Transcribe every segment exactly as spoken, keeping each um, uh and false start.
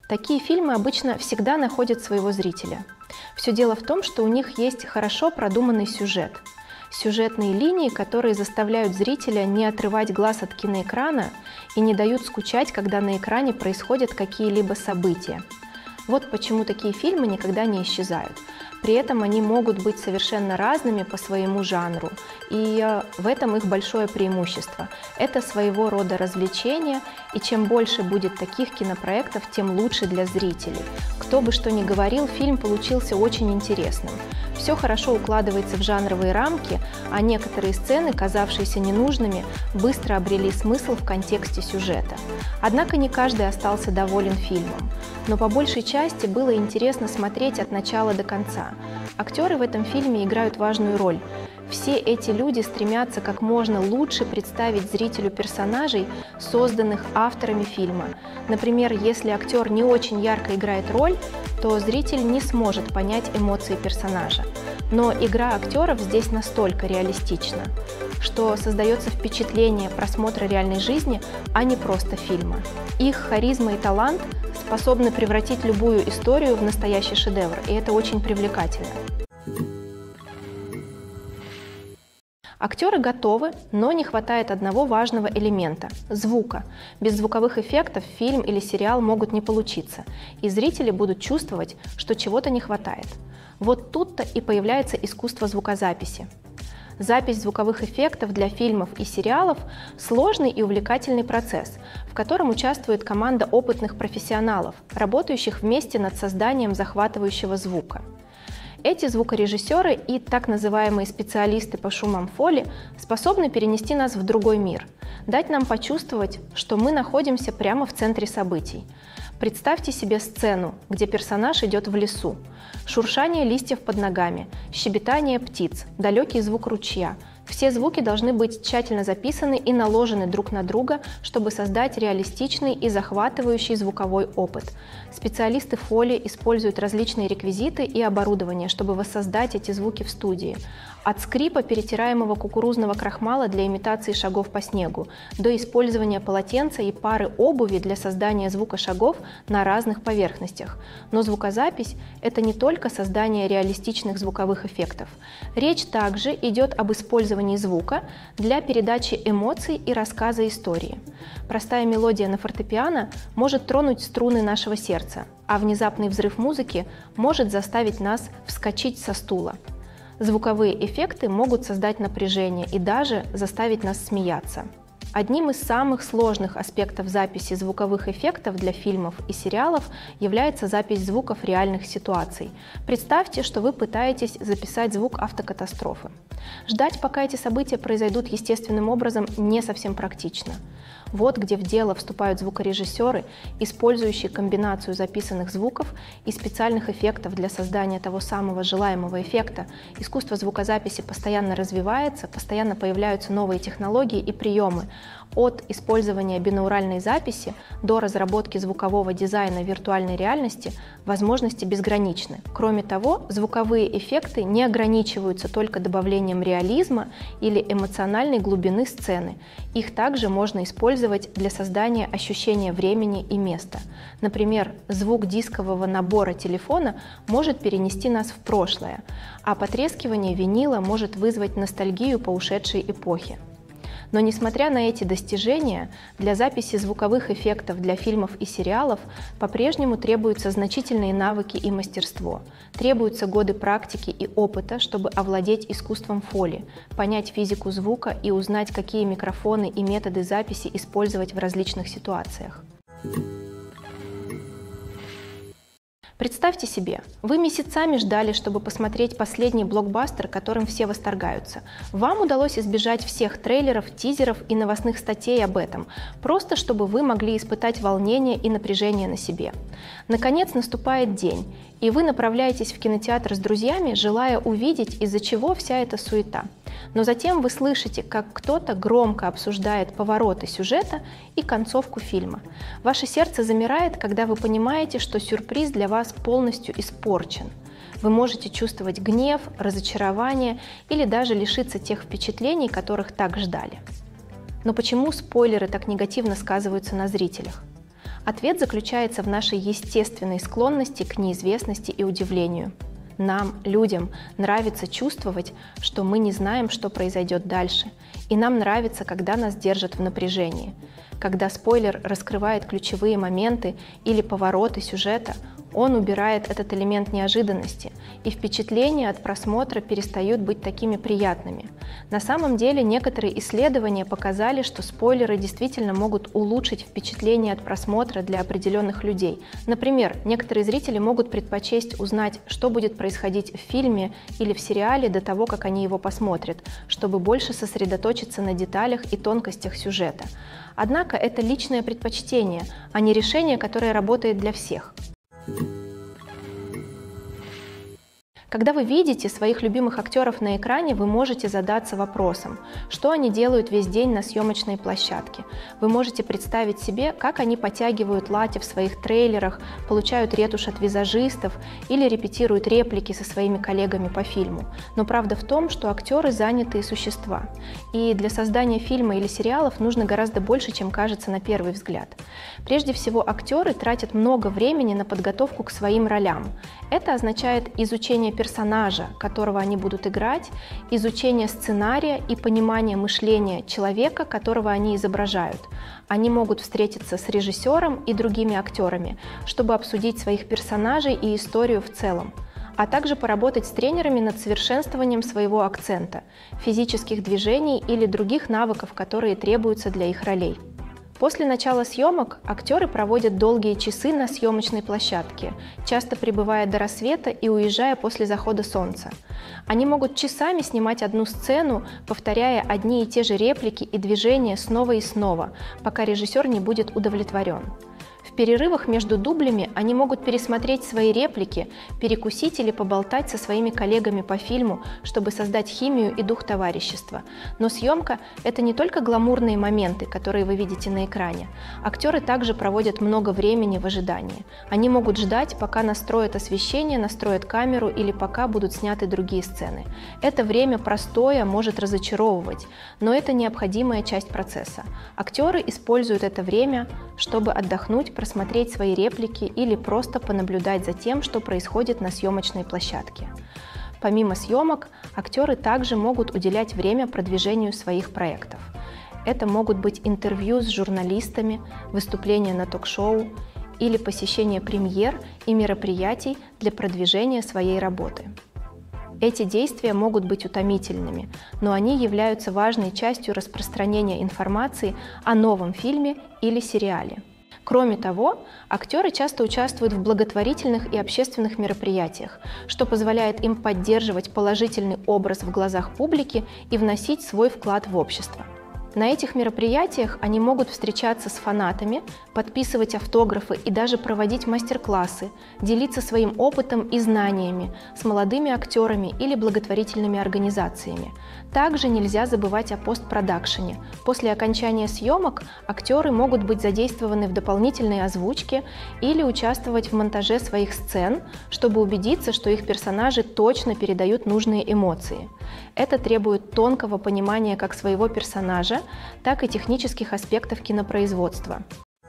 Такие фильмы обычно всегда находят своего зрителя. Все дело в том, что у них есть хорошо продуманный сюжет. Сюжетные линии, которые заставляют зрителя не отрывать глаз от киноэкрана и не дают скучать, когда на экране происходят какие-либо события. Вот почему такие фильмы никогда не исчезают. При этом они могут быть совершенно разными по своему жанру, и в этом их большое преимущество. Это своего рода развлечение, и чем больше будет таких кинопроектов, тем лучше для зрителей. Кто бы что ни говорил, фильм получился очень интересным. Все хорошо укладывается в жанровые рамки, а некоторые сцены, казавшиеся ненужными, быстро обрели смысл в контексте сюжета. Однако не каждый остался доволен фильмом. Но по большей части было интересно смотреть от начала до конца. Актеры в этом фильме играют важную роль. Все эти люди стремятся как можно лучше представить зрителю персонажей, созданных авторами фильма. Например, если актер не очень ярко играет роль, то зритель не сможет понять эмоции персонажа. Но игра актеров здесь настолько реалистична, что создается впечатление просмотра реальной жизни, а не просто фильма. Их харизма и талант способны превратить любую историю в настоящий шедевр, и это очень привлекательно. Актеры готовы, но не хватает одного важного элемента – звука. Без звуковых эффектов фильм или сериал могут не получиться, и зрители будут чувствовать, что чего-то не хватает. Вот тут-то и появляется искусство звукозаписи. Запись звуковых эффектов для фильмов и сериалов – сложный и увлекательный процесс, в котором участвует команда опытных профессионалов, работающих вместе над созданием захватывающего звука. Эти звукорежиссеры и так называемые специалисты по шумам фоли способны перенести нас в другой мир, дать нам почувствовать, что мы находимся прямо в центре событий. Представьте себе сцену, где персонаж идет в лесу. Шуршание листьев под ногами, щебетание птиц, далекий звук ручья. Все звуки должны быть тщательно записаны и наложены друг на друга, чтобы создать реалистичный и захватывающий звуковой опыт. Специалисты фоли используют различные реквизиты и оборудование, чтобы воссоздать эти звуки в студии. От скрипа перетираемого кукурузного крахмала для имитации шагов по снегу, до использования полотенца и пары обуви для создания звука шагов на разных поверхностях. Но звукозапись – это не только создание реалистичных звуковых эффектов. Речь также идет об использовании звука для передачи эмоций и рассказа истории. Простая мелодия на фортепиано может тронуть струны нашего сердца, а внезапный взрыв музыки может заставить нас вскочить со стула. Звуковые эффекты могут создать напряжение и даже заставить нас смеяться. Одним из самых сложных аспектов записи звуковых эффектов для фильмов и сериалов является запись звуков реальных ситуаций. Представьте, что вы пытаетесь записать звук автокатастрофы. Ждать, пока эти события произойдут естественным образом, не совсем практично. Вот где в дело вступают звукорежиссеры, использующие комбинацию записанных звуков и специальных эффектов для создания того самого желаемого эффекта. Искусство звукозаписи постоянно развивается, постоянно появляются новые технологии и приемы. От использования бинауральной записи до разработки звукового дизайна виртуальной реальности возможности безграничны. Кроме того, звуковые эффекты не ограничиваются только добавлением реализма или эмоциональной глубины сцены. Их также можно использовать для создания ощущения времени и места. Например, звук дискового набора телефона может перенести нас в прошлое, а потрескивание винила может вызвать ностальгию по ушедшей эпохе. Но несмотря на эти достижения, для записи звуковых эффектов для фильмов и сериалов по-прежнему требуются значительные навыки и мастерство. Требуются годы практики и опыта, чтобы овладеть искусством фоли, понять физику звука и узнать, какие микрофоны и методы записи использовать в различных ситуациях. Представьте себе, вы месяцами ждали, чтобы посмотреть последний блокбастер, которым все восторгаются. Вам удалось избежать всех трейлеров, тизеров и новостных статей об этом, просто чтобы вы могли испытать волнение и напряжение на себе. Наконец наступает день, и вы направляетесь в кинотеатр с друзьями, желая увидеть, из-за чего вся эта суета. Но затем вы слышите, как кто-то громко обсуждает повороты сюжета и концовку фильма. Ваше сердце замирает, когда вы понимаете, что сюрприз для вас полностью испорчен. Вы можете чувствовать гнев, разочарование или даже лишиться тех впечатлений, которых так ждали. Но почему спойлеры так негативно сказываются на зрителях? Ответ заключается в нашей естественной склонности к неизвестности и удивлению. Нам, людям, нравится чувствовать, что мы не знаем, что произойдет дальше, и нам нравится, когда нас держат в напряжении. Когда спойлер раскрывает ключевые моменты или повороты сюжета, он убирает этот элемент неожиданности, и впечатления от просмотра перестают быть такими приятными. На самом деле, некоторые исследования показали, что спойлеры действительно могут улучшить впечатление от просмотра для определенных людей. Например, некоторые зрители могут предпочесть узнать, что будет происходить в фильме или в сериале до того, как они его посмотрят, чтобы больше сосредоточиться на деталях и тонкостях сюжета. Однако это личное предпочтение, а не решение, которое работает для всех. Когда вы видите своих любимых актеров на экране, вы можете задаться вопросом, что они делают весь день на съемочной площадке. Вы можете представить себе, как они подтягивают лати в своих трейлерах, получают ретушь от визажистов или репетируют реплики со своими коллегами по фильму. Но правда в том, что актеры занятые существа. И для создания фильма или сериалов нужно гораздо больше, чем кажется на первый взгляд. Прежде всего, актеры тратят много времени на подготовку к своим ролям. Это означает изучение персонажа, которого они будут играть, изучение сценария и понимание мышления человека, которого они изображают. Они могут встретиться с режиссером и другими актерами, чтобы обсудить своих персонажей и историю в целом, а также поработать с тренерами над совершенствованием своего акцента, физических движений или других навыков, которые требуются для их ролей. После начала съемок актеры проводят долгие часы на съемочной площадке, часто пребывая до рассвета и уезжая после захода солнца. Они могут часами снимать одну сцену, повторяя одни и те же реплики и движения снова и снова, пока режиссер не будет удовлетворен. В перерывах между дублями они могут пересмотреть свои реплики, перекусить или поболтать со своими коллегами по фильму, чтобы создать химию и дух товарищества. Но съемка – это не только гламурные моменты, которые вы видите на экране. Актеры также проводят много времени в ожидании. Они могут ждать, пока настроят освещение, настроят камеру или пока будут сняты другие сцены. Это время простое может разочаровывать, но это необходимая часть процесса. Актеры используют это время, чтобы отдохнуть, просмотреть свои реплики или просто понаблюдать за тем, что происходит на съемочной площадке. Помимо съемок, актеры также могут уделять время продвижению своих проектов. Это могут быть интервью с журналистами, выступления на ток-шоу или посещение премьер и мероприятий для продвижения своей работы. Эти действия могут быть утомительными, но они являются важной частью распространения информации о новом фильме или сериале. Кроме того, актеры часто участвуют в благотворительных и общественных мероприятиях, что позволяет им поддерживать положительный образ в глазах публики и вносить свой вклад в общество. На этих мероприятиях они могут встречаться с фанатами, подписывать автографы и даже проводить мастер-классы, делиться своим опытом и знаниями с молодыми актерами или благотворительными организациями. Также нельзя забывать о постпродакшене. После окончания съемок актеры могут быть задействованы в дополнительной озвучке или участвовать в монтаже своих сцен, чтобы убедиться, что их персонажи точно передают нужные эмоции. Это требует тонкого понимания как своего персонажа, так и технических аспектов кинопроизводства.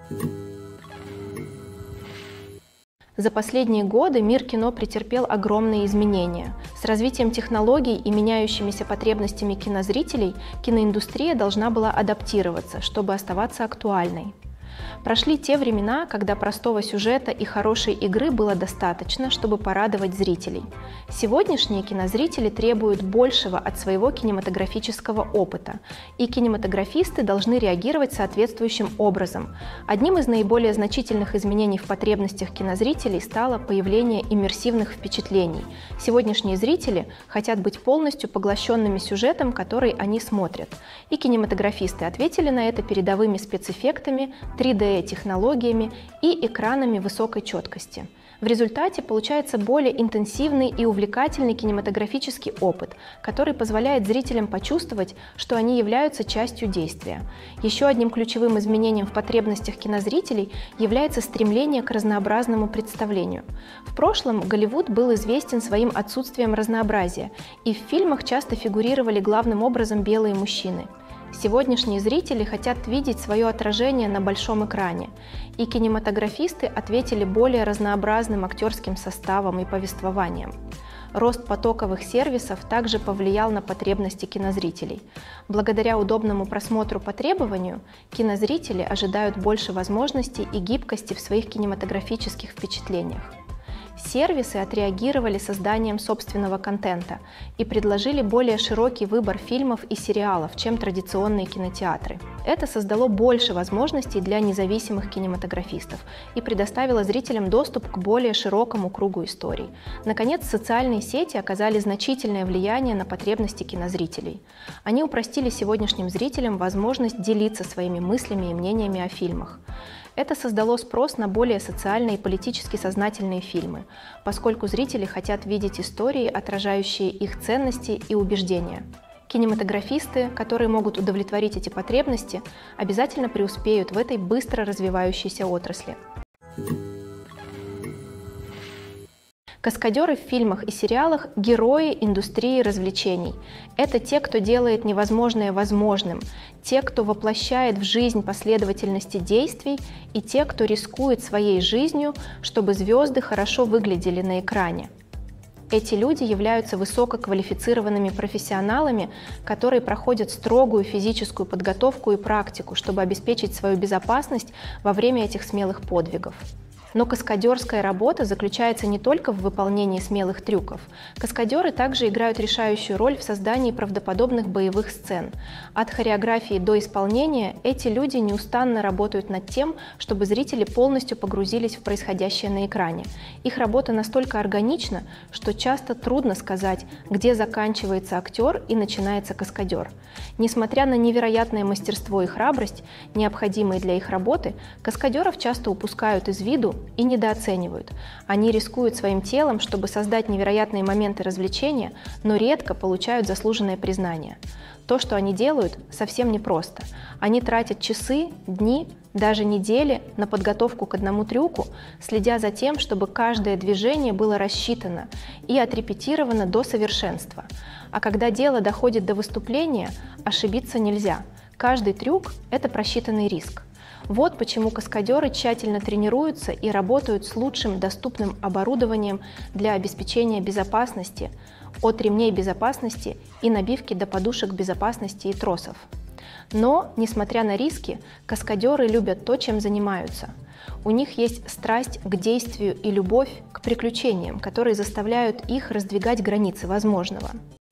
За последние годы мир кино претерпел огромные изменения. С развитием технологий и меняющимися потребностями кинозрителей киноиндустрия должна была адаптироваться, чтобы оставаться актуальной. Прошли те времена, когда простого сюжета и хорошей игры было достаточно, чтобы порадовать зрителей. Сегодняшние кинозрители требуют большего от своего кинематографического опыта, и кинематографисты должны реагировать соответствующим образом. Одним из наиболее значительных изменений в потребностях кинозрителей стало появление иммерсивных впечатлений. Сегодняшние зрители хотят быть полностью поглощенными сюжетом, который они смотрят. И кинематографисты ответили на это передовыми спецэффектами, три дэ-технологиями и экранами высокой четкости. В результате получается более интенсивный и увлекательный кинематографический опыт, который позволяет зрителям почувствовать, что они являются частью действия. Еще одним ключевым изменением в потребностях кинозрителей является стремление к разнообразному представлению. В прошлом Голливуд был известен своим отсутствием разнообразия, и в фильмах часто фигурировали главным образом белые мужчины. Сегодняшние зрители хотят видеть свое отражение на большом экране, и кинематографисты ответили более разнообразным актерским составом и повествованием. Рост потоковых сервисов также повлиял на потребности кинозрителей. Благодаря удобному просмотру по требованию, кинозрители ожидают больше возможностей и гибкости в своих кинематографических впечатлениях. Сервисы отреагировали созданием собственного контента и предложили более широкий выбор фильмов и сериалов, чем традиционные кинотеатры. Это создало больше возможностей для независимых кинематографистов и предоставило зрителям доступ к более широкому кругу историй. Наконец, социальные сети оказали значительное влияние на потребности кинозрителей. Они упростили сегодняшним зрителям возможность делиться своими мыслями и мнениями о фильмах. Это создало спрос на более социально и политически сознательные фильмы, поскольку зрители хотят видеть истории, отражающие их ценности и убеждения. Кинематографисты, которые могут удовлетворить эти потребности, обязательно преуспеют в этой быстро развивающейся отрасли. Каскадеры в фильмах и сериалах – герои индустрии развлечений. Это те, кто делает невозможное возможным, те, кто воплощает в жизнь последовательности действий, и те, кто рискует своей жизнью, чтобы звезды хорошо выглядели на экране. Эти люди являются высококвалифицированными профессионалами, которые проходят строгую физическую подготовку и практику, чтобы обеспечить свою безопасность во время этих смелых подвигов. Но каскадерская работа заключается не только в выполнении смелых трюков. Каскадеры также играют решающую роль в создании правдоподобных боевых сцен. От хореографии до исполнения эти люди неустанно работают над тем, чтобы зрители полностью погрузились в происходящее на экране. Их работа настолько органична, что часто трудно сказать, где заканчивается актер и начинается каскадер. Несмотря на невероятное мастерство и храбрость, необходимые для их работы, каскадеров часто упускают из виду и недооценивают. Они рискуют своим телом, чтобы создать невероятные моменты развлечения, но редко получают заслуженное признание. То, что они делают, совсем непросто. Они тратят часы, дни, даже недели на подготовку к одному трюку, следя за тем, чтобы каждое движение было рассчитано и отрепетировано до совершенства. А когда дело доходит до выступления, ошибиться нельзя. Каждый трюк – это просчитанный риск. Вот почему каскадеры тщательно тренируются и работают с лучшим доступным оборудованием для обеспечения безопасности, от ремней безопасности и набивки до подушек безопасности и тросов. Но, несмотря на риски, каскадеры любят то, чем занимаются. У них есть страсть к действию и любовь к приключениям, которые заставляют их раздвигать границы возможного.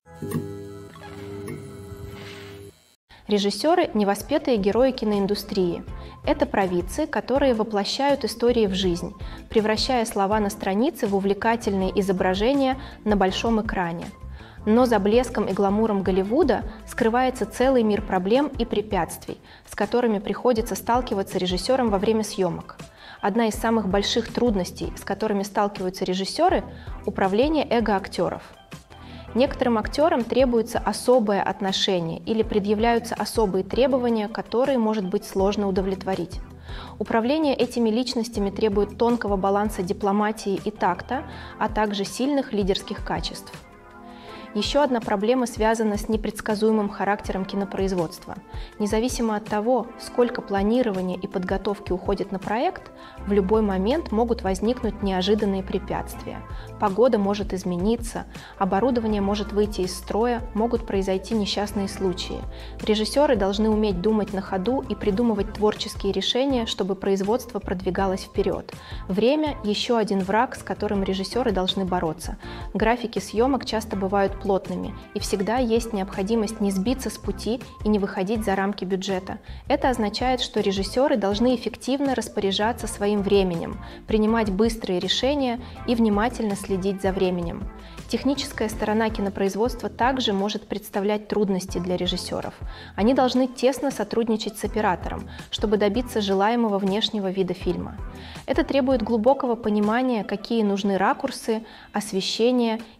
Режиссеры – невоспетые герои киноиндустрии. Это провидцы, которые воплощают истории в жизнь, превращая слова на странице в увлекательные изображения на большом экране. Но за блеском и гламуром Голливуда скрывается целый мир проблем и препятствий, с которыми приходится сталкиваться режиссерам во время съемок. Одна из самых больших трудностей, с которыми сталкиваются режиссеры – управление эго актеров. Некоторым актерам требуется особое отношение или предъявляются особые требования, которые может быть сложно удовлетворить. Управление этими личностями требует тонкого баланса дипломатии и такта, а также сильных лидерских качеств. Еще одна проблема связана с непредсказуемым характером кинопроизводства. Независимо от того, сколько планирования и подготовки уходит на проект, в любой момент могут возникнуть неожиданные препятствия. Погода может измениться, оборудование может выйти из строя, могут произойти несчастные случаи. Режиссеры должны уметь думать на ходу и придумывать творческие решения, чтобы производство продвигалось вперед. Время – еще один враг, с которым режиссеры должны бороться. Графики съемок часто бывают плотными, и всегда есть необходимость не сбиться с пути и не выходить за рамки бюджета. Это означает, что режиссеры должны эффективно распоряжаться своим временем, принимать быстрые решения и внимательно следить за временем. Техническая сторона кинопроизводства также может представлять трудности для режиссеров. Они должны тесно сотрудничать с оператором, чтобы добиться желаемого внешнего вида фильма. Это требует глубокого понимания, какие нужны ракурсы, освещение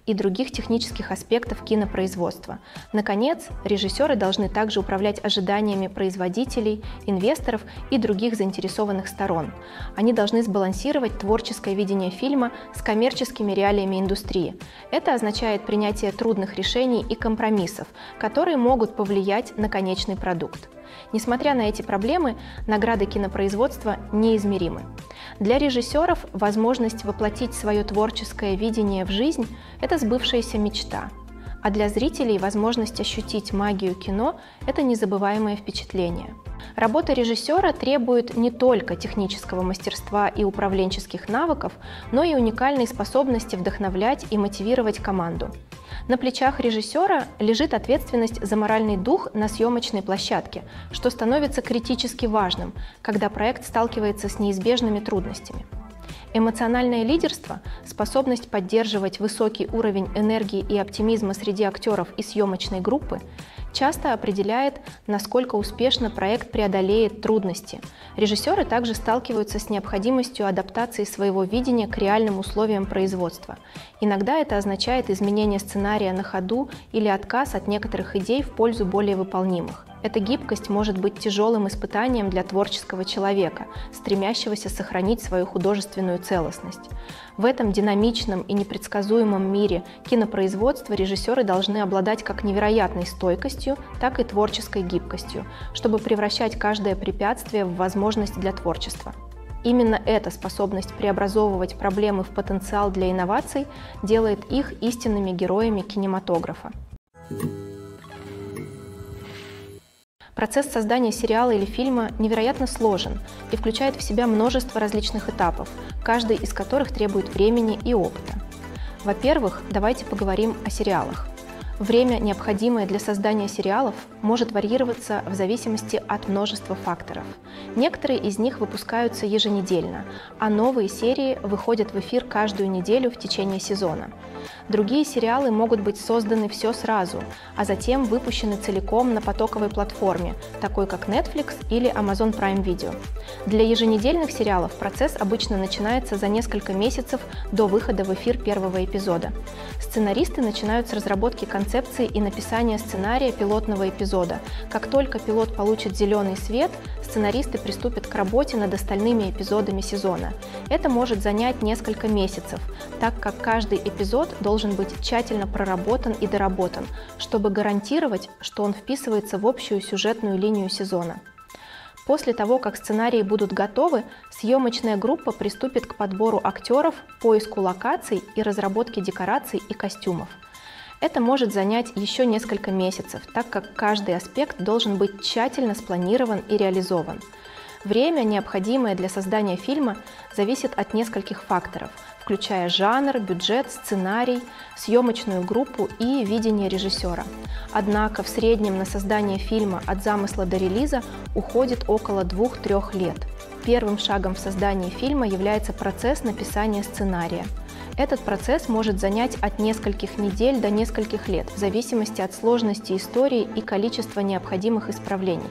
и других технических аспектов кинопроизводства. Наконец, режиссеры должны также управлять ожиданиями производителей, инвесторов и других заинтересованных сторон. Они должны сбалансировать творческое видение фильма с коммерческими реалиями индустрии. Это означает принятие трудных решений и компромиссов, которые могут повлиять на конечный продукт. Несмотря на эти проблемы, награды кинопроизводства неизмеримы. Для режиссеров возможность воплотить свое творческое видение в жизнь – это сбывшаяся мечта. А для зрителей возможность ощутить магию кино – это незабываемое впечатление. Работа режиссера требует не только технического мастерства и управленческих навыков, но и уникальной способности вдохновлять и мотивировать команду. На плечах режиссера лежит ответственность за моральный дух на съемочной площадке, что становится критически важным, когда проект сталкивается с неизбежными трудностями. Эмоциональное лидерство, способность поддерживать высокий уровень энергии и оптимизма среди актеров и съемочной группы, часто определяет, насколько успешно проект преодолеет трудности. Режиссеры также сталкиваются с необходимостью адаптации своего видения к реальным условиям производства. Иногда это означает изменение сценария на ходу или отказ от некоторых идей в пользу более выполнимых. Эта гибкость может быть тяжелым испытанием для творческого человека, стремящегося сохранить свою художественную целостность. В этом динамичном и непредсказуемом мире кинопроизводства режиссеры должны обладать как невероятной стойкостью, так и творческой гибкостью, чтобы превращать каждое препятствие в возможность для творчества. Именно эта способность преобразовывать проблемы в потенциал для инноваций делает их истинными героями кинематографа. Процесс создания сериала или фильма невероятно сложен и включает в себя множество различных этапов, каждый из которых требует времени и опыта. Во-первых, давайте поговорим о сериалах. Время, необходимое для создания сериалов, может варьироваться в зависимости от множества факторов. Некоторые из них выпускаются еженедельно, а новые серии выходят в эфир каждую неделю в течение сезона. Другие сериалы могут быть созданы все сразу, а затем выпущены целиком на потоковой платформе, такой как Netflix или Amazon Prime Video. Для еженедельных сериалов процесс обычно начинается за несколько месяцев до выхода в эфир первого эпизода. Сценаристы начинают с разработки концепции и написания сценария пилотного эпизода. Как только пилот получит зеленый свет, сценаристы приступят к работе над остальными эпизодами сезона. Это может занять несколько месяцев, так как каждый эпизод должен быть тщательно проработан и доработан, чтобы гарантировать, что он вписывается в общую сюжетную линию сезона. После того, как сценарии будут готовы, съемочная группа приступит к подбору актеров, поиску локаций и разработке декораций и костюмов. Это может занять еще несколько месяцев, так как каждый аспект должен быть тщательно спланирован и реализован. Время, необходимое для создания фильма, зависит от нескольких факторов, включая жанр, бюджет, сценарий, съемочную группу и видение режиссера. Однако в среднем на создание фильма от замысла до релиза уходит около двух-трех лет. Первым шагом в создании фильма является процесс написания сценария. Этот процесс может занять от нескольких недель до нескольких лет, в зависимости от сложности истории и количества необходимых исправлений.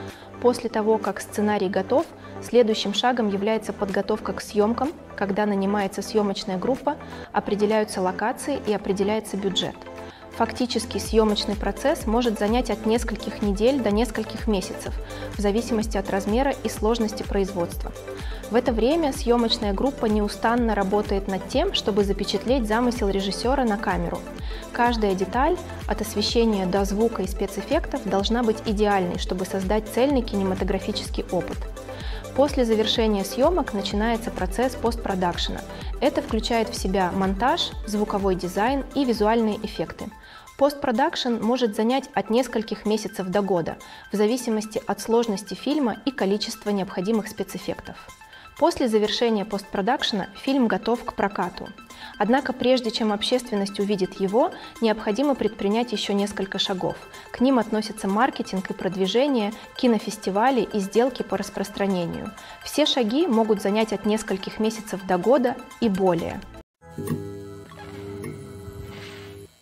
После того, как сценарий готов, следующим шагом является подготовка к съемкам, когда нанимается съемочная группа, определяются локации и определяется бюджет. Фактически съемочный процесс может занять от нескольких недель до нескольких месяцев, в зависимости от размера и сложности производства. В это время съемочная группа неустанно работает над тем, чтобы запечатлеть замысел режиссера на камеру. Каждая деталь, от освещения до звука и спецэффектов, должна быть идеальной, чтобы создать цельный кинематографический опыт. После завершения съемок начинается процесс постпродакшена. Это включает в себя монтаж, звуковой дизайн и визуальные эффекты. Постпродакшн может занять от нескольких месяцев до года, в зависимости от сложности фильма и количества необходимых спецэффектов. После завершения постпродакшена фильм готов к прокату. Однако прежде чем общественность увидит его, необходимо предпринять еще несколько шагов. К ним относятся маркетинг и продвижение, кинофестивали и сделки по распространению. Все шаги могут занять от нескольких месяцев до года и более.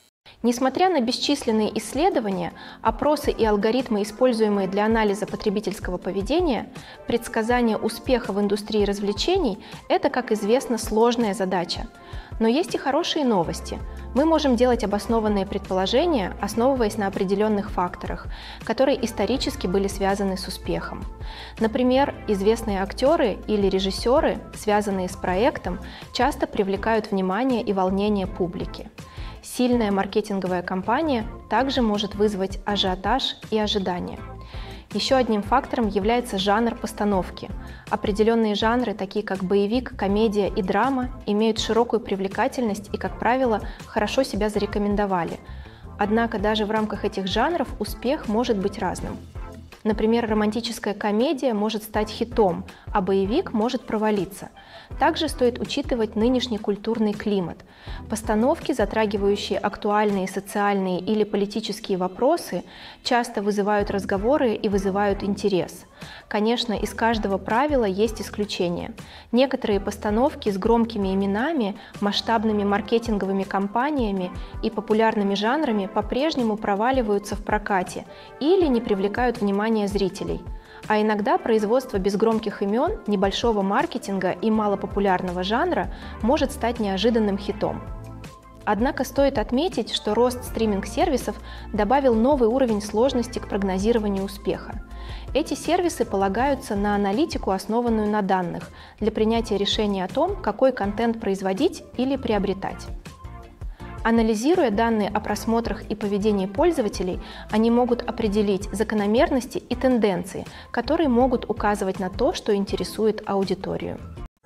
Несмотря на бесчисленные исследования, опросы и алгоритмы, используемые для анализа потребительского поведения, предсказание успеха в индустрии развлечений – это, как известно, сложная задача. Но есть и хорошие новости. Мы можем делать обоснованные предположения, основываясь на определенных факторах, которые исторически были связаны с успехом. Например, известные актеры или режиссеры, связанные с проектом, часто привлекают внимание и волнение публики. Сильная маркетинговая кампания также может вызвать ажиотаж и ожидания. Еще одним фактором является жанр постановки. Определенные жанры, такие как боевик, комедия и драма, имеют широкую привлекательность и, как правило, хорошо себя зарекомендовали. Однако даже в рамках этих жанров успех может быть разным. Например, романтическая комедия может стать хитом, а боевик может провалиться. Также стоит учитывать нынешний культурный климат. Постановки, затрагивающие актуальные социальные или политические вопросы, часто вызывают разговоры и вызывают интерес. Конечно, из каждого правила есть исключения. Некоторые постановки с громкими именами, масштабными маркетинговыми кампаниями и популярными жанрами по-прежнему проваливаются в прокате или не привлекают внимания зрителей. А иногда производство без громких имен, небольшого маркетинга и малопопулярного жанра может стать неожиданным хитом. Однако стоит отметить, что рост стриминг-сервисов добавил новый уровень сложности к прогнозированию успеха. Эти сервисы полагаются на аналитику, основанную на данных, для принятия решения о том, какой контент производить или приобретать. Анализируя данные о просмотрах и поведении пользователей, они могут определить закономерности и тенденции, которые могут указывать на то, что интересует аудиторию.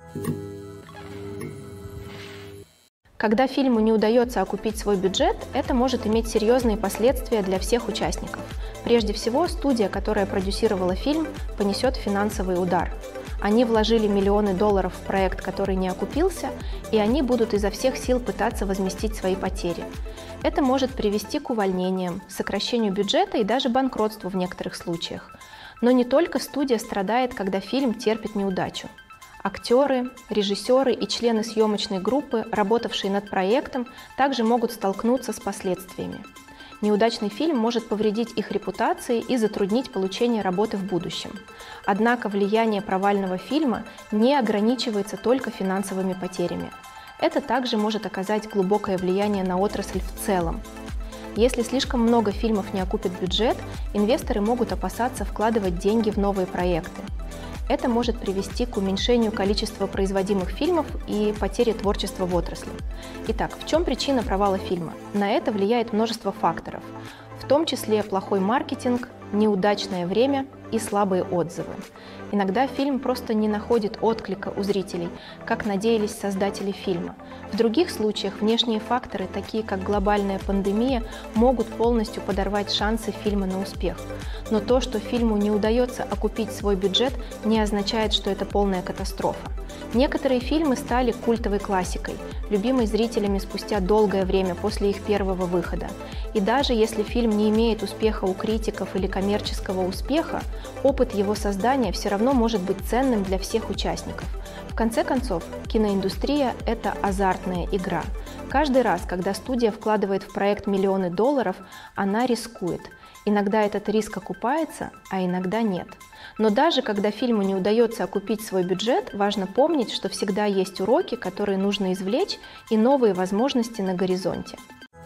Когда фильму не удается окупить свой бюджет, это может иметь серьезные последствия для всех участников. Прежде всего, студия, которая продюсировала фильм, понесет финансовый удар. Они вложили миллионы долларов в проект, который не окупился, и они будут изо всех сил пытаться возместить свои потери. Это может привести к увольнениям, сокращению бюджета и даже банкротству в некоторых случаях. Но не только студия страдает, когда фильм терпит неудачу. Актеры, режиссеры и члены съемочной группы, работавшие над проектом, также могут столкнуться с последствиями. Неудачный фильм может повредить их репутации и затруднить получение работы в будущем. Однако влияние провального фильма не ограничивается только финансовыми потерями. Это также может оказать глубокое влияние на отрасль в целом. Если слишком много фильмов не окупит бюджет, инвесторы могут опасаться вкладывать деньги в новые проекты. Это может привести к уменьшению количества производимых фильмов и потере творчества в отрасли. Итак, в чем причина провала фильма? На это влияет множество факторов, в том числе плохой маркетинг, неудачное время и слабые отзывы. Иногда фильм просто не находит отклика у зрителей, как надеялись создатели фильма. В других случаях внешние факторы, такие как глобальная пандемия, могут полностью подорвать шансы фильма на успех. Но то, что фильму не удается окупить свой бюджет, не означает, что это полная катастрофа. Некоторые фильмы стали культовой классикой, любимой зрителями спустя долгое время после их первого выхода. И даже если фильм не имеет успеха у критиков или коммерческого успеха, опыт его создания все равно может быть ценным для всех участников. В конце концов, киноиндустрия – это азартная игра. Каждый раз, когда студия вкладывает в проект миллионы долларов, она рискует. Иногда этот риск окупается, а иногда нет. Но даже когда фильму не удается окупить свой бюджет, важно помнить, что всегда есть уроки, которые нужно извлечь, и новые возможности на горизонте.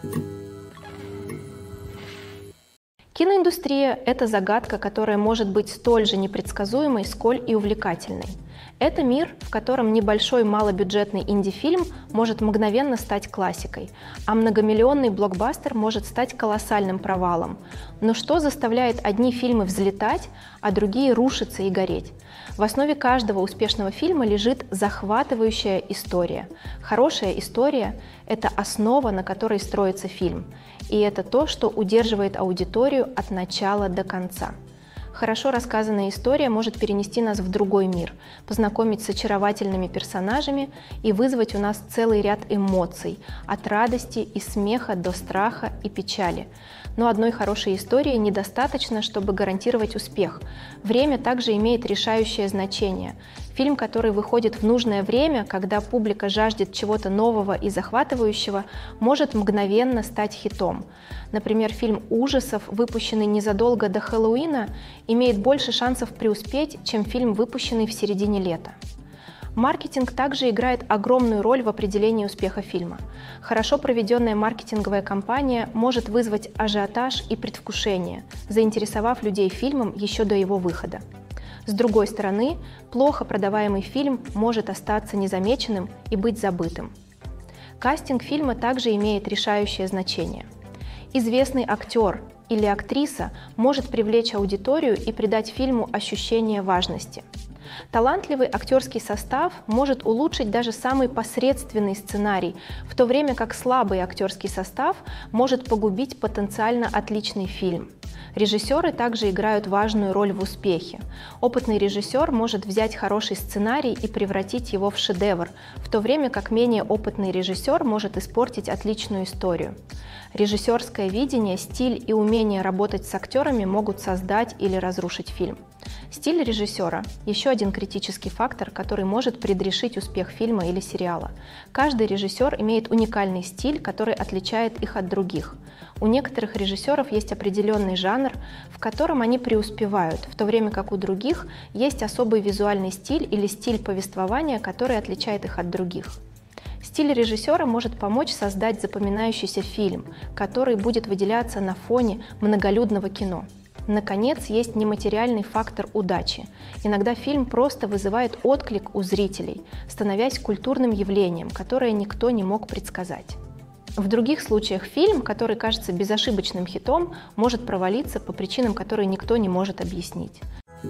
Киноиндустрия – это загадка, которая может быть столь же непредсказуемой, сколь и увлекательной. Это мир, в котором небольшой малобюджетный инди-фильм может мгновенно стать классикой, а многомиллионный блокбастер может стать колоссальным провалом. Но что заставляет одни фильмы взлетать, а другие рушиться и гореть? В основе каждого успешного фильма лежит захватывающая история. Хорошая история – это основа, на которой строится фильм. И это то, что удерживает аудиторию от начала до конца. Хорошо рассказанная история может перенести нас в другой мир, познакомить с очаровательными персонажами и вызвать у нас целый ряд эмоций, от радости и смеха до страха и печали. Но одной хорошей истории недостаточно, чтобы гарантировать успех. Время также имеет решающее значение. Фильм, который выходит в нужное время, когда публика жаждет чего-то нового и захватывающего, может мгновенно стать хитом. Например, фильм ужасов, выпущенный незадолго до Хэллоуина, имеет больше шансов преуспеть, чем фильм, выпущенный в середине лета. Маркетинг также играет огромную роль в определении успеха фильма. Хорошо проведенная маркетинговая кампания может вызвать ажиотаж и предвкушение, заинтересовав людей фильмом еще до его выхода. С другой стороны, плохо продаваемый фильм может остаться незамеченным и быть забытым. Кастинг фильма также имеет решающее значение. Известный актер или актриса может привлечь аудиторию и придать фильму ощущение важности. Талантливый актерский состав может улучшить даже самый посредственный сценарий, в то время как слабый актерский состав может погубить потенциально отличный фильм. Режиссеры также играют важную роль в успехе. Опытный режиссер может взять хороший сценарий и превратить его в шедевр, в то время как менее опытный режиссер может испортить отличную историю. Режиссерское видение, стиль и умение работать с актерами могут создать или разрушить фильм. Стиль режиссера – еще один критический фактор, который может предрешить успех фильма или сериала. Каждый режиссер имеет уникальный стиль, который отличает их от других. У некоторых режиссеров есть определенный жанр, в котором они преуспевают, в то время как у других есть особый визуальный стиль или стиль повествования, который отличает их от других. Стиль режиссера может помочь создать запоминающийся фильм, который будет выделяться на фоне многолюдного кино. Наконец, есть нематериальный фактор удачи. Иногда фильм просто вызывает отклик у зрителей, становясь культурным явлением, которое никто не мог предсказать. В других случаях фильм, который кажется безошибочным хитом, может провалиться по причинам, которые никто не может объяснить.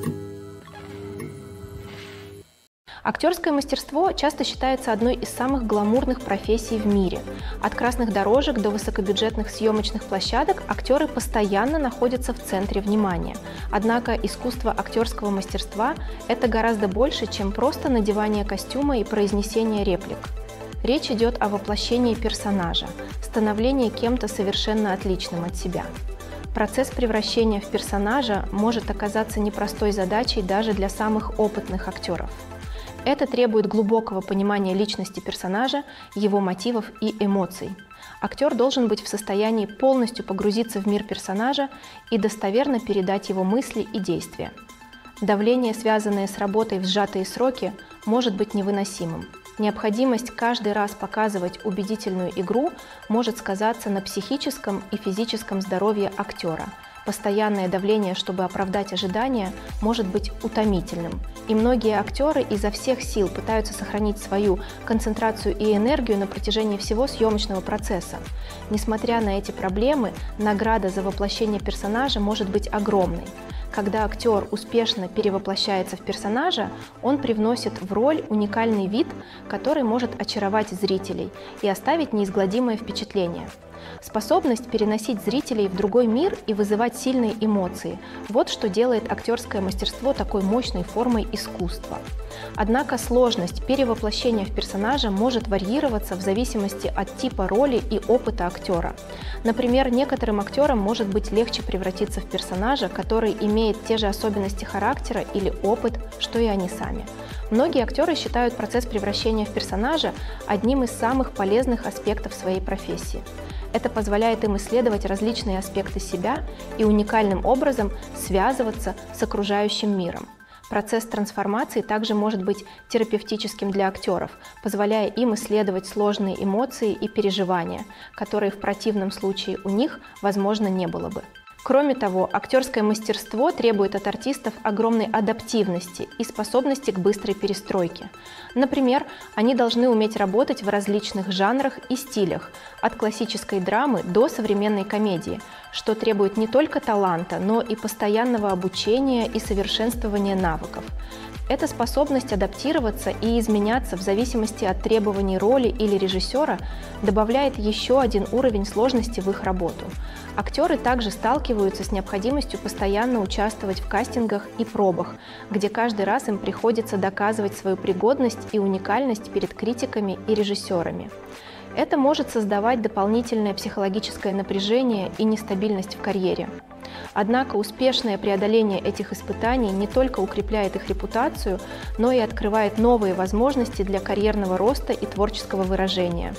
Актерское мастерство часто считается одной из самых гламурных профессий в мире. От красных дорожек до высокобюджетных съемочных площадок актеры постоянно находятся в центре внимания. Однако искусство актерского мастерства – это гораздо больше, чем просто надевание костюма и произнесение реплик. Речь идет о воплощении персонажа, становлении кем-то совершенно отличным от себя. Процесс превращения в персонажа может оказаться непростой задачей даже для самых опытных актеров. Это требует глубокого понимания личности персонажа, его мотивов и эмоций. Актер должен быть в состоянии полностью погрузиться в мир персонажа и достоверно передать его мысли и действия. Давление, связанное с работой в сжатые сроки, может быть невыносимым. Необходимость каждый раз показывать убедительную игру может сказаться на психическом и физическом здоровье актера. Постоянное давление, чтобы оправдать ожидания, может быть утомительным. И многие актеры изо всех сил пытаются сохранить свою концентрацию и энергию на протяжении всего съемочного процесса. Несмотря на эти проблемы, награда за воплощение персонажа может быть огромной. Когда актер успешно перевоплощается в персонажа, он привносит в роль уникальный вид, который может очаровать зрителей и оставить неизгладимое впечатление. Способность переносить зрителей в другой мир и вызывать сильные эмоции – вот что делает актерское мастерство такой мощной формой искусства. Однако сложность перевоплощения в персонажа может варьироваться в зависимости от типа роли и опыта актера. Например, некоторым актерам может быть легче превратиться в персонажа, который имеет те же особенности характера или опыт, что и они сами. Многие актеры считают процесс превращения в персонажа одним из самых полезных аспектов своей профессии. Это позволяет им исследовать различные аспекты себя и уникальным образом связываться с окружающим миром. Процесс трансформации также может быть терапевтическим для актеров, позволяя им исследовать сложные эмоции и переживания, которые в противном случае у них, возможно, не было бы. Кроме того, актерское мастерство требует от артистов огромной адаптивности и способности к быстрой перестройке. Например, они должны уметь работать в различных жанрах и стилях, от классической драмы до современной комедии, что требует не только таланта, но и постоянного обучения и совершенствования навыков. Эта способность адаптироваться и изменяться в зависимости от требований роли или режиссера добавляет еще один уровень сложности в их работу. Актеры также сталкиваются с необходимостью постоянно участвовать в кастингах и пробах, где каждый раз им приходится доказывать свою пригодность и уникальность перед критиками и режиссерами. Это может создавать дополнительное психологическое напряжение и нестабильность в карьере. Однако успешное преодоление этих испытаний не только укрепляет их репутацию, но и открывает новые возможности для карьерного роста и творческого выражения.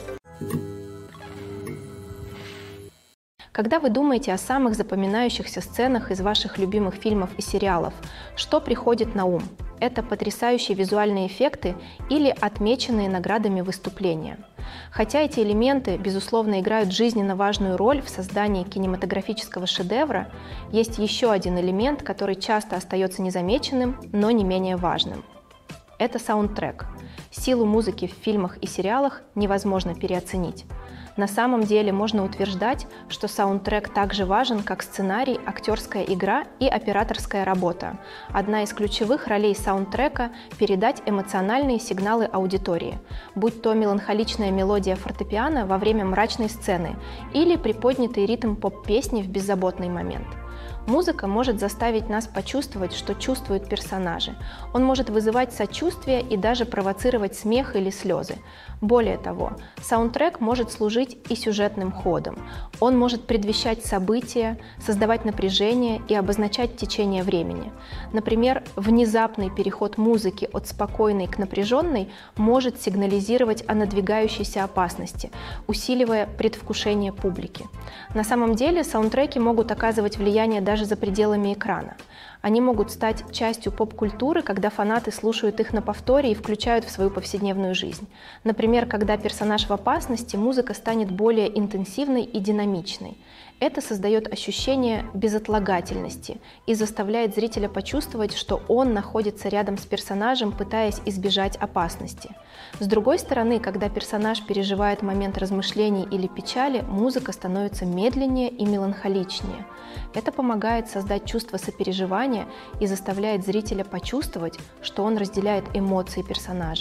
Когда вы думаете о самых запоминающихся сценах из ваших любимых фильмов и сериалов, что приходит на ум? Это потрясающие визуальные эффекты или отмеченные наградами выступления. Хотя эти элементы, безусловно, играют жизненно важную роль в создании кинематографического шедевра, есть еще один элемент, который часто остается незамеченным, но не менее важным. Это саундтрек. Силу музыки в фильмах и сериалах невозможно переоценить. На самом деле можно утверждать, что саундтрек так же важен, как сценарий, актерская игра и операторская работа. Одна из ключевых ролей саундтрека – передать эмоциональные сигналы аудитории, будь то меланхоличная мелодия фортепиано во время мрачной сцены или приподнятый ритм поп-песни в беззаботный момент. Музыка может заставить нас почувствовать, что чувствуют персонажи. Он может вызывать сочувствие и даже провоцировать смех или слезы. Более того, саундтрек может служить и сюжетным ходом. Он может предвещать события, создавать напряжение и обозначать течение времени. Например, внезапный переход музыки от спокойной к напряженной может сигнализировать о надвигающейся опасности, усиливая предвкушение публики. На самом деле саундтреки могут оказывать влияние даже за пределами экрана. Они могут стать частью поп-культуры, когда фанаты слушают их на повторе и включают в свою повседневную жизнь. Например, когда персонаж в опасности, музыка станет более интенсивной и динамичной. Это создает ощущение безотлагательности и заставляет зрителя почувствовать, что он находится рядом с персонажем, пытаясь избежать опасности. С другой стороны, когда персонаж переживает момент размышлений или печали, музыка становится медленнее и меланхоличнее. Это помогает создать чувство сопереживания и заставляет зрителя почувствовать, что он разделяет эмоции персонажа.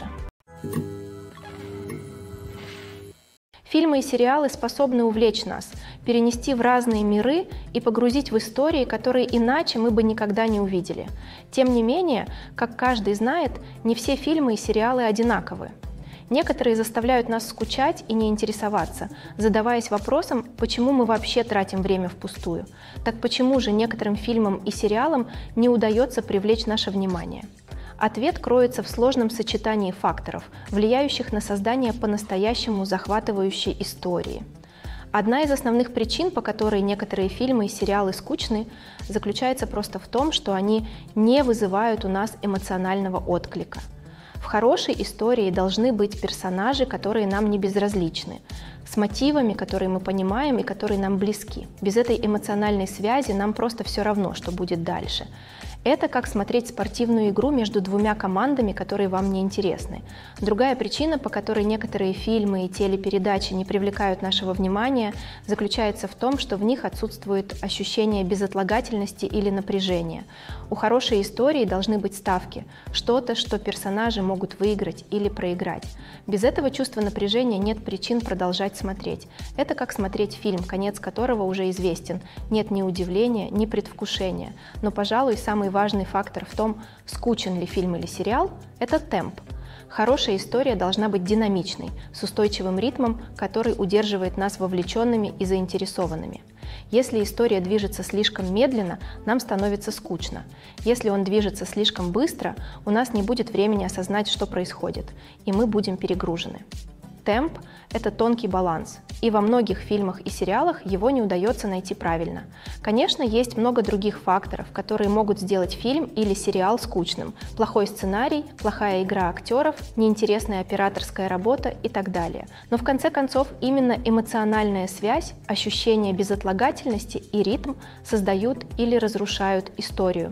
Фильмы и сериалы способны увлечь нас, перенести в разные миры и погрузить в истории, которые иначе мы бы никогда не увидели. Тем не менее, как каждый знает, не все фильмы и сериалы одинаковы. Некоторые заставляют нас скучать и не интересоваться, задаваясь вопросом, почему мы вообще тратим время впустую. Так почему же некоторым фильмам и сериалам не удается привлечь наше внимание? Ответ кроется в сложном сочетании факторов, влияющих на создание по-настоящему захватывающей истории. Одна из основных причин, по которой некоторые фильмы и сериалы скучны, заключается просто в том, что они не вызывают у нас эмоционального отклика. В хорошей истории должны быть персонажи, которые нам не безразличны, с мотивами, которые мы понимаем и которые нам близки. Без этой эмоциональной связи нам просто все равно, что будет дальше. Это как смотреть спортивную игру между двумя командами, которые вам не интересны. Другая причина, по которой некоторые фильмы и телепередачи не привлекают нашего внимания, заключается в том, что в них отсутствует ощущение безотлагательности или напряжения. У хорошей истории должны быть ставки, что-то, что персонажи могут выиграть или проиграть. Без этого чувства напряжения нет причин продолжать смотреть. Это как смотреть фильм, конец которого уже известен. Нет ни удивления, ни предвкушения. Но, пожалуй, самый важный фактор в том, скучен ли фильм или сериал, это темп. Хорошая история должна быть динамичной, с устойчивым ритмом, который удерживает нас вовлеченными и заинтересованными. Если история движется слишком медленно, нам становится скучно. Если он движется слишком быстро, у нас не будет времени осознать, что происходит, и мы будем перегружены. Темп – это тонкий баланс, и во многих фильмах и сериалах его не удается найти правильно. Конечно, есть много других факторов, которые могут сделать фильм или сериал скучным. Плохой сценарий, плохая игра актеров, неинтересная операторская работа и так далее. Но в конце концов именно эмоциональная связь, ощущение безотлагательности и ритм создают или разрушают историю.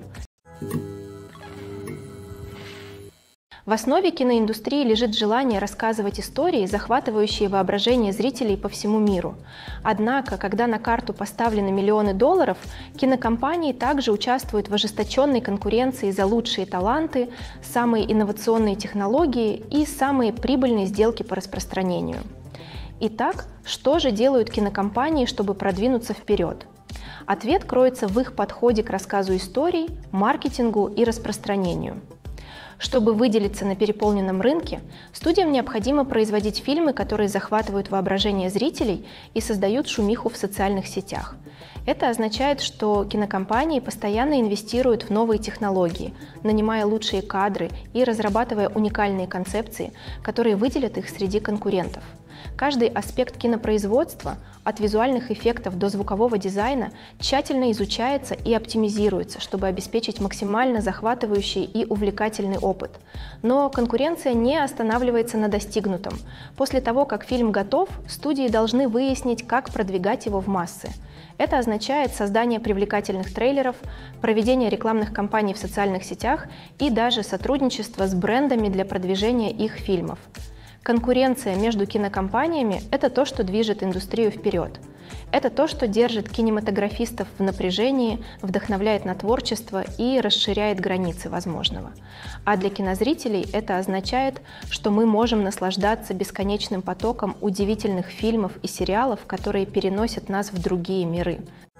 В основе киноиндустрии лежит желание рассказывать истории, захватывающие воображение зрителей по всему миру. Однако, когда на карту поставлены миллионы долларов, кинокомпании также участвуют в ожесточенной конкуренции за лучшие таланты, самые инновационные технологии и самые прибыльные сделки по распространению. Итак, что же делают кинокомпании, чтобы продвинуться вперед? Ответ кроется в их подходе к рассказу историй, маркетингу и распространению. Чтобы выделиться на переполненном рынке, студиям необходимо производить фильмы, которые захватывают воображение зрителей и создают шумиху в социальных сетях. Это означает, что кинокомпании постоянно инвестируют в новые технологии, нанимая лучшие кадры и разрабатывая уникальные концепции, которые выделят их среди конкурентов. Каждый аспект кинопроизводства, от визуальных эффектов до звукового дизайна, тщательно изучается и оптимизируется, чтобы обеспечить максимально захватывающий и увлекательный опыт. Но конкуренция не останавливается на достигнутом. После того, как фильм готов, студии должны выяснить, как продвигать его в массы. Это означает создание привлекательных трейлеров, проведение рекламных кампаний в социальных сетях и даже сотрудничество с брендами для продвижения их фильмов. Конкуренция между кинокомпаниями – это то, что движет индустрию вперед. Это то, что держит кинематографистов в напряжении, вдохновляет на творчество и расширяет границы возможного. А для кинозрителей это означает, что мы можем наслаждаться бесконечным потоком удивительных фильмов и сериалов, которые переносят нас в другие миры.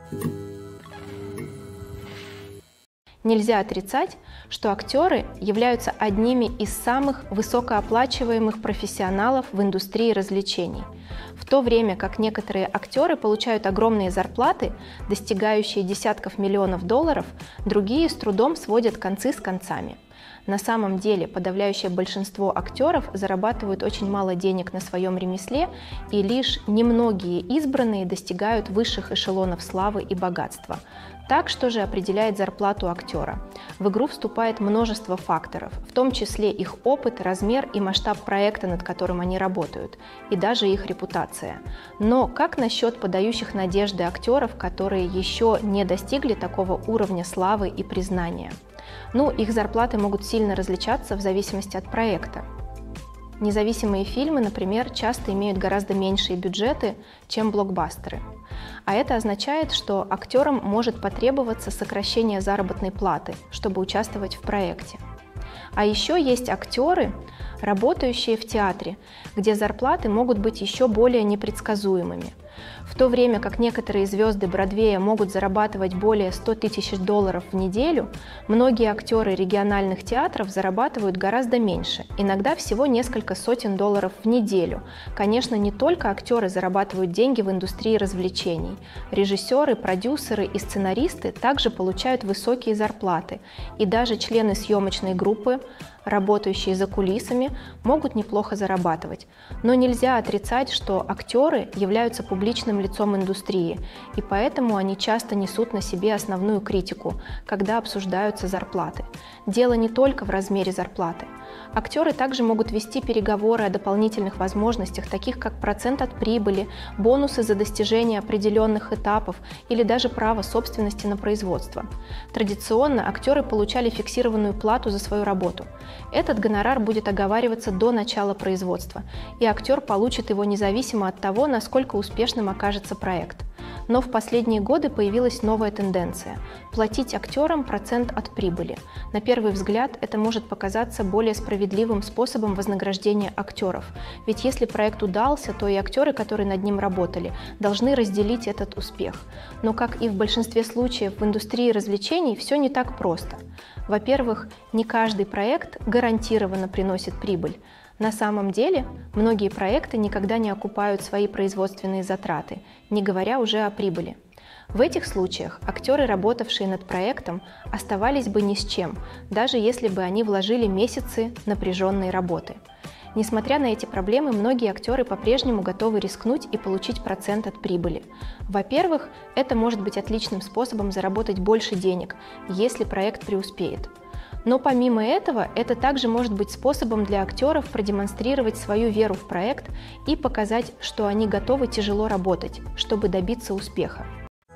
Нельзя отрицать, что актеры являются одними из самых высокооплачиваемых профессионалов в индустрии развлечений. В то время как некоторые актеры получают огромные зарплаты, достигающие десятков миллионов долларов, другие с трудом сводят концы с концами. На самом деле подавляющее большинство актеров зарабатывают очень мало денег на своем ремесле, и лишь немногие избранные достигают высших эшелонов славы и богатства. Так, что же определяет зарплату актера? В игру вступает множество факторов, в том числе их опыт, размер и масштаб проекта, над которым они работают, и даже их репутация. Но как насчет подающих надежды актеров, которые еще не достигли такого уровня славы и признания? Ну, их зарплаты могут сильно различаться в зависимости от проекта. Независимые фильмы, например, часто имеют гораздо меньшие бюджеты, чем блокбастеры. А это означает, что актерам может потребоваться сокращение заработной платы, чтобы участвовать в проекте. А еще есть актеры, работающие в театре, где зарплаты могут быть еще более непредсказуемыми. В то время как некоторые звезды Бродвея могут зарабатывать более ста тысяч долларов в неделю, многие актеры региональных театров зарабатывают гораздо меньше, иногда всего несколько сотен долларов в неделю. Конечно, не только актеры зарабатывают деньги в индустрии развлечений. Режиссеры, продюсеры и сценаристы также получают высокие зарплаты, и даже члены съемочной группы, работающие за кулисами, могут неплохо зарабатывать. Но нельзя отрицать, что актеры являются публичным лицом индустрии, и поэтому они часто несут на себе основную критику, когда обсуждаются зарплаты. Дело не только в размере зарплаты. Актеры также могут вести переговоры о дополнительных возможностях, таких как процент от прибыли, бонусы за достижение определенных этапов или даже право собственности на производство. Традиционно актеры получали фиксированную плату за свою работу. Этот гонорар будет оговариваться до начала производства, и актер получит его независимо от того, насколько успешным окажется проект. Но в последние годы появилась новая тенденция – платить актерам процент от прибыли. На первый взгляд это может показаться более справедливым способом вознаграждения актеров, ведь если проект удался, то и актеры, которые над ним работали, должны разделить этот успех. Но, как и в большинстве случаев в индустрии развлечений, все не так просто. Во-первых, не каждый проект гарантированно приносит прибыль. На самом деле, многие проекты никогда не окупают свои производственные затраты, не говоря уже о прибыли. В этих случаях актеры, работавшие над проектом, оставались бы ни с чем, даже если бы они вложили месяцы напряженной работы. Несмотря на эти проблемы, многие актеры по-прежнему готовы рискнуть и получить процент от прибыли. Во-первых, это может быть отличным способом заработать больше денег, если проект преуспеет. Но помимо этого, это также может быть способом для актеров продемонстрировать свою веру в проект и показать, что они готовы тяжело работать, чтобы добиться успеха.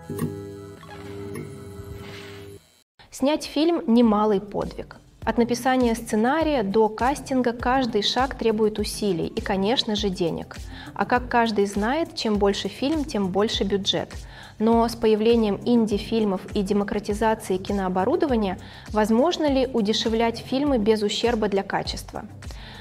Снять фильм – немалый подвиг. От написания сценария до кастинга каждый шаг требует усилий и, конечно же, денег. А как каждый знает, чем больше фильм, тем больше бюджет. Но с появлением инди-фильмов и демократизацией кинооборудования возможно ли удешевлять фильмы без ущерба для качества?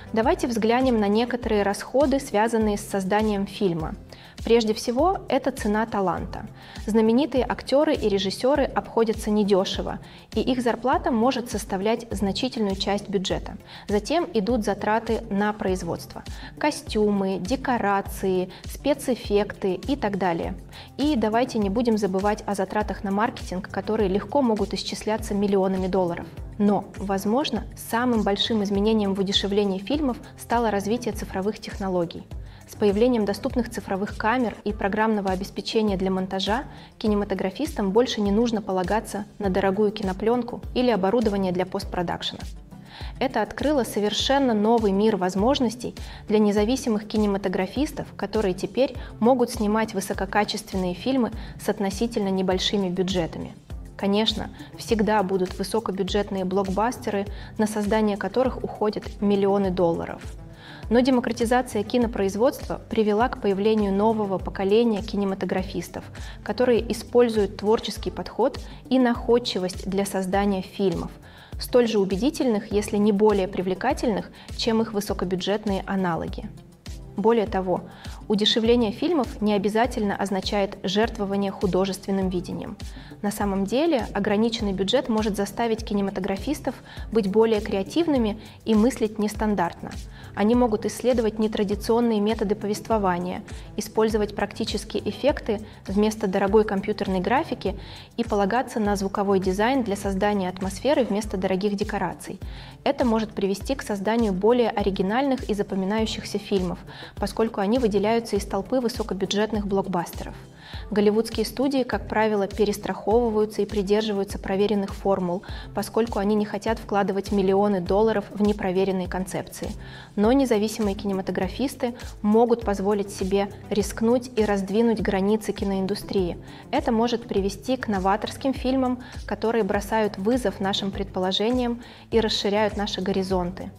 Давайте взглянем на некоторые расходы, связанные с созданием фильма. Прежде всего, это цена таланта. Знаменитые актеры и режиссеры обходятся недешево, и их зарплата может составлять значительную часть бюджета. Затем идут затраты на производство. Костюмы, декорации, спецэффекты и так далее. И давайте не будем забывать о затратах на маркетинг, которые легко могут исчисляться миллионами долларов. Но, возможно, самым большим изменением в удешевлении фильмов стало развитие цифровых технологий. С появлением доступных цифровых камер и программного обеспечения для монтажа кинематографистам больше не нужно полагаться на дорогую кинопленку или оборудование для постпродакшена. Это открыло совершенно новый мир возможностей для независимых кинематографистов, которые теперь могут снимать высококачественные фильмы с относительно небольшими бюджетами. Конечно, всегда будут высокобюджетные блокбастеры, на создание которых уходят миллионы долларов. Но демократизация кинопроизводства привела к появлению нового поколения кинематографистов, которые используют творческий подход и находчивость для создания фильмов, столь же убедительных, если не более привлекательных, чем их высокобюджетные аналоги. Более того, удешевление фильмов не обязательно означает жертвование художественным видением. На самом деле, ограниченный бюджет может заставить кинематографистов быть более креативными и мыслить нестандартно. Они могут исследовать нетрадиционные методы повествования, использовать практические эффекты вместо дорогой компьютерной графики и полагаться на звуковой дизайн для создания атмосферы вместо дорогих декораций. Это может привести к созданию более оригинальных и запоминающихся фильмов, поскольку они выделяются из толпы высокобюджетных блокбастеров. Голливудские студии, как правило, перестраховываются и придерживаются проверенных формул, поскольку они не хотят вкладывать миллионы долларов в непроверенные концепции. Но независимые кинематографисты могут позволить себе рискнуть и раздвинуть границы киноиндустрии. Это может привести к новаторским фильмам, которые бросают вызов нашим предположениям и расширяют наши горизонты.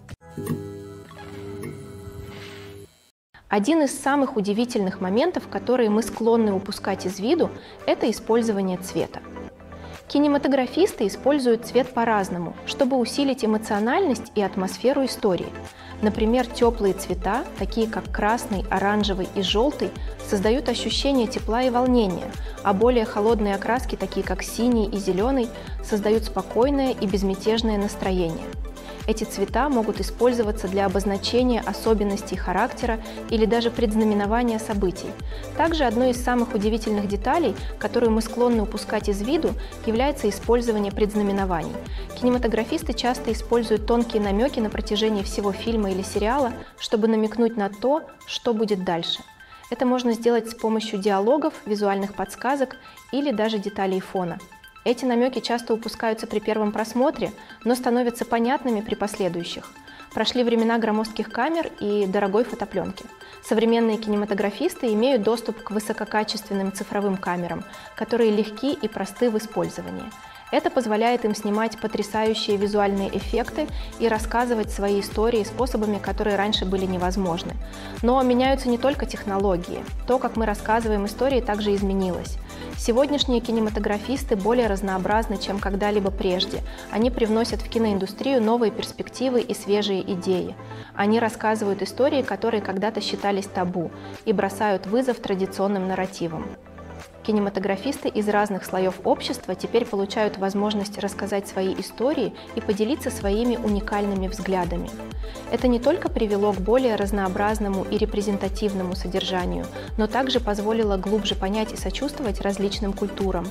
Один из самых удивительных моментов, которые мы склонны упускать из виду, это использование цвета. Кинематографисты используют цвет по-разному, чтобы усилить эмоциональность и атмосферу истории. Например, теплые цвета, такие как красный, оранжевый и желтый, создают ощущение тепла и волнения, а более холодные окраски, такие как синий и зеленый, создают спокойное и безмятежное настроение. Эти цвета могут использоваться для обозначения особенностей характера или даже предзнаменования событий. Также одной из самых удивительных деталей, которую мы склонны упускать из виду, является использование предзнаменований. Кинематографисты часто используют тонкие намеки на протяжении всего фильма или сериала, чтобы намекнуть на то, что будет дальше. Это можно сделать с помощью диалогов, визуальных подсказок или даже деталей фона. Эти намеки часто упускаются при первом просмотре, но становятся понятными при последующих. Прошли времена громоздких камер и дорогой фотопленки. Современные кинематографисты имеют доступ к высококачественным цифровым камерам, которые легки и просты в использовании. Это позволяет им снимать потрясающие визуальные эффекты и рассказывать свои истории способами, которые раньше были невозможны. Но меняются не только технологии. То, как мы рассказываем истории, также изменилось. Сегодняшние кинематографисты более разнообразны, чем когда-либо прежде. Они привносят в киноиндустрию новые перспективы и свежие идеи. Они рассказывают истории, которые когда-то считались табу, и бросают вызов традиционным нарративам. Кинематографисты из разных слоев общества теперь получают возможность рассказать свои истории и поделиться своими уникальными взглядами. Это не только привело к более разнообразному и репрезентативному содержанию, но также позволило глубже понять и сочувствовать различным культурам.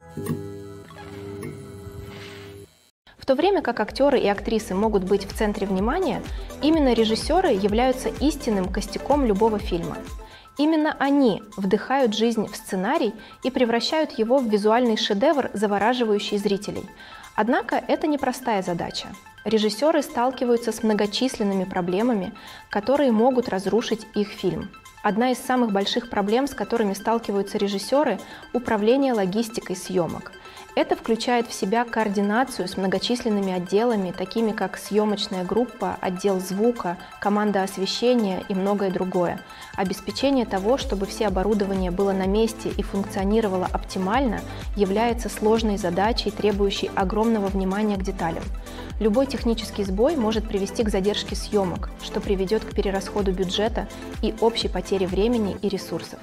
В то время как актеры и актрисы могут быть в центре внимания, именно режиссеры являются истинным костяком любого фильма. Именно они вдыхают жизнь в сценарий и превращают его в визуальный шедевр, завораживающий зрителей. Однако это непростая задача. Режиссеры сталкиваются с многочисленными проблемами, которые могут разрушить их фильм. Одна из самых больших проблем, с которыми сталкиваются режиссеры – управление логистикой съемок. Это включает в себя координацию с многочисленными отделами, такими как съемочная группа, отдел звука, команда освещения и многое другое. Обеспечение того, чтобы все оборудование было на месте и функционировало оптимально, является сложной задачей, требующей огромного внимания к деталям. Любой технический сбой может привести к задержке съемок, что приведет к перерасходу бюджета и общей потере времени и ресурсов.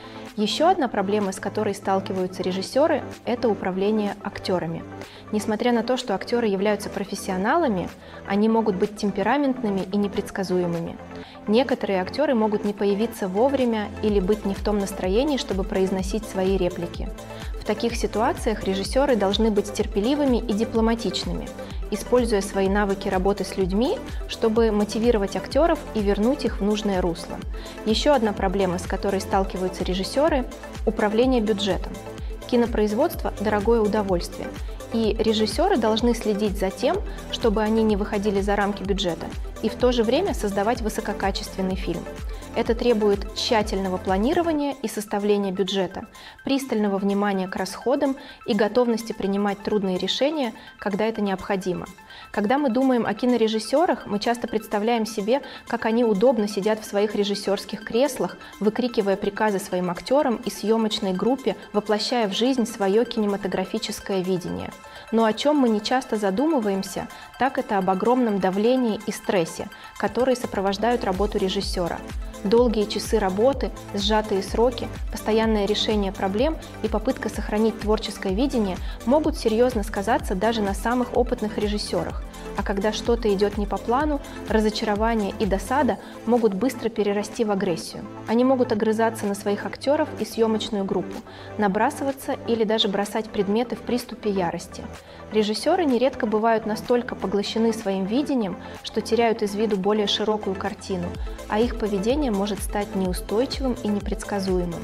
Еще одна проблема, с которой сталкиваются режиссеры, это управление актерами. Несмотря на то, что актеры являются профессионалами, они могут быть темпераментными и непредсказуемыми. Некоторые актеры могут не появиться вовремя или быть не в том настроении, чтобы произносить свои реплики. В таких ситуациях режиссеры должны быть терпеливыми и дипломатичными, используя свои навыки работы с людьми, чтобы мотивировать актеров и вернуть их в нужное русло. Еще одна проблема, с которой сталкиваются режиссеры – управление бюджетом. Кинопроизводство – дорогое удовольствие, и режиссеры должны следить за тем, чтобы они не выходили за рамки бюджета, и в то же время создавать высококачественный фильм. Это требует тщательного планирования и составления бюджета, пристального внимания к расходам и готовности принимать трудные решения, когда это необходимо. Когда мы думаем о кинорежиссерах, мы часто представляем себе, как они удобно сидят в своих режиссерских креслах, выкрикивая приказы своим актерам и съемочной группе, воплощая в жизнь свое кинематографическое видение. Но о чем мы не часто задумываемся, так это об огромном давлении и стрессе, которые сопровождают работу режиссера. Долгие часы работы, сжатые сроки, постоянное решение проблем и попытка сохранить творческое видение могут серьезно сказаться даже на самых опытных режиссерах. А когда что-то идет не по плану, разочарование и досада могут быстро перерасти в агрессию. Они могут огрызаться на своих актеров и съемочную группу, набрасываться или даже бросать предметы в приступе ярости. Режиссеры нередко бывают настолько поглощены своим видением, что теряют из виду более широкую картину, а их поведение может стать неустойчивым и непредсказуемым.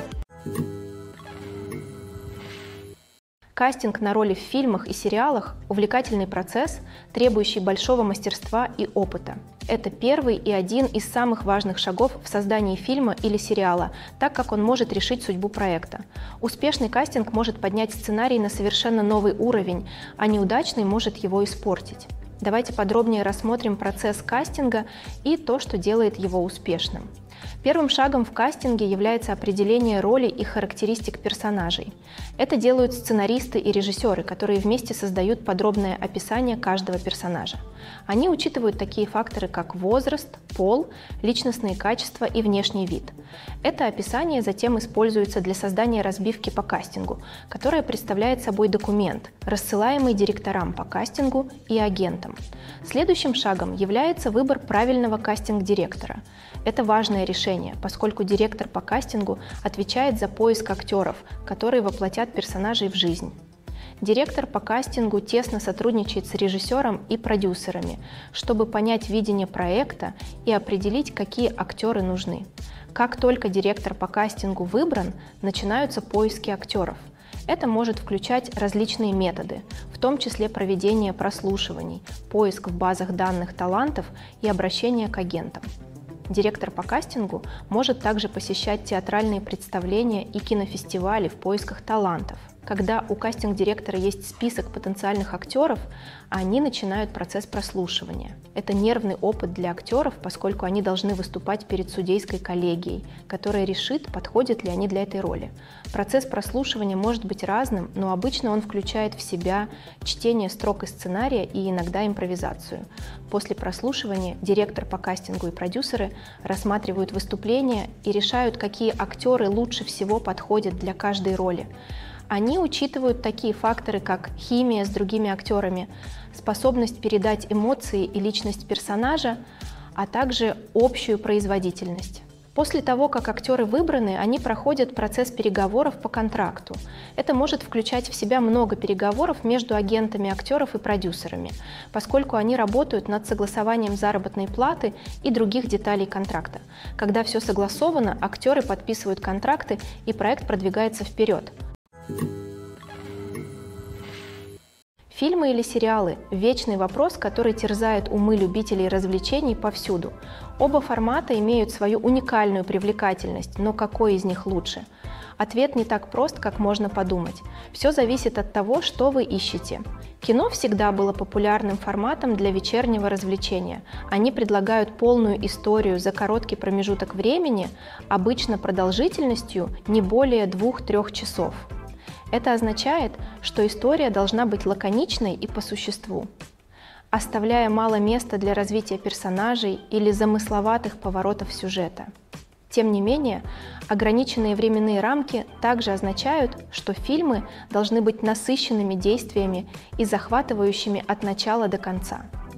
Кастинг на роли в фильмах и сериалах – увлекательный процесс, требующий большого мастерства и опыта. Это первый и один из самых важных шагов в создании фильма или сериала, так как он может решить судьбу проекта. Успешный кастинг может поднять сценарий на совершенно новый уровень, а неудачный может его испортить. Давайте подробнее рассмотрим процесс кастинга и то, что делает его успешным. Первым шагом в кастинге является определение роли и характеристик персонажей. Это делают сценаристы и режиссеры, которые вместе создают подробное описание каждого персонажа. Они учитывают такие факторы, как возраст, пол, личностные качества и внешний вид. Это описание затем используется для создания разбивки по кастингу, которая представляет собой документ, рассылаемый директорам по кастингу и агентам. Следующим шагом является выбор правильного кастинг-директора. Это важное решение, поскольку директор по кастингу отвечает за поиск актеров, которые воплотят персонажей в жизнь. Директор по кастингу тесно сотрудничает с режиссером и продюсерами, чтобы понять видение проекта и определить, какие актеры нужны. Как только директор по кастингу выбран, начинаются поиски актеров. Это может включать различные методы, в том числе проведение прослушиваний, поиск в базах данных талантов и обращение к агентам. Директор по кастингу может также посещать театральные представления и кинофестивали в поисках талантов. Когда у кастинг-директора есть список потенциальных актеров, они начинают процесс прослушивания. Это нервный опыт для актеров, поскольку они должны выступать перед судейской коллегией, которая решит, подходят ли они для этой роли. Процесс прослушивания может быть разным, но обычно он включает в себя чтение строк из сценария и иногда импровизацию. После прослушивания директор по кастингу и продюсеры рассматривают выступления и решают, какие актеры лучше всего подходят для каждой роли. Они учитывают такие факторы, как химия с другими актерами, способность передать эмоции и личность персонажа, а также общую производительность. После того, как актеры выбраны, они проходят процесс переговоров по контракту. Это может включать в себя много переговоров между агентами актеров и продюсерами, поскольку они работают над согласованием заработной платы и других деталей контракта. Когда все согласовано, актеры подписывают контракты, и проект продвигается вперед. Фильмы или сериалы – вечный вопрос, который терзает умы любителей развлечений повсюду. Оба формата имеют свою уникальную привлекательность, но какой из них лучше? Ответ не так прост, как можно подумать. Все зависит от того, что вы ищете. Кино всегда было популярным форматом для вечернего развлечения. Они предлагают полную историю за короткий промежуток времени, обычно продолжительностью не более двух-трех часов. Это означает, что история должна быть лаконичной и по существу, оставляя мало места для развития персонажей или замысловатых поворотов сюжета. Тем не менее, ограниченные временные рамки также означают, что фильмы должны быть насыщенными действиями и захватывающими от начала до конца.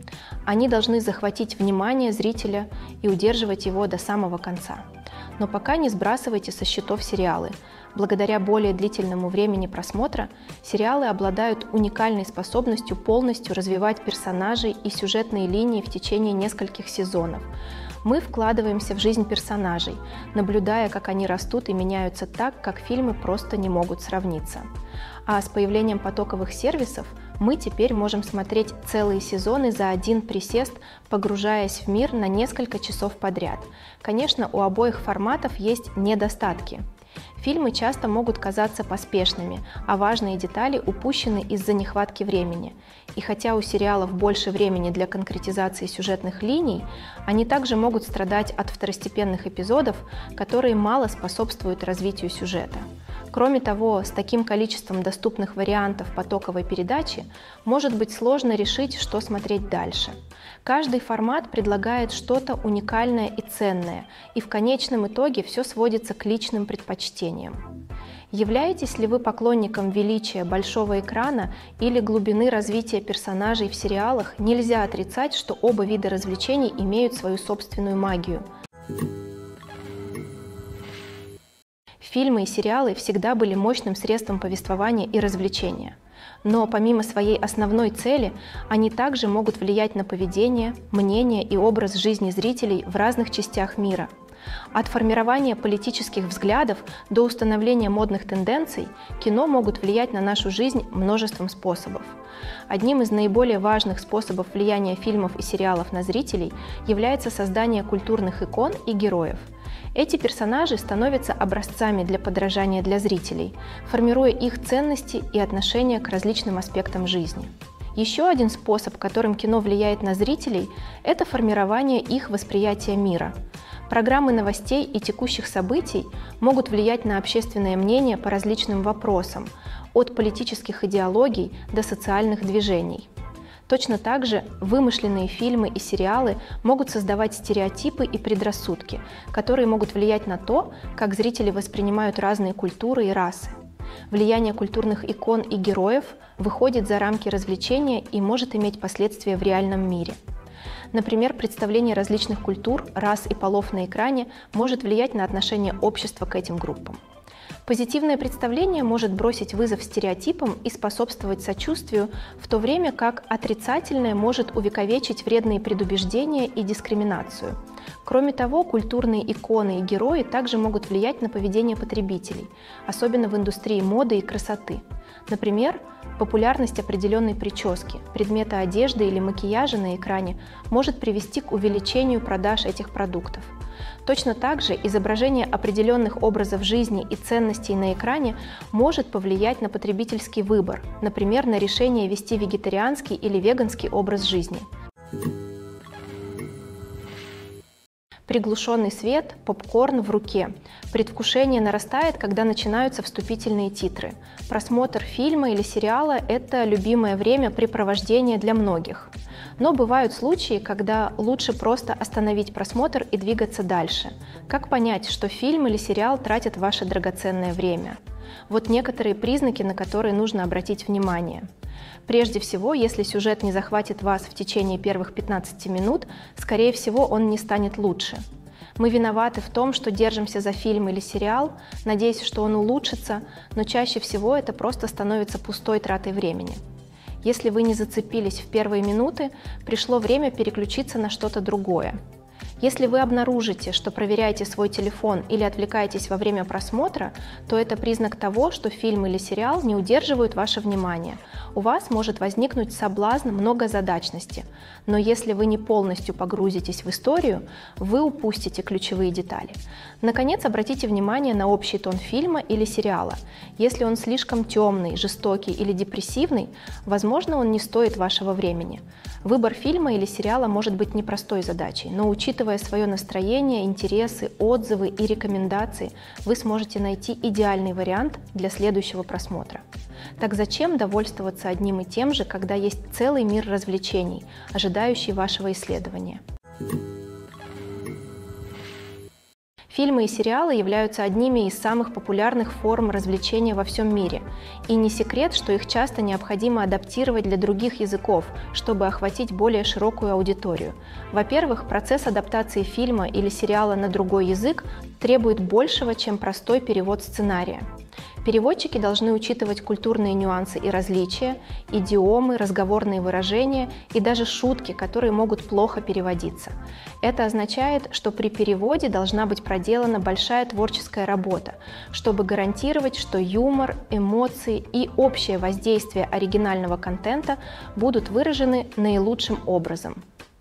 Они должны захватить внимание зрителя и удерживать его до самого конца. Но пока не сбрасывайте со счетов сериалы. Благодаря более длительному времени просмотра, сериалы обладают уникальной способностью полностью развивать персонажей и сюжетные линии в течение нескольких сезонов. Мы вкладываемся в жизнь персонажей, наблюдая, как они растут и меняются так, как фильмы просто не могут сравниться. А с появлением потоковых сервисов мы теперь можем смотреть целые сезоны за один присест, погружаясь в мир на несколько часов подряд. Конечно, у обоих форматов есть недостатки. Фильмы часто могут казаться поспешными, а важные детали упущены из-за нехватки времени. И хотя у сериалов больше времени для конкретизации сюжетных линий, они также могут страдать от второстепенных эпизодов, которые мало способствуют развитию сюжета. Кроме того, с таким количеством доступных вариантов потоковой передачи может быть сложно решить, что смотреть дальше. Каждый формат предлагает что-то уникальное и ценное, и в конечном итоге все сводится к личным предпочтениям. Являетесь ли вы поклонником величия большого экрана или глубины развития персонажей в сериалах, нельзя отрицать, что оба вида развлечений имеют свою собственную магию. Фильмы и сериалы всегда были мощным средством повествования и развлечения. Но помимо своей основной цели, они также могут влиять на поведение, мнение и образ жизни зрителей в разных частях мира. От формирования политических взглядов до установления модных тенденций кино могут влиять на нашу жизнь множеством способов. Одним из наиболее важных способов влияния фильмов и сериалов на зрителей является создание культурных икон и героев. Эти персонажи становятся образцами для подражания для зрителей, формируя их ценности и отношения к различным аспектам жизни. Еще один способ, которым кино влияет на зрителей, это формирование их восприятия мира. Программы новостей и текущих событий могут влиять на общественное мнение по различным вопросам, от политических идеологий до социальных движений. Точно так же вымышленные фильмы и сериалы могут создавать стереотипы и предрассудки, которые могут влиять на то, как зрители воспринимают разные культуры и расы. Влияние культурных икон и героев выходит за рамки развлечения и может иметь последствия в реальном мире. Например, представление различных культур, рас и полов на экране может влиять на отношение общества к этим группам. Позитивное представление может бросить вызов стереотипам и способствовать сочувствию, в то время как отрицательное может увековечить вредные предубеждения и дискриминацию. Кроме того, культурные иконы и герои также могут влиять на поведение потребителей, особенно в индустрии моды и красоты. Например, популярность определенной прически, предмета одежды или макияжа на экране может привести к увеличению продаж этих продуктов. Точно так же изображение определенных образов жизни и ценностей на экране может повлиять на потребительский выбор, например, на решение вести вегетарианский или веганский образ жизни. Приглушенный свет, попкорн в руке. Предвкушение нарастает, когда начинаются вступительные титры. Просмотр фильма или сериала – это любимое времяпрепровождение для многих. Но бывают случаи, когда лучше просто остановить просмотр и двигаться дальше. Как понять, что фильм или сериал тратит ваше драгоценное время? Вот некоторые признаки, на которые нужно обратить внимание. Прежде всего, если сюжет не захватит вас в течение первых пятнадцати минут, скорее всего, он не станет лучше. Мы виноваты в том, что держимся за фильм или сериал, надеясь, что он улучшится, но чаще всего это просто становится пустой тратой времени. Если вы не зацепились в первые минуты, пришло время переключиться на что-то другое. Если вы обнаружите, что проверяете свой телефон или отвлекаетесь во время просмотра, то это признак того, что фильм или сериал не удерживают ваше внимание. У вас может возникнуть соблазн многозадачности, но если вы не полностью погрузитесь в историю, вы упустите ключевые детали. Наконец, обратите внимание на общий тон фильма или сериала. Если он слишком темный, жестокий или депрессивный, возможно, он не стоит вашего времени. Выбор фильма или сериала может быть непростой задачей, но учитывая свое настроение, интересы, отзывы и рекомендации, вы сможете найти идеальный вариант для следующего просмотра. Так зачем довольствоваться одним и тем же, когда есть целый мир развлечений, ожидающий вашего исследования? Фильмы и сериалы являются одними из самых популярных форм развлечения во всем мире. И не секрет, что их часто необходимо адаптировать для других языков, чтобы охватить более широкую аудиторию. Во-первых, процесс адаптации фильма или сериала на другой язык требует большего, чем простой перевод сценария. Переводчики должны учитывать культурные нюансы и различия, идиомы, разговорные выражения и даже шутки, которые могут плохо переводиться. Это означает, что при переводе должна быть проделана большая творческая работа, чтобы гарантировать, что юмор, эмоции и общее воздействие оригинального контента будут выражены наилучшим образом.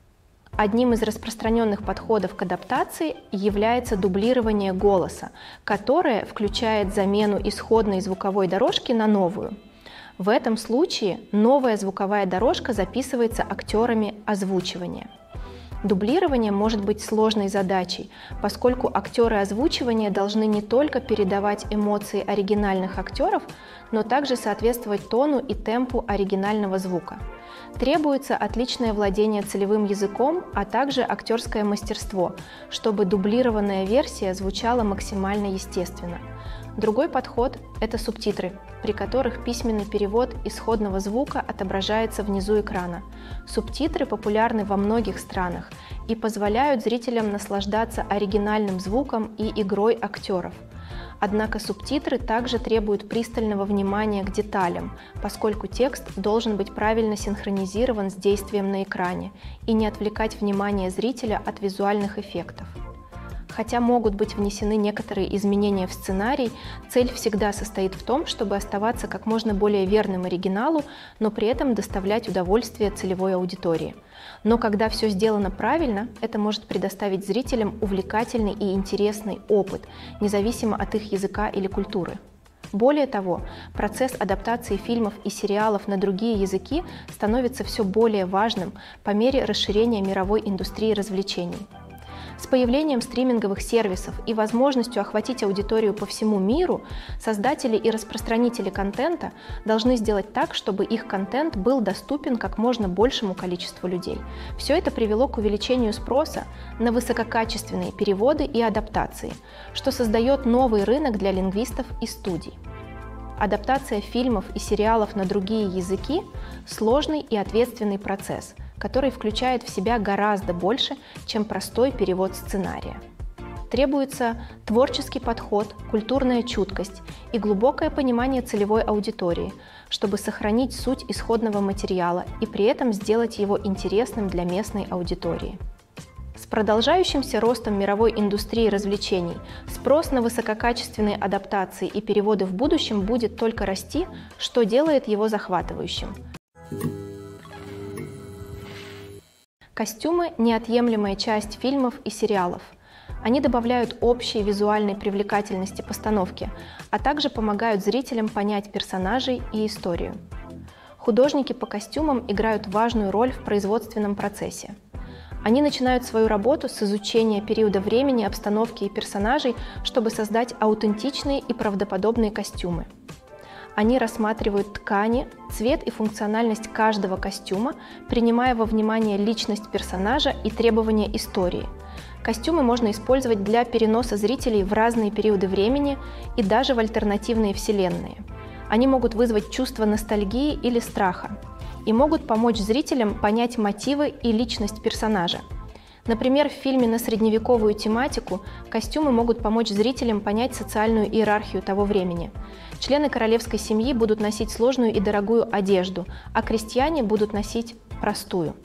Одним из распространенных подходов к адаптации является дублирование голоса, которое включает замену исходной звуковой дорожки на новую. В этом случае новая звуковая дорожка записывается актерами озвучивания. Дублирование может быть сложной задачей, поскольку актеры озвучивания должны не только передавать эмоции оригинальных актеров, но также соответствовать тону и темпу оригинального звука. Требуется отличное владение целевым языком, а также актерское мастерство, чтобы дублированная версия звучала максимально естественно. Другой подход – это субтитры, при которых письменный перевод исходного звука отображается внизу экрана. Субтитры популярны во многих странах и позволяют зрителям наслаждаться оригинальным звуком и игрой актеров. Однако субтитры также требуют пристального внимания к деталям, поскольку текст должен быть правильно синхронизирован с действием на экране и не отвлекать внимание зрителя от визуальных эффектов. Хотя могут быть внесены некоторые изменения в сценарий, цель всегда состоит в том, чтобы оставаться как можно более верным оригиналу, но при этом доставлять удовольствие целевой аудитории. Но когда все сделано правильно, это может предоставить зрителям увлекательный и интересный опыт, независимо от их языка или культуры. Более того, процесс адаптации фильмов и сериалов на другие языки становится все более важным по мере расширения мировой индустрии развлечений. С появлением стриминговых сервисов и возможностью охватить аудиторию по всему миру, создатели и распространители контента должны сделать так, чтобы их контент был доступен как можно большему количеству людей. Все это привело к увеличению спроса на высококачественные переводы и адаптации, что создает новый рынок для лингвистов и студий. Адаптация фильмов и сериалов на другие языки – сложный и ответственный процесс, который включает в себя гораздо больше, чем простой перевод сценария. Требуется творческий подход, культурная чуткость и глубокое понимание целевой аудитории, чтобы сохранить суть исходного материала и при этом сделать его интересным для местной аудитории. С продолжающимся ростом мировой индустрии развлечений спрос на высококачественные адаптации и переводы в будущем будет только расти, что делает его захватывающим. Костюмы – неотъемлемая часть фильмов и сериалов. Они добавляют общей визуальной привлекательности постановки, а также помогают зрителям понять персонажей и историю. Художники по костюмам играют важную роль в производственном процессе. Они начинают свою работу с изучения периода времени, обстановки и персонажей, чтобы создать аутентичные и правдоподобные костюмы. Они рассматривают ткани, цвет и функциональность каждого костюма, принимая во внимание личность персонажа и требования истории. Костюмы можно использовать для переноса зрителей в разные периоды времени и даже в альтернативные вселенные. Они могут вызвать чувство ностальгии или страха и могут помочь зрителям понять мотивы и личность персонажа. Например, в фильме на средневековую тематику костюмы могут помочь зрителям понять социальную иерархию того времени. Члены королевской семьи будут носить сложную и дорогую одежду, а крестьяне будут носить простую.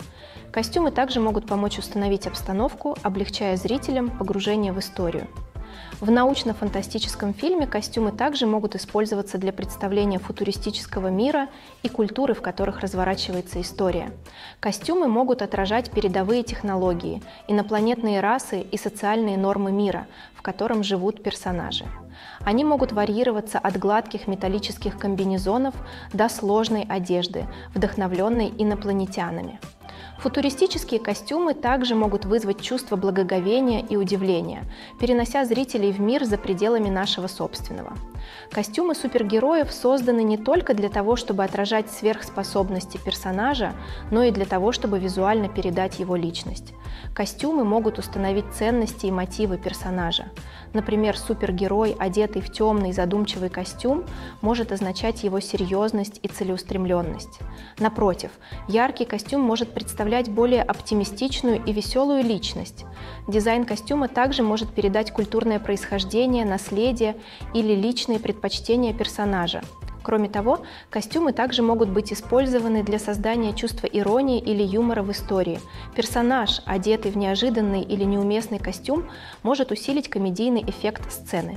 Костюмы также могут помочь установить обстановку, облегчая зрителям погружение в историю. В научно-фантастическом фильме костюмы также могут использоваться для представления футуристического мира и культуры, в которых разворачивается история. Костюмы могут отражать передовые технологии, инопланетные расы и социальные нормы мира, в котором живут персонажи. Они могут варьироваться от гладких металлических комбинезонов до сложной одежды, вдохновленной инопланетянами. Футуристические костюмы также могут вызвать чувство благоговения и удивления, перенося зрителей в мир за пределами нашего собственного. Костюмы супергероев созданы не только для того, чтобы отражать сверхспособности персонажа, но и для того, чтобы визуально передать его личность. Костюмы могут установить ценности и мотивы персонажа. Например, супергерой, одетый в темный задумчивый костюм, может означать его серьезность и целеустремленность. Напротив, яркий костюм может представлять более оптимистичную и веселую личность. Дизайн костюма также может передать культурное происхождение, наследие или личные предпочтения персонажа. Кроме того, костюмы также могут быть использованы для создания чувства иронии или юмора в истории. Персонаж, одетый в неожиданный или неуместный костюм, может усилить комедийный эффект сцены.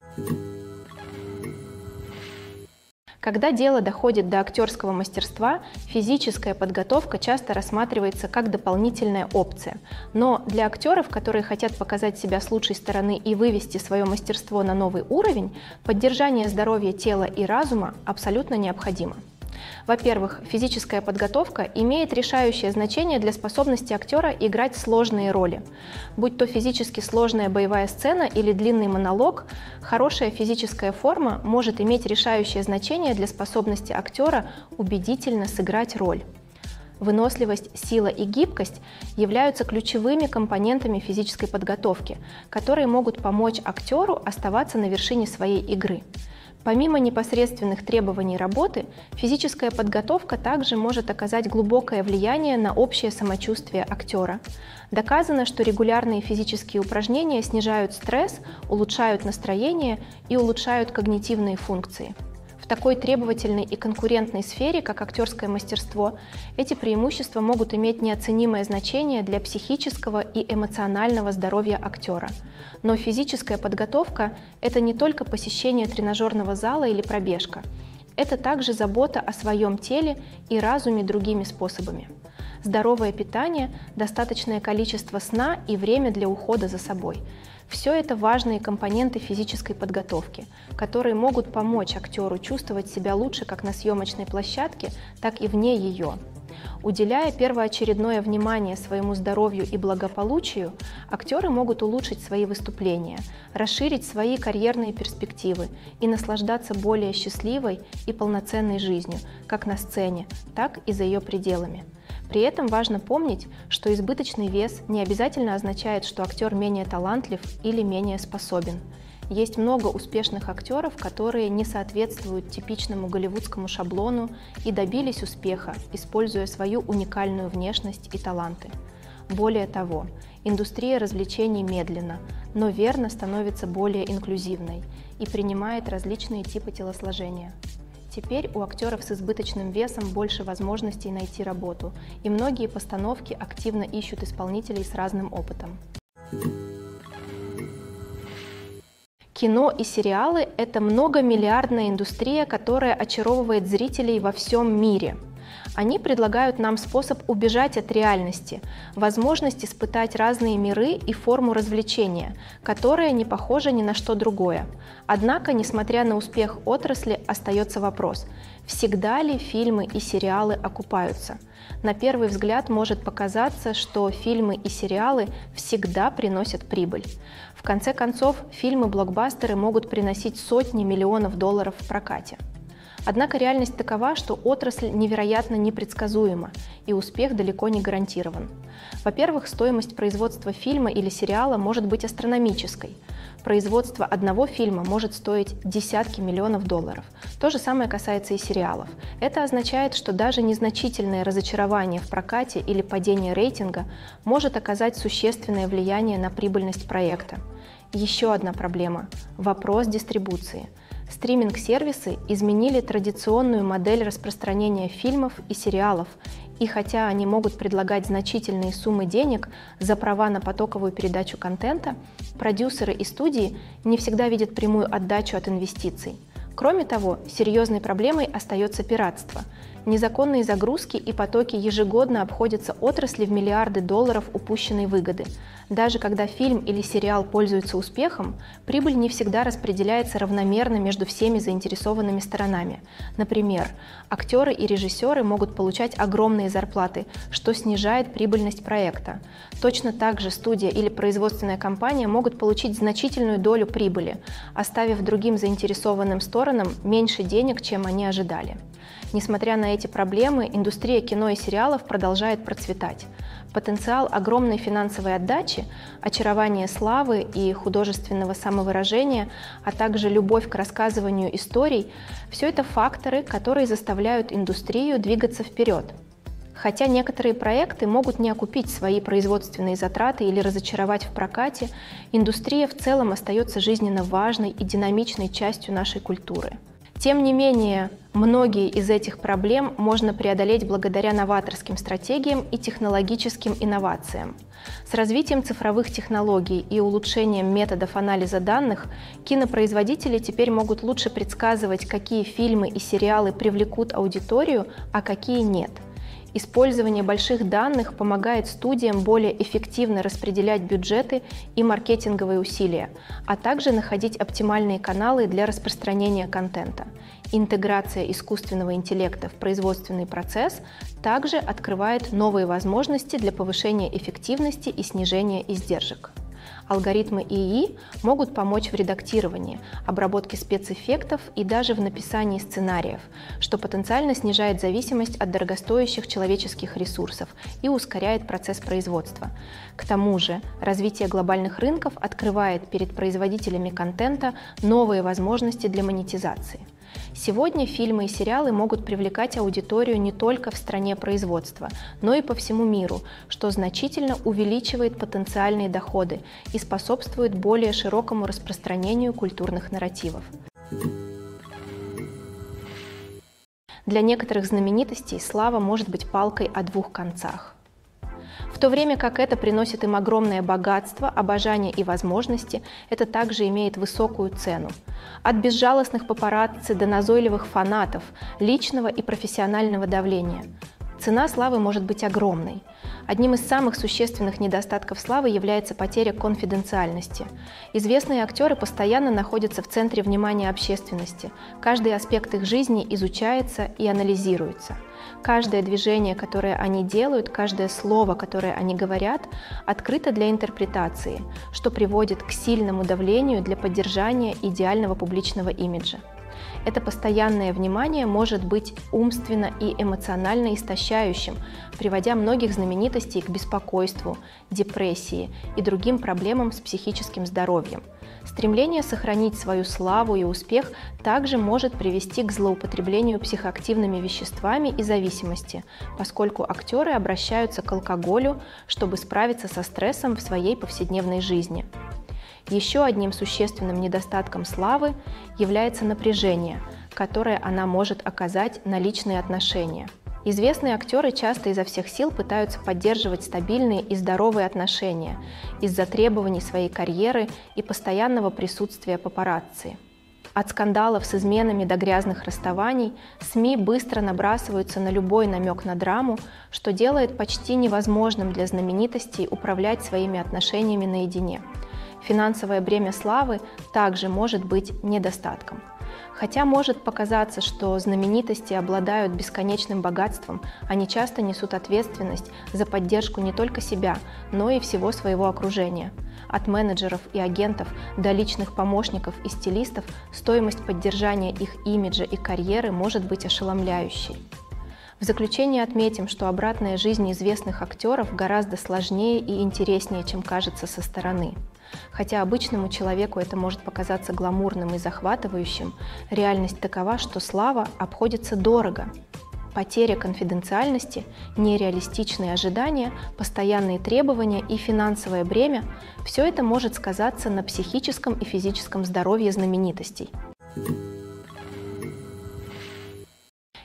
Когда дело доходит до актерского мастерства, физическая подготовка часто рассматривается как дополнительная опция. Но для актеров, которые хотят показать себя с лучшей стороны и вывести свое мастерство на новый уровень, поддержание здоровья тела и разума абсолютно необходимо. Во-первых, физическая подготовка имеет решающее значение для способности актера играть сложные роли. Будь то физически сложная боевая сцена или длинный монолог, хорошая физическая форма может иметь решающее значение для способности актера убедительно сыграть роль. Выносливость, сила и гибкость являются ключевыми компонентами физической подготовки, которые могут помочь актеру оставаться на вершине своей игры. Помимо непосредственных требований работы, физическая подготовка также может оказать глубокое влияние на общее самочувствие актера. Доказано, что регулярные физические упражнения снижают стресс, улучшают настроение и улучшают когнитивные функции. В такой требовательной и конкурентной сфере, как актерское мастерство, эти преимущества могут иметь неоценимое значение для психического и эмоционального здоровья актера. Но физическая подготовка – это не только посещение тренажерного зала или пробежка. Это также забота о своем теле и разуме другими способами. Здоровое питание, достаточное количество сна и время для ухода за собой – все это важные компоненты физической подготовки, которые могут помочь актеру чувствовать себя лучше как на съемочной площадке, так и вне ее. Уделяя первоочередное внимание своему здоровью и благополучию, актеры могут улучшить свои выступления, расширить свои карьерные перспективы и наслаждаться более счастливой и полноценной жизнью, как на сцене, так и за ее пределами. При этом важно помнить, что избыточный вес не обязательно означает, что актер менее талантлив или менее способен. Есть много успешных актеров, которые не соответствуют типичному голливудскому шаблону и добились успеха, используя свою уникальную внешность и таланты. Более того, индустрия развлечений медленно, но верно становится более инклюзивной и принимает различные типы телосложения. Теперь у актеров с избыточным весом больше возможностей найти работу, и многие постановки активно ищут исполнителей с разным опытом. Кино и сериалы – это многомиллиардная индустрия, которая очаровывает зрителей во всем мире. Они предлагают нам способ убежать от реальности, возможность испытать разные миры и форму развлечения, которая не похожа ни на что другое. Однако, несмотря на успех отрасли, остается вопрос: всегда ли фильмы и сериалы окупаются? На первый взгляд может показаться, что фильмы и сериалы всегда приносят прибыль. В конце концов, фильмы-блокбастеры могут приносить сотни миллионов долларов в прокате. Однако реальность такова, что отрасль невероятно непредсказуема, и успех далеко не гарантирован. Во-первых, стоимость производства фильма или сериала может быть астрономической. Производство одного фильма может стоить десятки миллионов долларов. То же самое касается и сериалов. Это означает, что даже незначительное разочарование в прокате или падение рейтинга может оказать существенное влияние на прибыльность проекта. Еще одна проблема – вопрос дистрибуции. Стриминг-сервисы изменили традиционную модель распространения фильмов и сериалов И хотя они могут предлагать значительные суммы денег за права на потоковую передачу контента, продюсеры и студии не всегда видят прямую отдачу от инвестиций. Кроме того, серьезной проблемой остается пиратство. Незаконные загрузки и потоки ежегодно обходятся отрасли в миллиарды долларов упущенной выгоды. Даже когда фильм или сериал пользуются успехом, прибыль не всегда распределяется равномерно между всеми заинтересованными сторонами. Например, актеры и режиссеры могут получать огромные зарплаты, что снижает прибыльность проекта. Точно так же студия или производственная компания могут получить значительную долю прибыли, оставив другим заинтересованным сторонам меньше денег, чем они ожидали. Несмотря на эти проблемы, индустрия кино и сериалов продолжает процветать. Потенциал огромной финансовой отдачи, очарование славы и художественного самовыражения, а также любовь к рассказыванию историй – все это факторы, которые заставляют индустрию двигаться вперед. Хотя некоторые проекты могут не окупить свои производственные затраты или разочаровать в прокате, индустрия в целом остается жизненно важной и динамичной частью нашей культуры. Тем не менее, многие из этих проблем можно преодолеть благодаря новаторским стратегиям и технологическим инновациям. С развитием цифровых технологий и улучшением методов анализа данных кинопроизводители теперь могут лучше предсказывать, какие фильмы и сериалы привлекут аудиторию, а какие нет. Использование больших данных помогает студиям более эффективно распределять бюджеты и маркетинговые усилия, а также находить оптимальные каналы для распространения контента. Интеграция искусственного интеллекта в производственный процесс также открывает новые возможности для повышения эффективности и снижения издержек. Алгоритмы ИИ могут помочь в редактировании, обработке спецэффектов и даже в написании сценариев, что потенциально снижает зависимость от дорогостоящих человеческих ресурсов и ускоряет процесс производства. К тому же, развитие глобальных рынков открывает перед производителями контента новые возможности для монетизации. Сегодня фильмы и сериалы могут привлекать аудиторию не только в стране производства, но и по всему миру, что значительно увеличивает потенциальные доходы и способствует более широкому распространению культурных нарративов. Для некоторых знаменитостей слава может быть палкой о двух концах. В то время как это приносит им огромное богатство, обожание и возможности, это также имеет высокую цену. От безжалостных папарацци до назойливых фанатов, личного и профессионального давления. Цена славы может быть огромной. Одним из самых существенных недостатков славы является потеря конфиденциальности. Известные актеры постоянно находятся в центре внимания общественности. Каждый аспект их жизни изучается и анализируется. Каждое движение, которое они делают, каждое слово, которое они говорят, открыто для интерпретации, что приводит к сильному давлению для поддержания идеального публичного имиджа. Это постоянное внимание может быть умственно и эмоционально истощающим, приводя многих знаменитостей к беспокойству, депрессии и другим проблемам с психическим здоровьем. Стремление сохранить свою славу и успех также может привести к злоупотреблению психоактивными веществами и зависимости, поскольку актеры обращаются к алкоголю, чтобы справиться со стрессом в своей повседневной жизни. Еще одним существенным недостатком славы является напряжение, которое она может оказать на личные отношения. Известные актеры часто изо всех сил пытаются поддерживать стабильные и здоровые отношения из-за требований своей карьеры и постоянного присутствия папарацци. От скандалов с изменами до грязных расставаний СМИ быстро набрасываются на любой намек на драму, что делает почти невозможным для знаменитостей управлять своими отношениями наедине. Финансовое бремя славы также может быть недостатком. Хотя может показаться, что знаменитости обладают бесконечным богатством, они часто несут ответственность за поддержку не только себя, но и всего своего окружения. От менеджеров и агентов до личных помощников и стилистов стоимость поддержания их имиджа и карьеры может быть ошеломляющей. В заключение отметим, что обратная жизнь известных актеров гораздо сложнее и интереснее, чем кажется со стороны. Хотя обычному человеку это может показаться гламурным и захватывающим, реальность такова, что слава обходится дорого. Потеря конфиденциальности, нереалистичные ожидания, постоянные требования и финансовое бремя – все это может сказаться на психическом и физическом здоровье знаменитостей.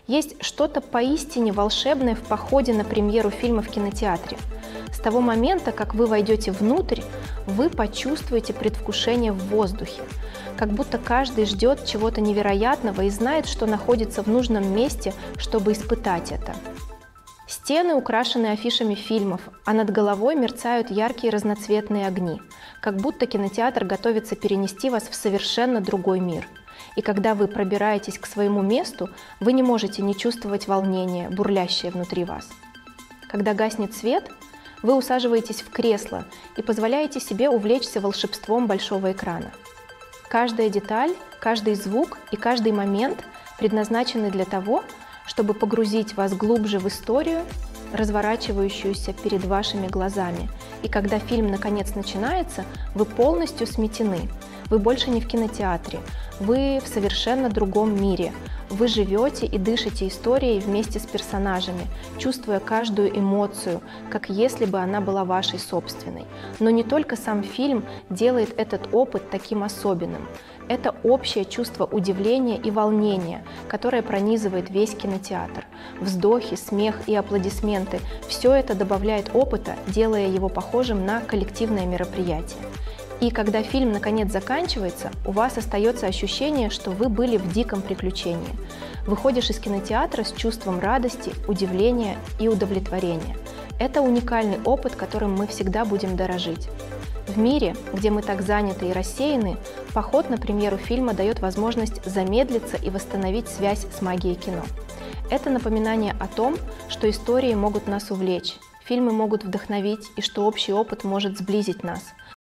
Есть что-то поистине волшебное в походе на премьеру фильма в кинотеатре. С того момента, как вы войдете внутрь, вы почувствуете предвкушение в воздухе, как будто каждый ждет чего-то невероятного и знает, что находится в нужном месте, чтобы испытать это. Стены украшены афишами фильмов, а над головой мерцают яркие разноцветные огни, как будто кинотеатр готовится перенести вас в совершенно другой мир. И когда вы пробираетесь к своему месту, вы не можете не чувствовать волнения, бурлящее внутри вас. Когда гаснет свет, вы усаживаетесь в кресло и позволяете себе увлечься волшебством большого экрана. Каждая деталь, каждый звук и каждый момент предназначены для того, чтобы погрузить вас глубже в историю, разворачивающуюся перед вашими глазами. И когда фильм наконец начинается, вы полностью сметены. Вы больше не в кинотеатре, вы в совершенно другом мире. Вы живете и дышите историей вместе с персонажами, чувствуя каждую эмоцию, как если бы она была вашей собственной. Но не только сам фильм делает этот опыт таким особенным. Это общее чувство удивления и волнения, которое пронизывает весь кинотеатр. Вздохи, смех и аплодисменты – все это добавляет опыта, делая его похожим на коллективное мероприятие. И когда фильм наконец заканчивается, у вас остается ощущение, что вы были в диком приключении. Выходишь из кинотеатра с чувством радости, удивления и удовлетворения. Это уникальный опыт, которым мы всегда будем дорожить. В мире, где мы так заняты и рассеяны, поход на премьеру фильма дает возможность замедлиться и восстановить связь с магией кино. Это напоминание о том, что истории могут нас увлечь, фильмы могут вдохновить и что общий опыт может сблизить нас.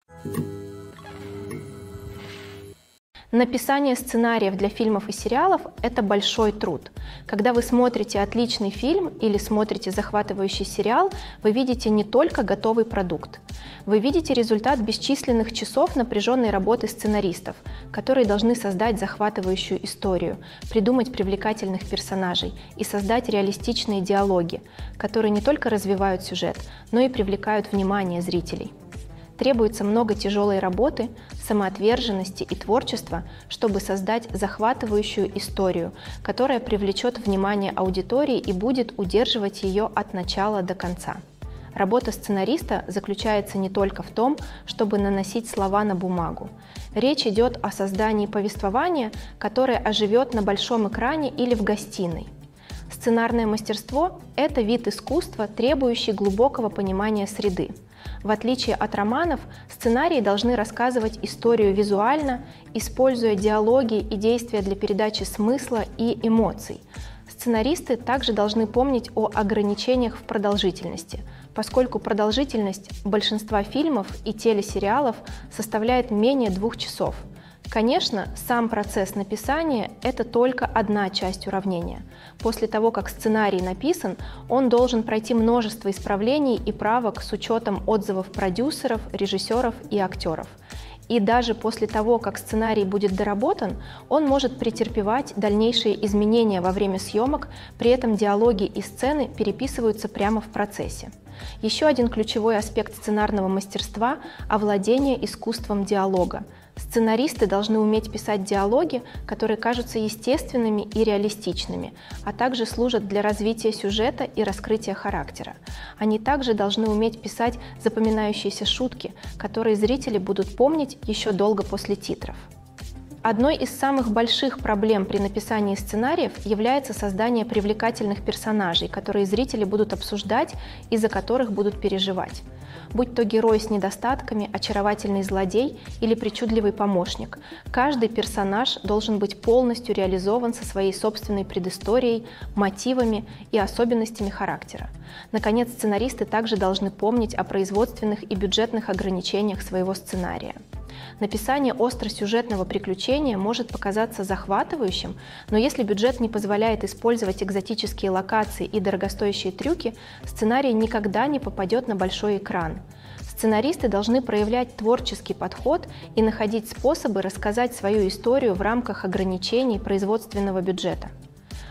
Написание сценариев для фильмов и сериалов – это большой труд. Когда вы смотрите отличный фильм или смотрите захватывающий сериал, вы видите не только готовый продукт. Вы видите результат бесчисленных часов напряженной работы сценаристов, которые должны создать захватывающую историю, придумать привлекательных персонажей и создать реалистичные диалоги, которые не только развивают сюжет, но и привлекают внимание зрителей. Требуется много тяжелой работы, самоотверженности и творчества, чтобы создать захватывающую историю, которая привлечет внимание аудитории и будет удерживать ее от начала до конца. Работа сценариста заключается не только в том, чтобы наносить слова на бумагу. Речь идет о создании повествования, которое оживет на большом экране или в гостиной. Сценарное мастерство – это вид искусства, требующий глубокого понимания среды. В отличие от романов, сценарии должны рассказывать историю визуально, используя диалоги и действия для передачи смысла и эмоций. Сценаристы также должны помнить о ограничениях в продолжительности, поскольку продолжительность большинства фильмов и телесериалов составляет менее двух часов. Конечно, сам процесс написания – это только одна часть уравнения. После того, как сценарий написан, он должен пройти множество исправлений и правок с учетом отзывов продюсеров, режиссеров и актеров. И даже после того, как сценарий будет доработан, он может претерпевать дальнейшие изменения во время съемок, при этом диалоги и сцены переписываются прямо в процессе. Еще один ключевой аспект сценарного мастерства – овладение искусством диалога. Сценаристы должны уметь писать диалоги, которые кажутся естественными и реалистичными, а также служат для развития сюжета и раскрытия характера. Они также должны уметь писать запоминающиеся шутки, которые зрители будут помнить еще долго после титров. Одной из самых больших проблем при написании сценариев является создание привлекательных персонажей, которые зрители будут обсуждать и за которых будут переживать. Будь то герой с недостатками, очаровательный злодей или причудливый помощник, каждый персонаж должен быть полностью реализован со своей собственной предысторией, мотивами и особенностями характера. Наконец, сценаристы также должны помнить о производственных и бюджетных ограничениях своего сценария. Написание остросюжетного приключения может показаться захватывающим, но если бюджет не позволяет использовать экзотические локации и дорогостоящие трюки, сценарий никогда не попадет на большой экран. Сценаристы должны проявлять творческий подход и находить способы рассказать свою историю в рамках ограничений производственного бюджета.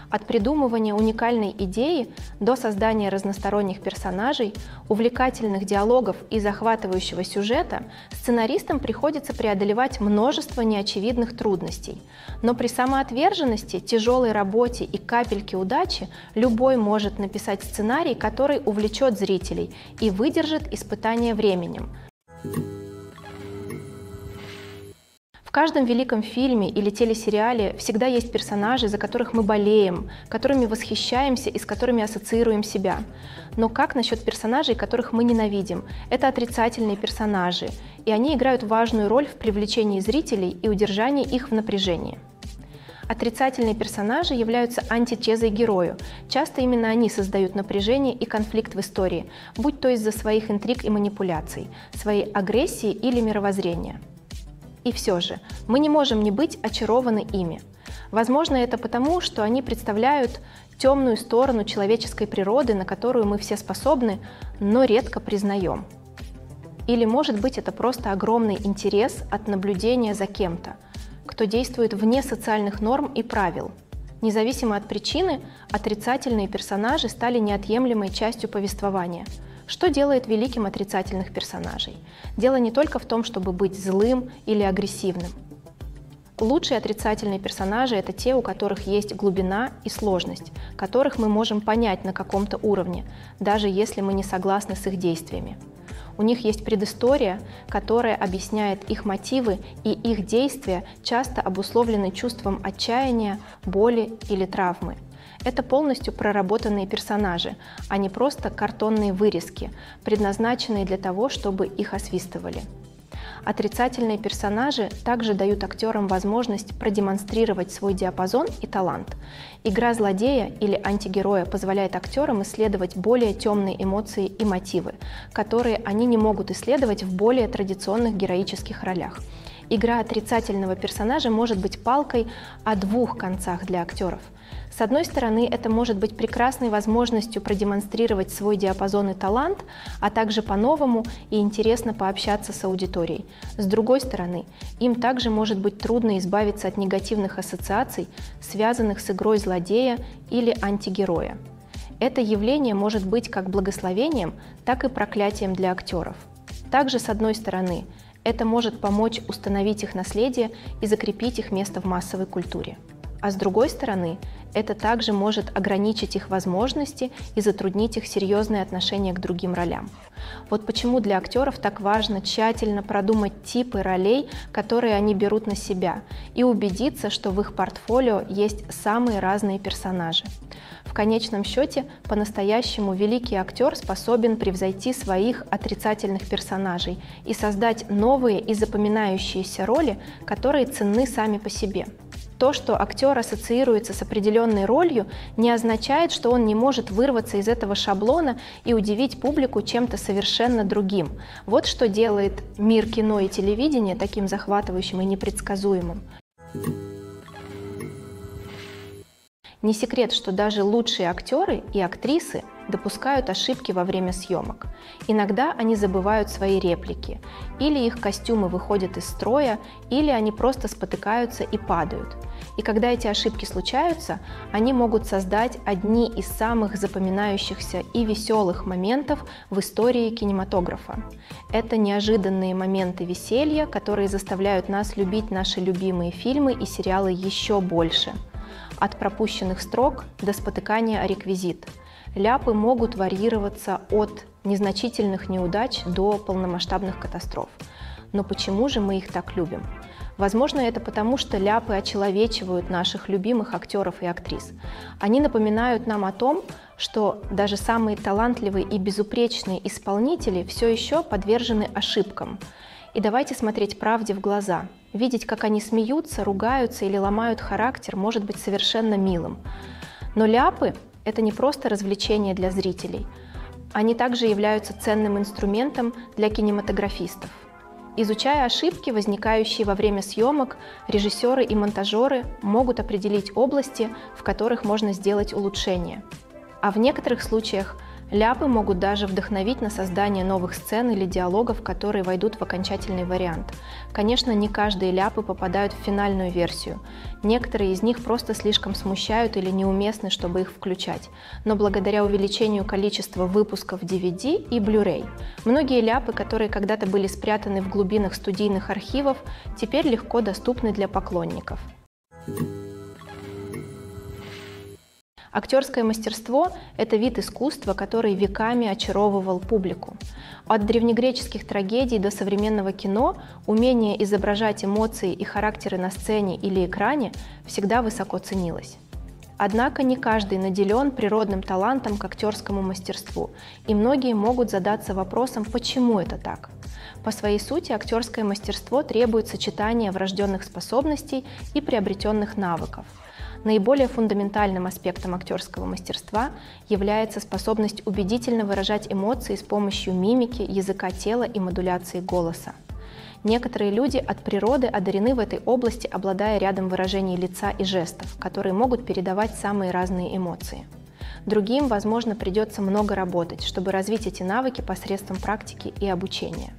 От придумывания уникальной идеи до создания разносторонних персонажей, увлекательных диалогов и захватывающего сюжета сценаристам приходится преодолевать множество неочевидных трудностей. Но при самоотверженности, тяжелой работе и капельке удачи любой может написать сценарий, который увлечет зрителей и выдержит испытание временем. В каждом великом фильме или телесериале всегда есть персонажи, за которых мы болеем, которыми восхищаемся и с которыми ассоциируем себя. Но как насчет персонажей, которых мы ненавидим? Это отрицательные персонажи, и они играют важную роль в привлечении зрителей и удержании их в напряжении. Отрицательные персонажи являются антитезой герою. Часто именно они создают напряжение и конфликт в истории, будь то из-за своих интриг и манипуляций, своей агрессии или мировоззрения. И все же, мы не можем не быть очарованы ими. Возможно, это потому, что они представляют темную сторону человеческой природы, на которую мы все способны, но редко признаем. Или, может быть, это просто огромный интерес от наблюдения за кем-то, кто действует вне социальных норм и правил. Независимо от причины, отрицательные персонажи стали неотъемлемой частью повествования. Что делает великим отрицательных персонажей? Дело не только в том, чтобы быть злым или агрессивным. Лучшие отрицательные персонажи – это те, у которых есть глубина и сложность, которых мы можем понять на каком-то уровне, даже если мы не согласны с их действиями. У них есть предыстория, которая объясняет их мотивы, и их действия часто обусловлены чувством отчаяния, боли или травмы. Это полностью проработанные персонажи, а не просто картонные вырезки, предназначенные для того, чтобы их освистывали. Отрицательные персонажи также дают актерам возможность продемонстрировать свой диапазон и талант. Игра злодея или антигероя позволяет актерам исследовать более темные эмоции и мотивы, которые они не могут исследовать в более традиционных героических ролях. Игра отрицательного персонажа может быть палкой о двух концах для актеров. С одной стороны, это может быть прекрасной возможностью продемонстрировать свой диапазон и талант, а также по-новому и интересно пообщаться с аудиторией. С другой стороны, им также может быть трудно избавиться от негативных ассоциаций, связанных с игрой злодея или антигероя. Это явление может быть как благословением, так и проклятием для актеров. Также, с одной стороны, это может помочь установить их наследие и закрепить их место в массовой культуре. А с другой стороны, это также может ограничить их возможности и затруднить их серьезное отношение к другим ролям. Вот почему для актеров так важно тщательно продумать типы ролей, которые они берут на себя, и убедиться, что в их портфолио есть самые разные персонажи. В конечном счете, по-настоящему великий актер способен превзойти своих отрицательных персонажей и создать новые и запоминающиеся роли, которые ценны сами по себе. То, что актер ассоциируется с определенной ролью, не означает, что он не может вырваться из этого шаблона и удивить публику чем-то совершенно другим. Вот что делает мир кино и телевидения таким захватывающим и непредсказуемым. Не секрет, что даже лучшие актеры и актрисы допускают ошибки во время съемок. Иногда они забывают свои реплики, или их костюмы выходят из строя, или они просто спотыкаются и падают. И когда эти ошибки случаются, они могут создать одни из самых запоминающихся и веселых моментов в истории кинематографа. Это неожиданные моменты веселья, которые заставляют нас любить наши любимые фильмы и сериалы еще больше. От пропущенных строк до спотыкания о реквизит. Ляпы могут варьироваться от незначительных неудач до полномасштабных катастроф. Но почему же мы их так любим? Возможно, это потому, что ляпы очеловечивают наших любимых актеров и актрис. Они напоминают нам о том, что даже самые талантливые и безупречные исполнители все еще подвержены ошибкам. И давайте смотреть правде в глаза. Видеть, как они смеются, ругаются или ломают характер, может быть совершенно милым. Но ляпы – это не просто развлечение для зрителей. Они также являются ценным инструментом для кинематографистов. Изучая ошибки, возникающие во время съемок, режиссеры и монтажеры могут определить области, в которых можно сделать улучшения. А в некоторых случаях Ляпы могут даже вдохновить на создание новых сцен или диалогов, которые войдут в окончательный вариант. Конечно, не каждые ляпы попадают в финальную версию. Некоторые из них просто слишком смущают или неуместны, чтобы их включать. Но благодаря увеличению количества выпусков ди ви ди и Blu-ray, многие ляпы, которые когда-то были спрятаны в глубинах студийных архивов, теперь легко доступны для поклонников. Актерское мастерство – это вид искусства, который веками очаровывал публику. От древнегреческих трагедий до современного кино умение изображать эмоции и характеры на сцене или экране всегда высоко ценилось. Однако не каждый наделен природным талантом к актерскому мастерству, и многие могут задаться вопросом, почему это так. По своей сути, актерское мастерство требует сочетания врожденных способностей и приобретенных навыков. Наиболее фундаментальным аспектом актерского мастерства является способность убедительно выражать эмоции с помощью мимики, языка тела и модуляции голоса. Некоторые люди от природы одарены в этой области, обладая рядом выражений лица и жестов, которые могут передавать самые разные эмоции. Другим, возможно, придется много работать, чтобы развить эти навыки посредством практики и обучения.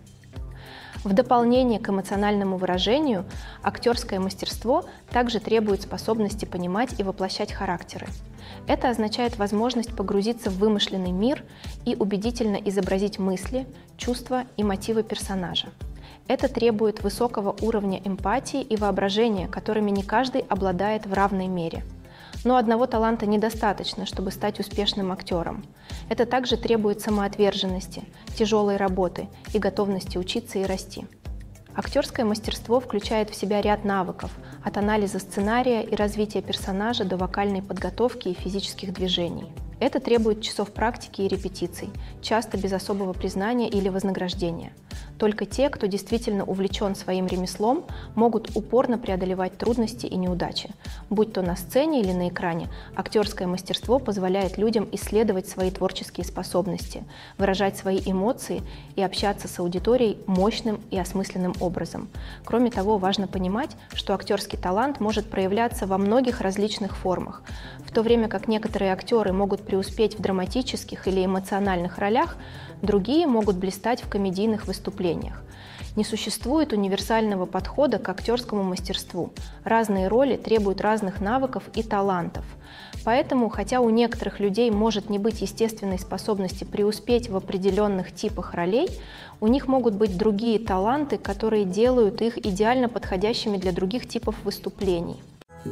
В дополнение к эмоциональному выражению, актерское мастерство также требует способности понимать и воплощать характеры. Это означает возможность погрузиться в вымышленный мир и убедительно изобразить мысли, чувства и мотивы персонажа. Это требует высокого уровня эмпатии и воображения, которыми не каждый обладает в равной мере. Но одного таланта недостаточно, чтобы стать успешным актером. Это также требует самоотверженности, тяжелой работы и готовности учиться и расти. Актерское мастерство включает в себя ряд навыков, от анализа сценария и развития персонажа до вокальной подготовки и физических движений. Это требует часов практики и репетиций, часто без особого признания или вознаграждения. Только те, кто действительно увлечен своим ремеслом, могут упорно преодолевать трудности и неудачи. Будь то на сцене или на экране, актерское мастерство позволяет людям исследовать свои творческие способности, выражать свои эмоции и общаться с аудиторией мощным и осмысленным образом. Кроме того, важно понимать, что актерский талант может проявляться во многих различных формах. В то время как некоторые актеры могут преуспеть в драматических или эмоциональных ролях, другие могут блистать в комедийных выступлениях. Не существует универсального подхода к актерскому мастерству. Разные роли требуют разных навыков и талантов. Поэтому, хотя у некоторых людей может не быть естественной способности преуспеть в определенных типах ролей, у них могут быть другие таланты, которые делают их идеально подходящими для других типов выступлений.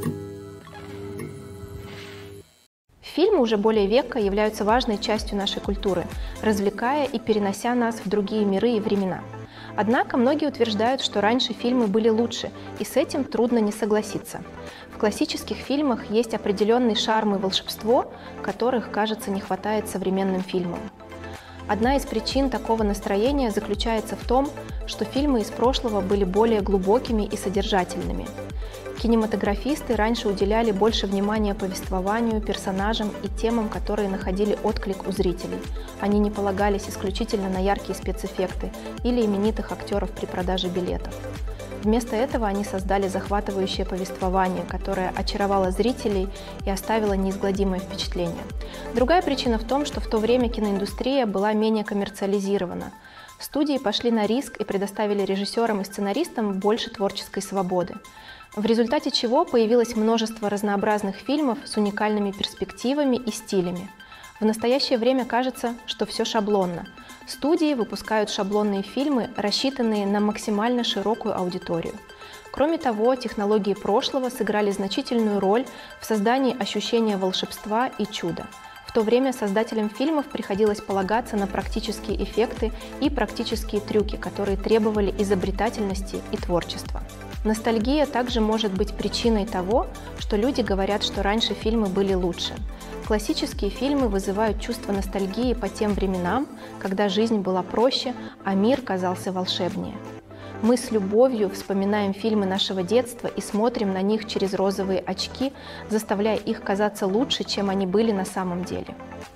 Фильмы уже более века являются важной частью нашей культуры, развлекая и перенося нас в другие миры и времена. Однако многие утверждают, что раньше фильмы были лучше, и с этим трудно не согласиться. В классических фильмах есть определенный шарм и волшебство, которых, кажется, не хватает современным фильмам. Одна из причин такого настроения заключается в том, что фильмы из прошлого были более глубокими и содержательными. Кинематографисты раньше уделяли больше внимания повествованию, персонажам и темам, которые находили отклик у зрителей. Они не полагались исключительно на яркие спецэффекты или именитых актеров при продаже билетов. Вместо этого они создали захватывающее повествование, которое очаровало зрителей и оставило неизгладимое впечатление. Другая причина в том, что в то время киноиндустрия была менее коммерциализирована. Студии пошли на риск и предоставили режиссерам и сценаристам больше творческой свободы, в результате чего появилось множество разнообразных фильмов с уникальными перспективами и стилями. В настоящее время кажется, что все шаблонно. Студии выпускают шаблонные фильмы, рассчитанные на максимально широкую аудиторию. Кроме того, технологии прошлого сыграли значительную роль в создании ощущения волшебства и чуда. В то время создателям фильмов приходилось полагаться на практические эффекты и практические трюки, которые требовали изобретательности и творчества. Ностальгия также может быть причиной того, что люди говорят, что раньше фильмы были лучше. Классические фильмы вызывают чувство ностальгии по тем временам, когда жизнь была проще, а мир казался волшебнее. Мы с любовью вспоминаем фильмы нашего детства и смотрим на них через розовые очки, заставляя их казаться лучше, чем они были на самом деле.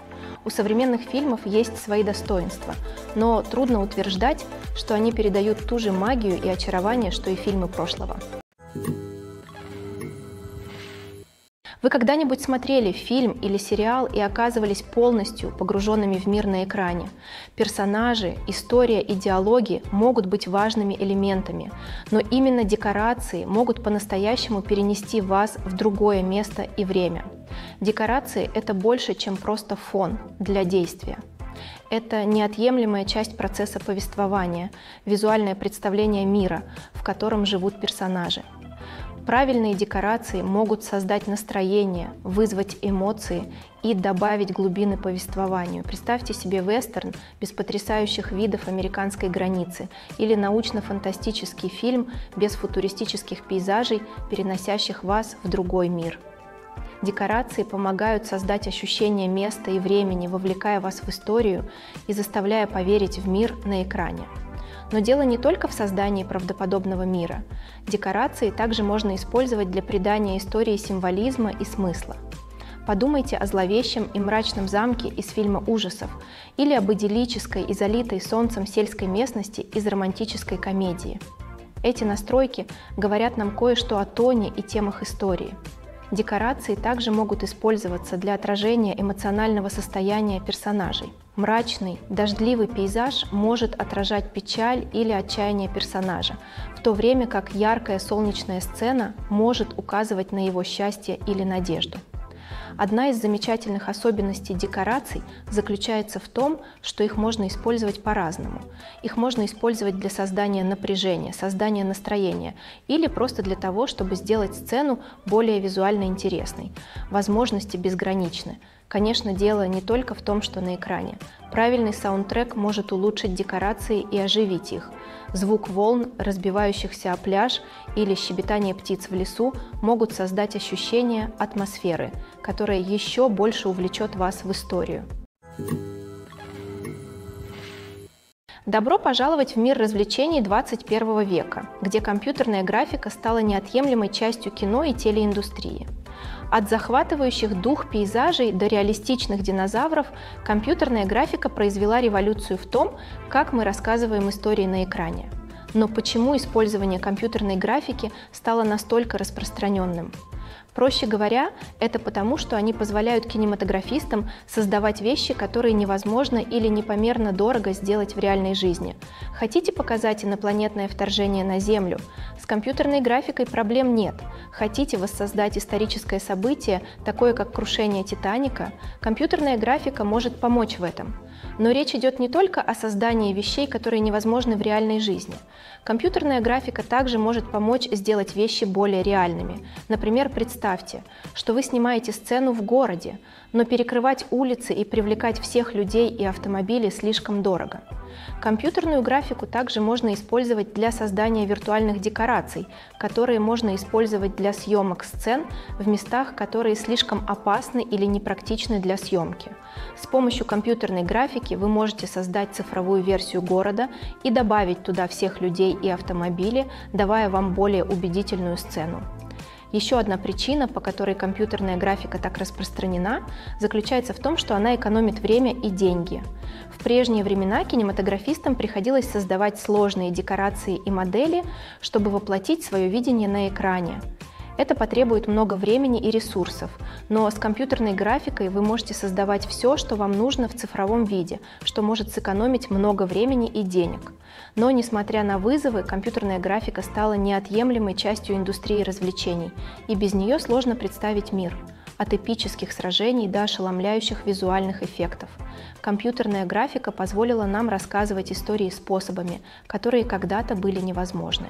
У современных фильмов есть свои достоинства, но трудно утверждать, что они передают ту же магию и очарование, что и фильмы прошлого. Вы когда-нибудь смотрели фильм или сериал и оказывались полностью погруженными в мир на экране? Персонажи, история и диалоги могут быть важными элементами, но именно декорации могут по-настоящему перенести вас в другое место и время. Декорации – это больше, чем просто фон для действия. Это неотъемлемая часть процесса повествования, визуальное представление мира, в котором живут персонажи. Правильные декорации могут создать настроение, вызвать эмоции и добавить глубины повествованию. Представьте себе вестерн без потрясающих видов американской границы или научно-фантастический фильм без футуристических пейзажей, переносящих вас в другой мир. Декорации помогают создать ощущение места и времени, вовлекая вас в историю и заставляя поверить в мир на экране. Но дело не только в создании правдоподобного мира. Декорации также можно использовать для придания истории символизма и смысла. Подумайте о зловещем и мрачном замке из фильма ужасов или об идиллической и залитой солнцем сельской местности из романтической комедии. Эти настройки говорят нам кое-что о тоне и темах истории. Декорации также могут использоваться для отражения эмоционального состояния персонажей. Мрачный, дождливый пейзаж может отражать печаль или отчаяние персонажа, в то время как яркая солнечная сцена может указывать на его счастье или надежду. Одна из замечательных особенностей декораций заключается в том, что их можно использовать по-разному. Их можно использовать для создания напряжения, создания настроения или просто для того, чтобы сделать сцену более визуально интересной. Возможности безграничны. Конечно, дело не только в том, что на экране. Правильный саундтрек может улучшить декорации и оживить их. Звук волн, разбивающихся о пляж, или щебетание птиц в лесу могут создать ощущение атмосферы, которое еще больше увлечет вас в историю. Добро пожаловать в мир развлечений двадцать первого века, где компьютерная графика стала неотъемлемой частью кино и телеиндустрии. От захватывающих дух пейзажей до реалистичных динозавров компьютерная графика произвела революцию в том, как мы рассказываем истории на экране. Но почему использование компьютерной графики стало настолько распространенным? Проще говоря, это потому, что они позволяют кинематографистам создавать вещи, которые невозможно или непомерно дорого сделать в реальной жизни. Хотите показать инопланетное вторжение на Землю? С компьютерной графикой проблем нет. Хотите воссоздать историческое событие, такое как крушение Титаника? Компьютерная графика может помочь в этом. Но речь идет не только о создании вещей, которые невозможны в реальной жизни. Компьютерная графика также может помочь сделать вещи более реальными. Например, представьте, что вы снимаете сцену в городе, но перекрывать улицы и привлекать всех людей и автомобили слишком дорого. Компьютерную графику также можно использовать для создания виртуальных декораций, которые можно использовать для съемок сцен в местах, которые слишком опасны или непрактичны для съемки. С помощью компьютерной графики вы можете создать цифровую версию города и добавить туда всех людей и автомобили, давая вам более убедительную сцену. Еще одна причина, по которой компьютерная графика так распространена, заключается в том, что она экономит время и деньги. В прежние времена кинематографистам приходилось создавать сложные декорации и модели, чтобы воплотить свое видение на экране. Это потребует много времени и ресурсов, но с компьютерной графикой вы можете создавать все, что вам нужно в цифровом виде, что может сэкономить много времени и денег. Но, несмотря на вызовы, компьютерная графика стала неотъемлемой частью индустрии развлечений, и без нее сложно представить мир. От эпических сражений до ошеломляющих визуальных эффектов. Компьютерная графика позволила нам рассказывать истории способами, которые когда-то были невозможны.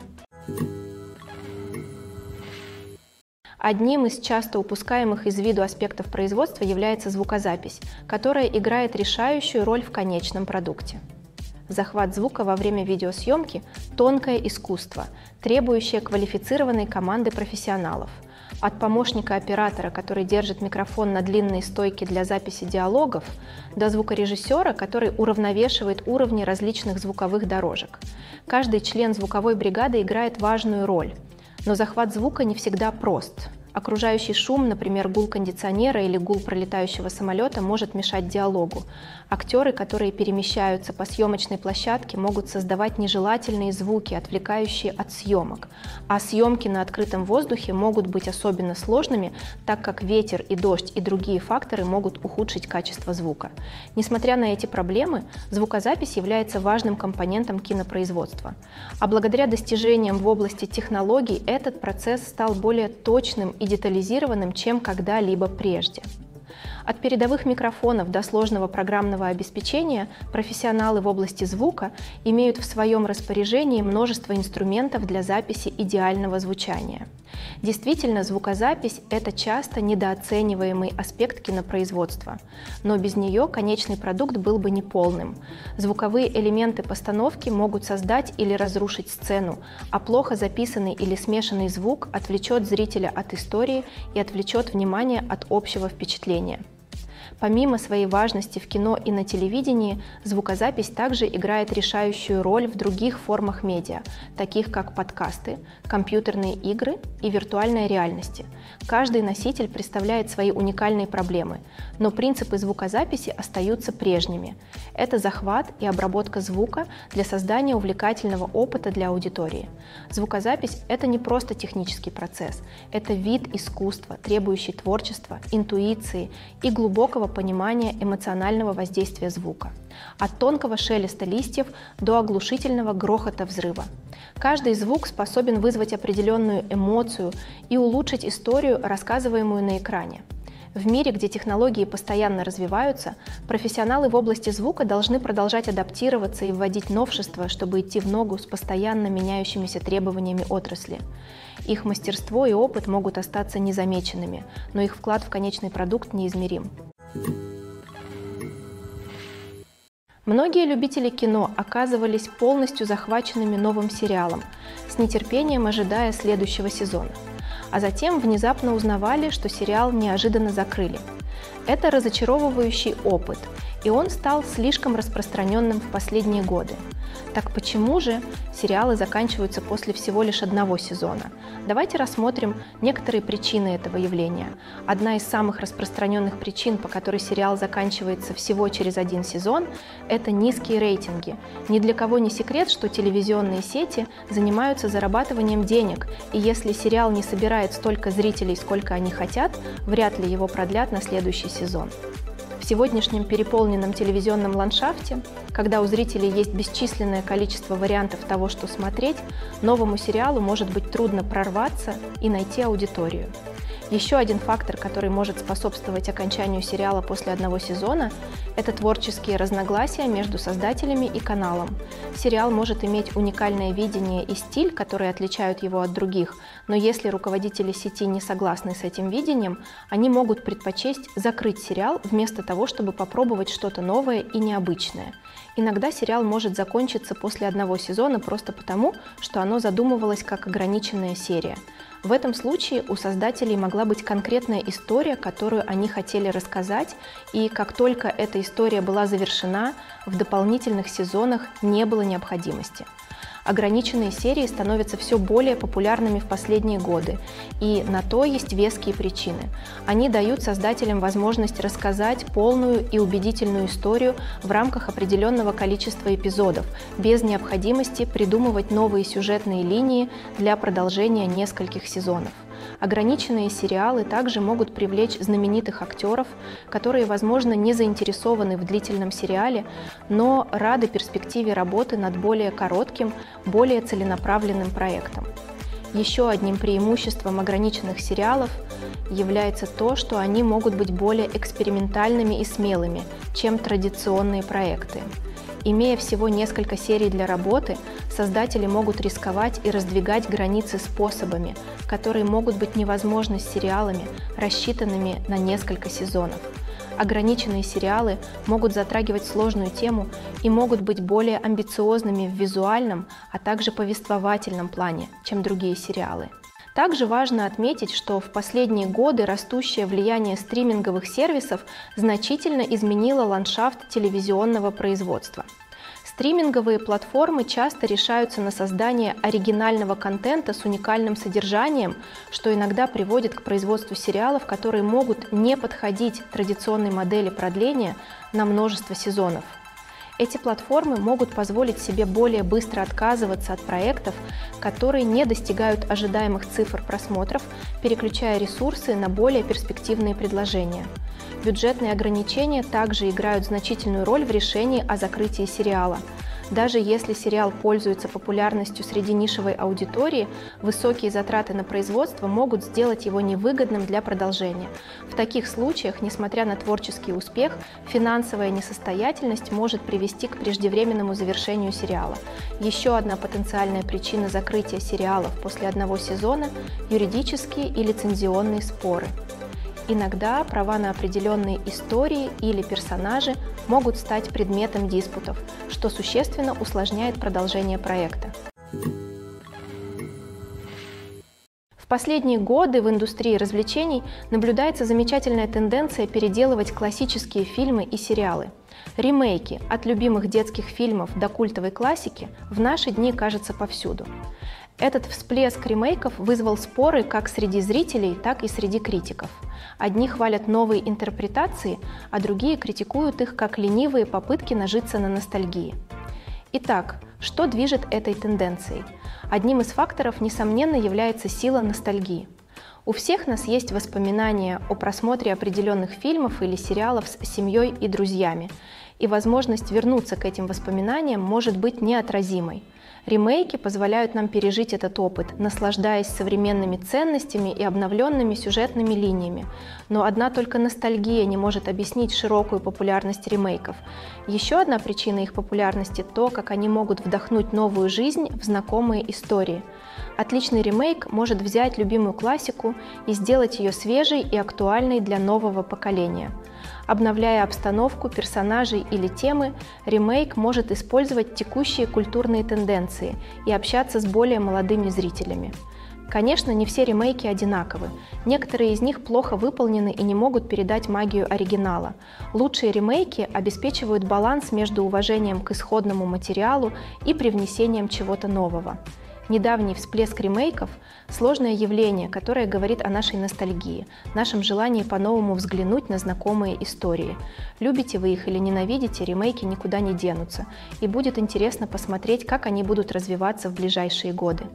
Одним из часто упускаемых из виду аспектов производства является звукозапись, которая играет решающую роль в конечном продукте. Захват звука во время видеосъемки – тонкое искусство, требующее квалифицированной команды профессионалов. От помощника оператора, который держит микрофон на длинной стойке для записи диалогов, до звукорежиссера, который уравновешивает уровни различных звуковых дорожек. Каждый член звуковой бригады играет важную роль. Но захват звука не всегда прост. Окружающий шум, например, гул кондиционера или гул пролетающего самолета, может мешать диалогу. Актеры, которые перемещаются по съемочной площадке, могут создавать нежелательные звуки, отвлекающие от съемок. А съемки на открытом воздухе могут быть особенно сложными, так как ветер и дождь и другие факторы могут ухудшить качество звука. Несмотря на эти проблемы, звукозапись является важным компонентом кинопроизводства. А благодаря достижениям в области технологий этот процесс стал более точным и детализированным, чем когда-либо прежде. От передовых микрофонов до сложного программного обеспечения профессионалы в области звука имеют в своем распоряжении множество инструментов для записи идеального звучания. Действительно, звукозапись – это часто недооцениваемый аспект кинопроизводства, но без нее конечный продукт был бы неполным. Звуковые элементы постановки могут создать или разрушить сцену, а плохо записанный или смешанный звук отвлечет зрителя от истории и отвлечет внимание от общего впечатления. Помимо своей важности в кино и на телевидении, звукозапись также играет решающую роль в других формах медиа, таких как подкасты, компьютерные игры и виртуальная реальность. Каждый носитель представляет свои уникальные проблемы, но принципы звукозаписи остаются прежними. Это захват и обработка звука для создания увлекательного опыта для аудитории. Звукозапись – это не просто технический процесс, это вид искусства, требующий творчества, интуиции и глубокого понимания эмоционального воздействия звука. От тонкого шелеста листьев до оглушительного грохота взрыва. Каждый звук способен вызвать определенную эмоцию и улучшить историю, рассказываемую на экране. В мире, где технологии постоянно развиваются, профессионалы в области звука должны продолжать адаптироваться и вводить новшества, чтобы идти в ногу с постоянно меняющимися требованиями отрасли. Их мастерство и опыт могут остаться незамеченными, но их вклад в конечный продукт неизмерим. Многие любители кино оказывались полностью захваченными новым сериалом, с нетерпением ожидая следующего сезона. А затем внезапно узнавали, что сериал неожиданно закрыли. Это разочаровывающий опыт, и он стал слишком распространенным в последние годы. Так почему же сериалы заканчиваются после всего лишь одного сезона? Давайте рассмотрим некоторые причины этого явления. Одна из самых распространенных причин, по которой сериал заканчивается всего через один сезон, это низкие рейтинги. Ни для кого не секрет, что телевизионные сети занимаются зарабатыванием денег, и если сериал не собирает столько зрителей, сколько они хотят, вряд ли его продлят на следующий сезон. В сегодняшнем переполненном телевизионном ландшафте, когда у зрителей есть бесчисленное количество вариантов того, что смотреть, новому сериалу может быть трудно прорваться и найти аудиторию. Еще один фактор, который может способствовать окончанию сериала после одного сезона, это творческие разногласия между создателями и каналом. Сериал может иметь уникальное видение и стиль, которые отличают его от других, но если руководители сети не согласны с этим видением, они могут предпочесть закрыть сериал вместо того, чтобы попробовать что-то новое и необычное. Иногда сериал может закончиться после одного сезона просто потому, что оно задумывалось как ограниченная серия. В этом случае у создателей могла быть конкретная история, которую они хотели рассказать, и как только эта история была завершена, в дополнительных сезонах не было необходимости. Ограниченные серии становятся все более популярными в последние годы, и на то есть веские причины. Они дают создателям возможность рассказать полную и убедительную историю в рамках определенного количества эпизодов, без необходимости придумывать новые сюжетные линии для продолжения нескольких сезонов. Ограниченные сериалы также могут привлечь знаменитых актеров, которые, возможно, не заинтересованы в длительном сериале, но рады перспективе работы над более коротким, более целенаправленным проектом. Еще одним преимуществом ограниченных сериалов является то, что они могут быть более экспериментальными и смелыми, чем традиционные проекты. Имея всего несколько серий для работы, создатели могут рисковать и раздвигать границы способами, которые могут быть невозможны с сериалами, рассчитанными на несколько сезонов. Ограниченные сериалы могут затрагивать сложную тему и могут быть более амбициозными в визуальном, а также повествовательном плане, чем другие сериалы. Также важно отметить, что в последние годы растущее влияние стриминговых сервисов значительно изменило ландшафт телевизионного производства. Стриминговые платформы часто решаются на создание оригинального контента с уникальным содержанием, что иногда приводит к производству сериалов, которые могут не подходить традиционной модели продления на множество сезонов. Эти платформы могут позволить себе более быстро отказываться от проектов, которые не достигают ожидаемых цифр просмотров, переключая ресурсы на более перспективные предложения. Бюджетные ограничения также играют значительную роль в решении о закрытии сериала. Даже если сериал пользуется популярностью среди нишевой аудитории, высокие затраты на производство могут сделать его невыгодным для продолжения. В таких случаях, несмотря на творческий успех, финансовая несостоятельность может привести к преждевременному завершению сериала. Еще одна потенциальная причина закрытия сериалов после одного сезона – юридические и лицензионные споры. Иногда права на определенные истории или персонажи могут стать предметом диспутов, что существенно усложняет продолжение проекта. В последние годы в индустрии развлечений наблюдается замечательная тенденция переделывать классические фильмы и сериалы. Ремейки от любимых детских фильмов до культовой классики в наши дни кажутся повсюду. Этот всплеск ремейков вызвал споры как среди зрителей, так и среди критиков. Одни хвалят новые интерпретации, а другие критикуют их как ленивые попытки нажиться на ностальгии. Итак, что движет этой тенденцией? Одним из факторов, несомненно, является сила ностальгии. У всех нас есть воспоминания о просмотре определенных фильмов или сериалов с семьей и друзьями, и возможность вернуться к этим воспоминаниям может быть неотразимой. Ремейки позволяют нам пережить этот опыт, наслаждаясь современными ценностями и обновленными сюжетными линиями. Но одна только ностальгия не может объяснить широкую популярность ремейков. Еще одна причина их популярности – то, как они могут вдохнуть новую жизнь в знакомые истории. Отличный ремейк может взять любимую классику и сделать ее свежей и актуальной для нового поколения. Обновляя обстановку, персонажей или темы, ремейк может использовать текущие культурные тенденции и общаться с более молодыми зрителями. Конечно, не все ремейки одинаковы. Некоторые из них плохо выполнены и не могут передать магию оригинала. Лучшие ремейки обеспечивают баланс между уважением к исходному материалу и привнесением чего-то нового. Недавний всплеск ремейков – сложное явление, которое говорит о нашей ностальгии, нашем желании по-новому взглянуть на знакомые истории. Любите вы их или ненавидите, ремейки никуда не денутся, и будет интересно посмотреть, как они будут развиваться в ближайшие годы.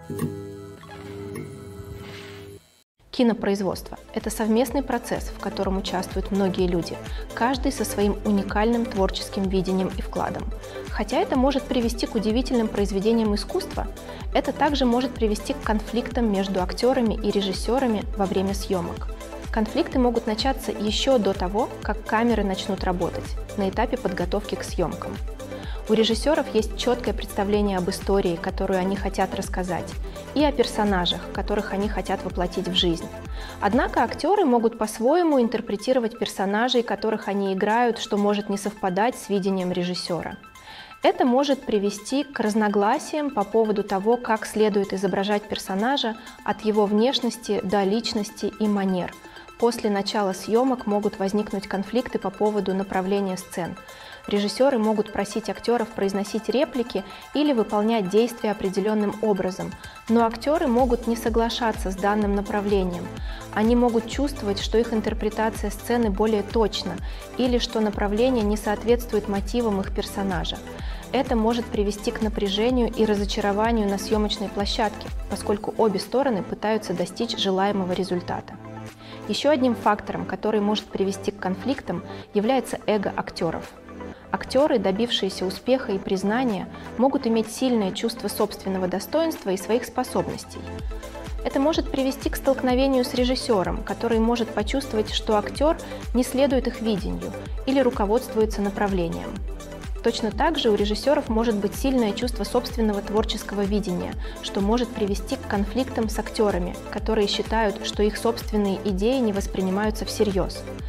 Кинопроизводство – это совместный процесс, в котором участвуют многие люди, каждый со своим уникальным творческим видением и вкладом. Хотя это может привести к удивительным произведениям искусства, это также может привести к конфликтам между актерами и режиссерами во время съемок. Конфликты могут начаться еще до того, как камеры начнут работать, на этапе подготовки к съемкам. У режиссеров есть четкое представление об истории, которую они хотят рассказать, и о персонажах, которых они хотят воплотить в жизнь. Однако актеры могут по-своему интерпретировать персонажей, которых они играют, что может не совпадать с видением режиссера. Это может привести к разногласиям по поводу того, как следует изображать персонажа от его внешности до личности и манер. После начала съемок могут возникнуть конфликты по поводу направления сцен. Режиссеры могут просить актеров произносить реплики или выполнять действия определенным образом, но актеры могут не соглашаться с данным направлением. Они могут чувствовать, что их интерпретация сцены более точна или что направление не соответствует мотивам их персонажа. Это может привести к напряжению и разочарованию на съемочной площадке, поскольку обе стороны пытаются достичь желаемого результата. Еще одним фактором, который может привести к конфликтам, является эго актеров. Актеры, добившиеся успеха и признания, могут иметь сильное чувство собственного достоинства и своих способностей. Это может привести к столкновению с режиссером, который может почувствовать, что актер не следует их видению или руководствуется направлением. Точно так же у режиссеров может быть сильное чувство собственного творческого видения, что может привести к конфликтам с актерами, которые считают, что их собственные идеи не воспринимаются всерьез.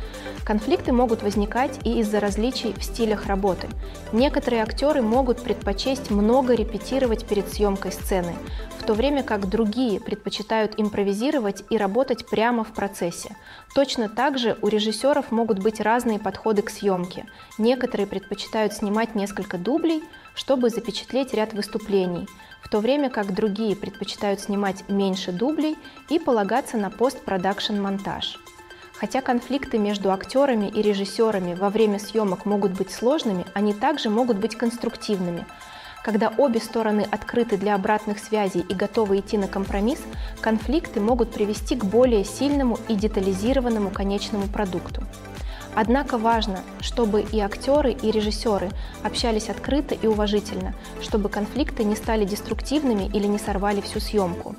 Конфликты могут возникать и из-за различий в стилях работы. Некоторые актеры могут предпочесть много репетировать перед съемкой сцены, в то время как другие предпочитают импровизировать и работать прямо в процессе. Точно так же у режиссеров могут быть разные подходы к съемке. Некоторые предпочитают снимать несколько дублей, чтобы запечатлеть ряд выступлений, в то время как другие предпочитают снимать меньше дублей и полагаться на постпродакшн-монтаж. Хотя конфликты между актерами и режиссерами во время съемок могут быть сложными, они также могут быть конструктивными. Когда обе стороны открыты для обратных связей и готовы идти на компромисс, конфликты могут привести к более сильному и детализированному конечному продукту. Однако важно, чтобы и актеры, и режиссеры общались открыто и уважительно, чтобы конфликты не стали деструктивными или не сорвали всю съемку.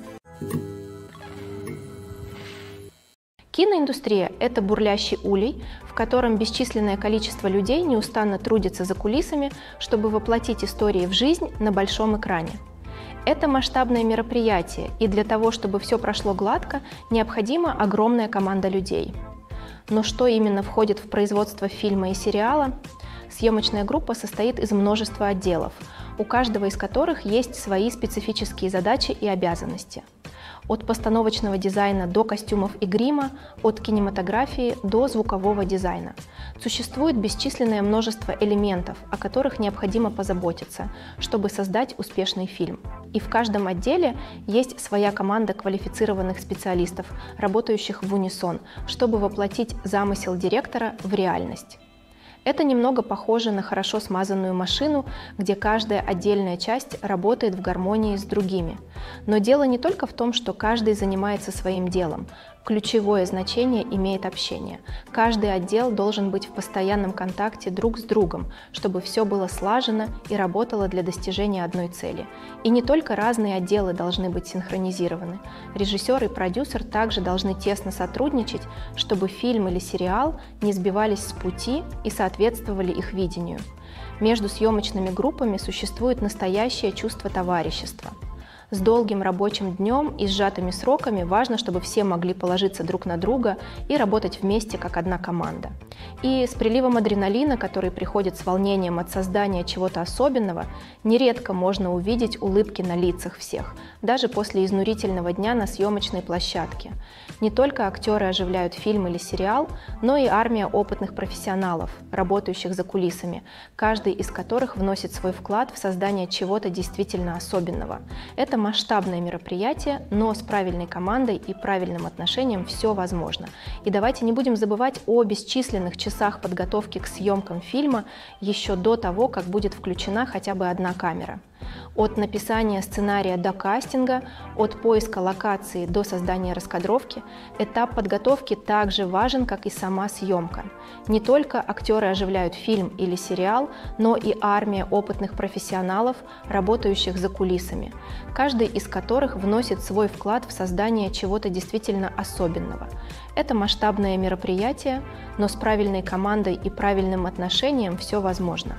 Киноиндустрия – это бурлящий улей, в котором бесчисленное количество людей неустанно трудятся за кулисами, чтобы воплотить истории в жизнь на большом экране. Это масштабное мероприятие, и для того, чтобы все прошло гладко, необходима огромная команда людей. Но что именно входит в производство фильма и сериала? Съемочная группа состоит из множества отделов, у каждого из которых есть свои специфические задачи и обязанности. От постановочного дизайна до костюмов и грима, от кинематографии до звукового дизайна. Существует бесчисленное множество элементов, о которых необходимо позаботиться, чтобы создать успешный фильм. И в каждом отделе есть своя команда квалифицированных специалистов, работающих в унисон, чтобы воплотить замысел директора в реальность. Это немного похоже на хорошо смазанную машину, где каждая отдельная часть работает в гармонии с другими. Но дело не только в том, что каждый занимается своим делом. Ключевое значение имеет общение. Каждый отдел должен быть в постоянном контакте друг с другом, чтобы все было слажено и работало для достижения одной цели. И не только разные отделы должны быть синхронизированы. Режиссер и продюсер также должны тесно сотрудничать, чтобы фильм или сериал не сбивались с пути и соответствовали их видению. Между съемочными группами существует настоящее чувство товарищества. С долгим рабочим днем и сжатыми сроками важно, чтобы все могли положиться друг на друга и работать вместе как одна команда. И с приливом адреналина, который приходит с волнением от создания чего-то особенного, нередко можно увидеть улыбки на лицах всех, даже после изнурительного дня на съемочной площадке. Не только актеры оживляют фильм или сериал, но и армия опытных профессионалов, работающих за кулисами, каждый из которых вносит свой вклад в создание чего-то действительно особенного. Это масштабное мероприятие, но с правильной командой и правильным отношением все возможно. И давайте не будем забывать о бесчисленных часах подготовки к съемкам фильма еще до того, как будет включена хотя бы одна камера. От написания сценария до кастинга, от поиска локации до создания раскадровки, этап подготовки также важен, как и сама съемка. Не только актеры оживляют фильм или сериал, но и армия опытных профессионалов, работающих за кулисами, каждый из которых вносит свой вклад в создание чего-то действительно особенного. Это масштабное мероприятие, но с правильной командой и правильным отношением все возможно.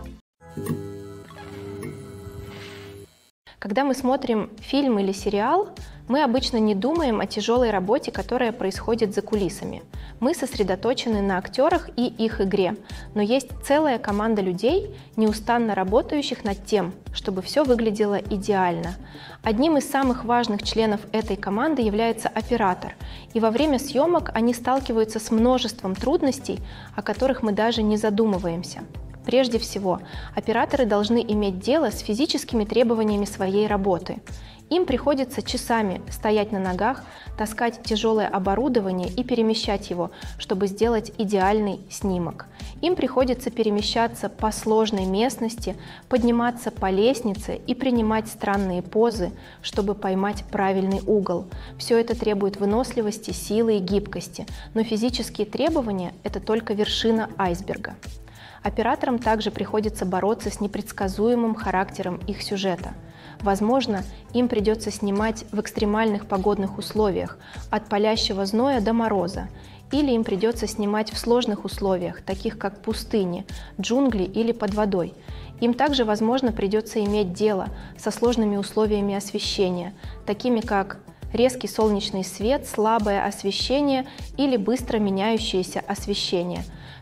Когда мы смотрим фильм или сериал, мы обычно не думаем о тяжелой работе, которая происходит за кулисами. Мы сосредоточены на актерах и их игре, но есть целая команда людей, неустанно работающих над тем, чтобы все выглядело идеально. Одним из самых важных членов этой команды является оператор, и во время съемок они сталкиваются с множеством трудностей, о которых мы даже не задумываемся. Прежде всего, операторы должны иметь дело с физическими требованиями своей работы. Им приходится часами стоять на ногах, таскать тяжелое оборудование и перемещать его, чтобы сделать идеальный снимок. Им приходится перемещаться по сложной местности, подниматься по лестнице и принимать странные позы, чтобы поймать правильный угол. Все это требует выносливости, силы и гибкости, но физические требования – это только вершина айсберга. Операторам также приходится бороться с непредсказуемым характером их сюжета. Возможно, им придется снимать в экстремальных погодных условиях, от палящего зноя до мороза, или им придется снимать в сложных условиях, таких как пустыни, джунгли или под водой. Им также, возможно, придется иметь дело со сложными условиями освещения, такими как резкий солнечный свет, слабое освещение или быстро меняющееся освещение.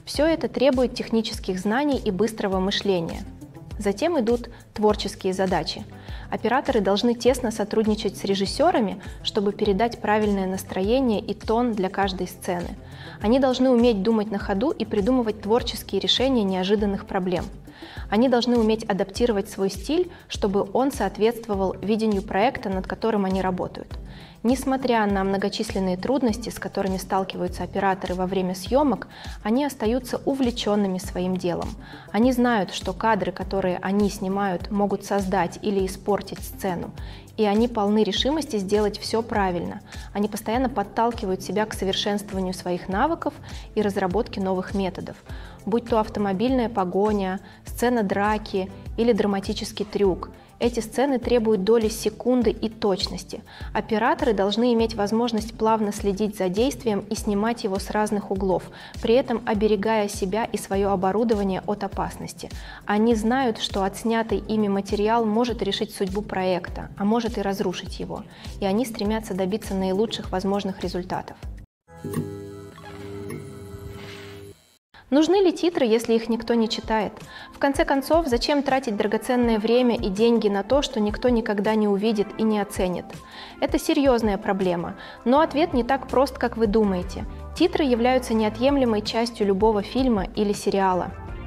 Все это требует технических знаний и быстрого мышления. Затем идут творческие задачи. Операторы должны тесно сотрудничать с режиссерами, чтобы передать правильное настроение и тон для каждой сцены. Они должны уметь думать на ходу и придумывать творческие решения неожиданных проблем. Они должны уметь адаптировать свой стиль, чтобы он соответствовал видению проекта, над которым они работают. Несмотря на многочисленные трудности, с которыми сталкиваются операторы во время съемок, они остаются увлеченными своим делом. Они знают, что кадры, которые они снимают, могут создать или испортить сцену, и они полны решимости сделать все правильно. Они постоянно подталкивают себя к совершенствованию своих навыков и разработке новых методов, будь то автомобильная погоня, сцена драки или драматический трюк. Эти сцены требуют доли секунды и точности. Операторы должны иметь возможность плавно следить за действием и снимать его с разных углов, при этом оберегая себя и свое оборудование от опасности. Они знают, что отснятый ими материал может решить судьбу проекта, а может и разрушить его, и они стремятся добиться наилучших возможных результатов. Нужны ли титры, если их никто не читает? В конце концов, зачем тратить драгоценное время и деньги на то, что никто никогда не увидит и не оценит? Это серьезная проблема, но ответ не так прост, как вы думаете. Титры являются неотъемлемой частью любого фильма или сериала.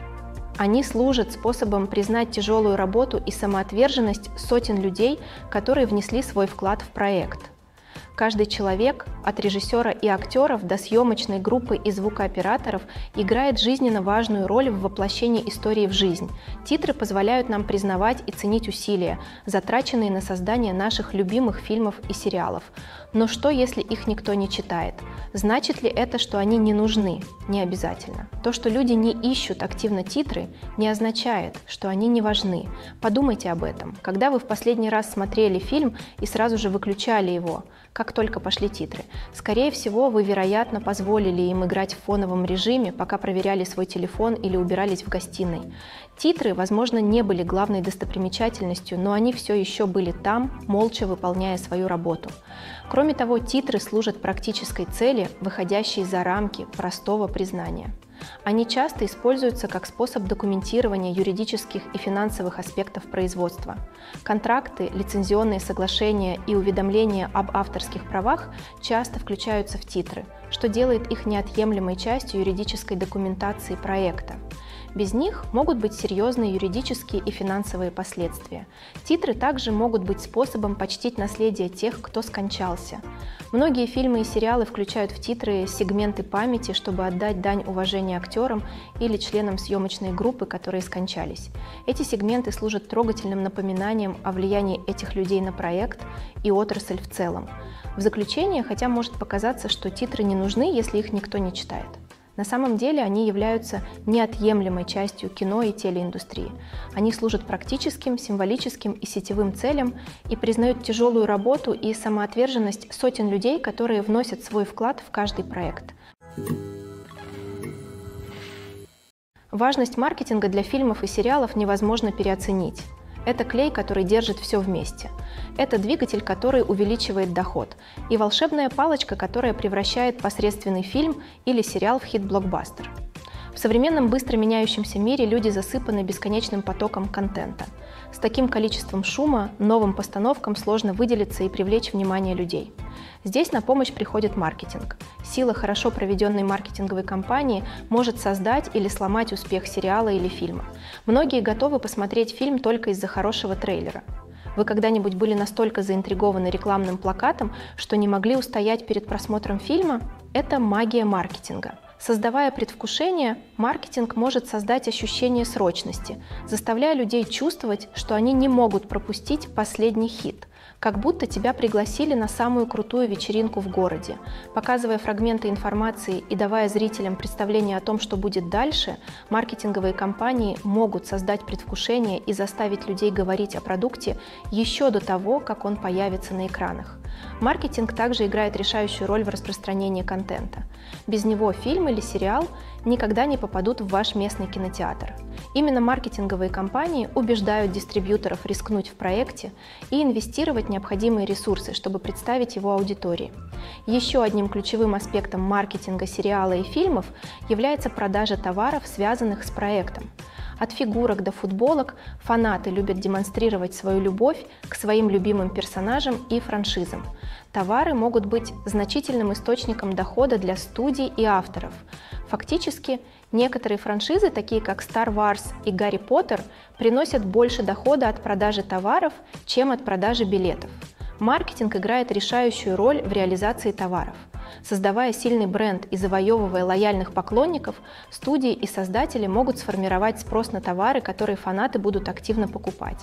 Они служат способом признать тяжелую работу и самоотверженность сотен людей, которые внесли свой вклад в проект. Каждый человек, от режиссера и актеров до съемочной группы и звукооператоров, играет жизненно важную роль в воплощении истории в жизнь. Титры позволяют нам признавать и ценить усилия, затраченные на создание наших любимых фильмов и сериалов. Но что, если их никто не читает? Значит ли это, что они не нужны? Не обязательно. То, что люди не ищут активно титры, не означает, что они не важны. Подумайте об этом. Когда вы в последний раз смотрели фильм и сразу же выключали его, как только пошли титры? Скорее всего, вы, вероятно, позволили им играть в фоновом режиме, пока проверяли свой телефон или убирались в гостиной. Титры, возможно, не были главной достопримечательностью, но они все еще были там, молча выполняя свою работу. Кроме того, титры служат практической цели, выходящей за рамки простого признания. Они часто используются как способ документирования юридических и финансовых аспектов производства. Контракты, лицензионные соглашения и уведомления об авторских правах часто включаются в титры, что делает их неотъемлемой частью юридической документации проекта. Без них могут быть серьезные юридические и финансовые последствия. Титры также могут быть способом почтить наследие тех, кто скончался. Многие фильмы и сериалы включают в титры сегменты памяти, чтобы отдать дань уважения актерам или членам съемочной группы, которые скончались. Эти сегменты служат трогательным напоминанием о влиянии этих людей на проект и отрасль в целом. В заключение, хотя может показаться, что титры не нужны, если их никто не читает. На самом деле они являются неотъемлемой частью кино и телеиндустрии. Они служат практическим, символическим и сетевым целям и признают тяжелую работу и самоотверженность сотен людей, которые вносят свой вклад в каждый проект. Важность маркетинга для фильмов и сериалов невозможно переоценить. Это клей, который держит все вместе. Это двигатель, который увеличивает доход. И волшебная палочка, которая превращает посредственный фильм или сериал в хит-блокбастер. В современном быстро меняющемся мире люди засыпаны бесконечным потоком контента. С таким количеством шума новым постановкам сложно выделиться и привлечь внимание людей. Здесь на помощь приходит маркетинг. Сила хорошо проведенной маркетинговой кампании может создать или сломать успех сериала или фильма. Многие готовы посмотреть фильм только из-за хорошего трейлера. Вы когда-нибудь были настолько заинтригованы рекламным плакатом, что не могли устоять перед просмотром фильма? Это магия маркетинга. Создавая предвкушение, маркетинг может создать ощущение срочности, заставляя людей чувствовать, что они не могут пропустить последний хит, как будто тебя пригласили на самую крутую вечеринку в городе. Показывая фрагменты информации и давая зрителям представление о том, что будет дальше, маркетинговые компании могут создать предвкушение и заставить людей говорить о продукте еще до того, как он появится на экранах. Маркетинг также играет решающую роль в распространении контента. Без него фильм или сериал никогда не попадут в ваш местный кинотеатр. Именно маркетинговые компании убеждают дистрибьюторов рискнуть в проекте и инвестировать необходимые ресурсы, чтобы представить его аудитории. Еще одним ключевым аспектом маркетинга сериала и фильмов является продажа товаров, связанных с проектом. От фигурок до футболок фанаты любят демонстрировать свою любовь к своим любимым персонажам и франшизам. Товары могут быть значительным источником дохода для студий и авторов. Фактически, некоторые франшизы, такие как Star Wars и Гарри Поттер, приносят больше дохода от продажи товаров, чем от продажи билетов. Маркетинг играет решающую роль в реализации товаров. Создавая сильный бренд и завоевывая лояльных поклонников, студии и создатели могут сформировать спрос на товары, которые фанаты будут активно покупать.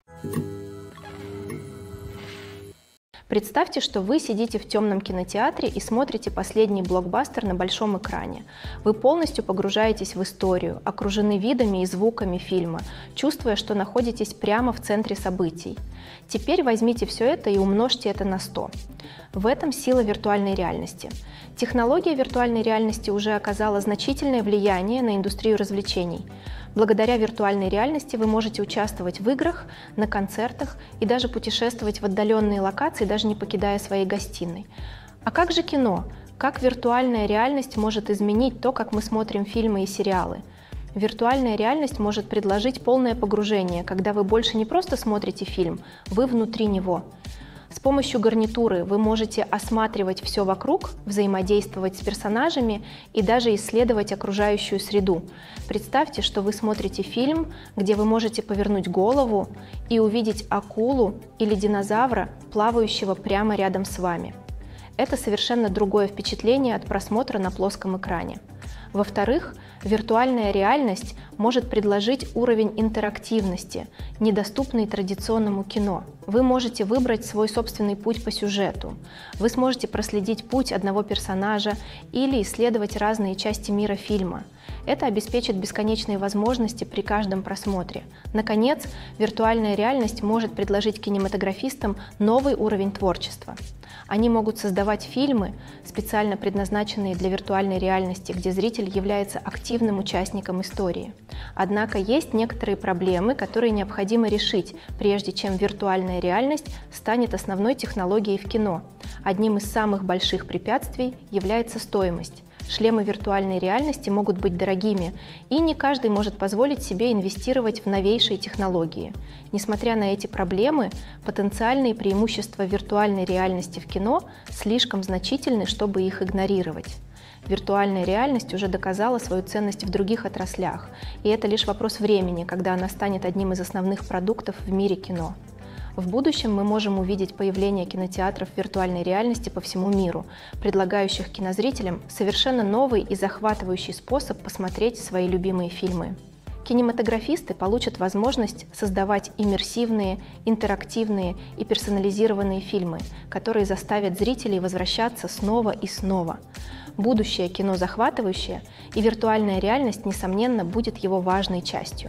Представьте, что вы сидите в темном кинотеатре и смотрите последний блокбастер на большом экране. Вы полностью погружаетесь в историю, окружены видами и звуками фильма, чувствуя, что находитесь прямо в центре событий. Теперь возьмите все это и умножьте это на сто. В этом сила виртуальной реальности. Технология виртуальной реальности уже оказала значительное влияние на индустрию развлечений. Благодаря виртуальной реальности вы можете участвовать в играх, на концертах и даже путешествовать в отдаленные локации, даже не покидая своей гостиной. А как же кино? Как виртуальная реальность может изменить то, как мы смотрим фильмы и сериалы? Виртуальная реальность может предложить полное погружение, когда вы больше не просто смотрите фильм, вы внутри него. С помощью гарнитуры вы можете осматривать все вокруг, взаимодействовать с персонажами и даже исследовать окружающую среду. Представьте, что вы смотрите фильм, где вы можете повернуть голову и увидеть акулу или динозавра, плавающего прямо рядом с вами. Это совершенно другое впечатление от просмотра на плоском экране. Во-вторых, виртуальная реальность может предложить уровень интерактивности, недоступный традиционному кино. Вы можете выбрать свой собственный путь по сюжету. Вы сможете проследить путь одного персонажа или исследовать разные части мира фильма. Это обеспечит бесконечные возможности при каждом просмотре. Наконец, виртуальная реальность может предложить кинематографистам новый уровень творчества. Они могут создавать фильмы, специально предназначенные для виртуальной реальности, где зритель является активным участником истории. Однако есть некоторые проблемы, которые необходимо решить, прежде чем виртуальная реальность станет основной технологией в кино. Одним из самых больших препятствий является стоимость. Шлемы виртуальной реальности могут быть дорогими, и не каждый может позволить себе инвестировать в новейшие технологии. Несмотря на эти проблемы, потенциальные преимущества виртуальной реальности в кино слишком значительны, чтобы их игнорировать. Виртуальная реальность уже доказала свою ценность в других отраслях, и это лишь вопрос времени, когда она станет одним из основных продуктов в мире кино. В будущем мы можем увидеть появление кинотеатров виртуальной реальности по всему миру, предлагающих кинозрителям совершенно новый и захватывающий способ посмотреть свои любимые фильмы. Кинематографисты получат возможность создавать иммерсивные, интерактивные и персонализированные фильмы, которые заставят зрителей возвращаться снова и снова. Будущее кино захватывающее, и виртуальная реальность, несомненно, будет его важной частью.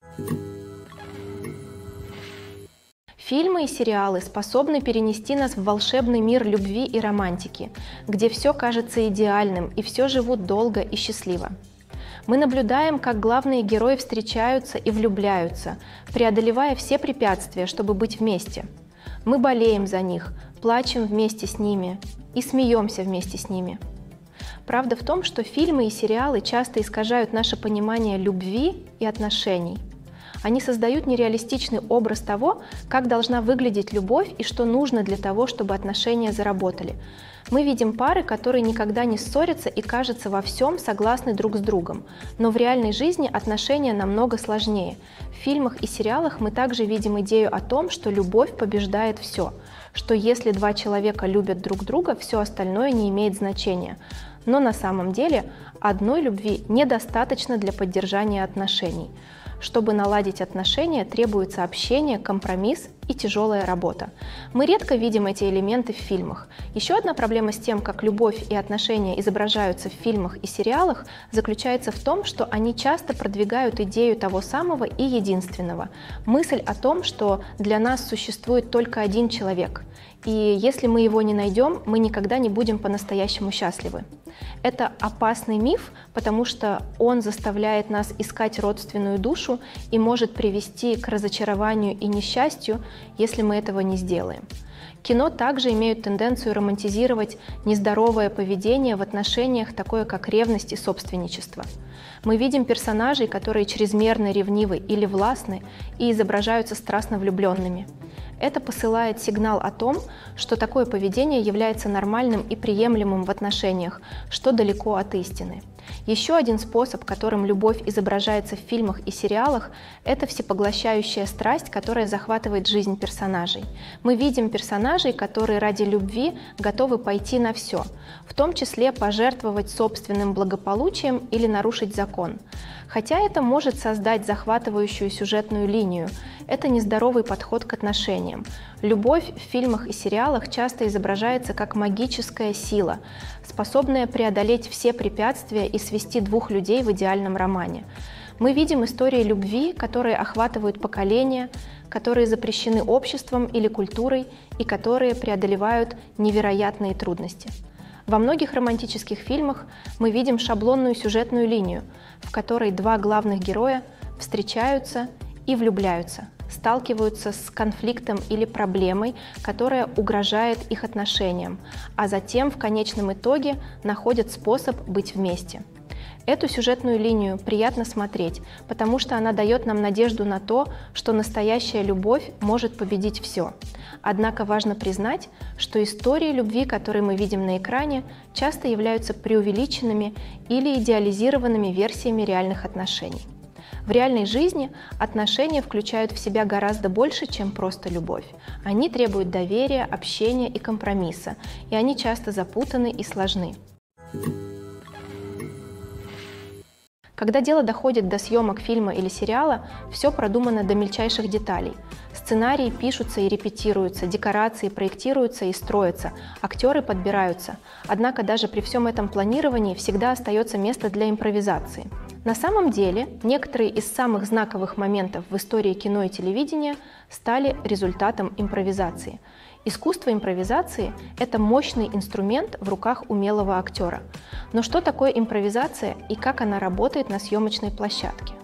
Фильмы и сериалы способны перенести нас в волшебный мир любви и романтики, где все кажется идеальным и все живут долго и счастливо. Мы наблюдаем, как главные герои встречаются и влюбляются, преодолевая все препятствия, чтобы быть вместе. Мы болеем за них, плачем вместе с ними и смеемся вместе с ними. Правда в том, что фильмы и сериалы часто искажают наше понимание любви и отношений. Они создают нереалистичный образ того, как должна выглядеть любовь и что нужно для того, чтобы отношения заработали. Мы видим пары, которые никогда не ссорятся и, кажется, во всем согласны друг с другом. Но в реальной жизни отношения намного сложнее. В фильмах и сериалах мы также видим идею о том, что любовь побеждает все, что если два человека любят друг друга, все остальное не имеет значения. Но на самом деле одной любви недостаточно для поддержания отношений. Чтобы наладить отношения, требуется общение, компромисс и тяжелая работа. Мы редко видим эти элементы в фильмах. Еще одна проблема с тем, как любовь и отношения изображаются в фильмах и сериалах, заключается в том, что они часто продвигают идею того самого и единственного. Мысль о том, что для нас существует только один человек. И если мы его не найдем, мы никогда не будем по-настоящему счастливы. Это опасный миф, потому что он заставляет нас искать родственную душу и может привести к разочарованию и несчастью, если мы этого не сделаем. Кино также имеют тенденцию романтизировать нездоровое поведение в отношениях, такое как ревность и собственничество. Мы видим персонажей, которые чрезмерно ревнивы или властны и изображаются страстно влюбленными. Это посылает сигнал о том, что такое поведение является нормальным и приемлемым в отношениях, что далеко от истины. Еще один способ, которым любовь изображается в фильмах и сериалах, это всепоглощающая страсть, которая захватывает жизнь персонажей. Мы видим персонажей, которые ради любви готовы пойти на все, в том числе пожертвовать собственным благополучием или нарушить закон. Хотя это может создать захватывающую сюжетную линию, это нездоровый подход к отношениям. Любовь в фильмах и сериалах часто изображается как магическая сила, способная преодолеть все препятствия и свести двух людей в идеальном романе. Мы видим истории любви, которые охватывают поколения, которые запрещены обществом или культурой и которые преодолевают невероятные трудности. Во многих романтических фильмах мы видим шаблонную сюжетную линию, в которой два главных героя встречаются и влюбляются, сталкиваются с конфликтом или проблемой, которая угрожает их отношениям, а затем в конечном итоге находят способ быть вместе. Эту сюжетную линию приятно смотреть, потому что она дает нам надежду на то, что настоящая любовь может победить все. Однако важно признать, что истории любви, которые мы видим на экране, часто являются преувеличенными или идеализированными версиями реальных отношений. В реальной жизни отношения включают в себя гораздо больше, чем просто любовь. Они требуют доверия, общения и компромисса, и они часто запутаны и сложны. Когда дело доходит до съемок фильма или сериала, все продумано до мельчайших деталей. Сценарии пишутся и репетируются, декорации проектируются и строятся, актеры подбираются. Однако даже при всем этом планировании всегда остается место для импровизации. На самом деле, некоторые из самых знаковых моментов в истории кино и телевидения стали результатом импровизации. Искусство импровизации – это мощный инструмент в руках умелого актера. Но что такое импровизация и как она работает на съемочной площадке?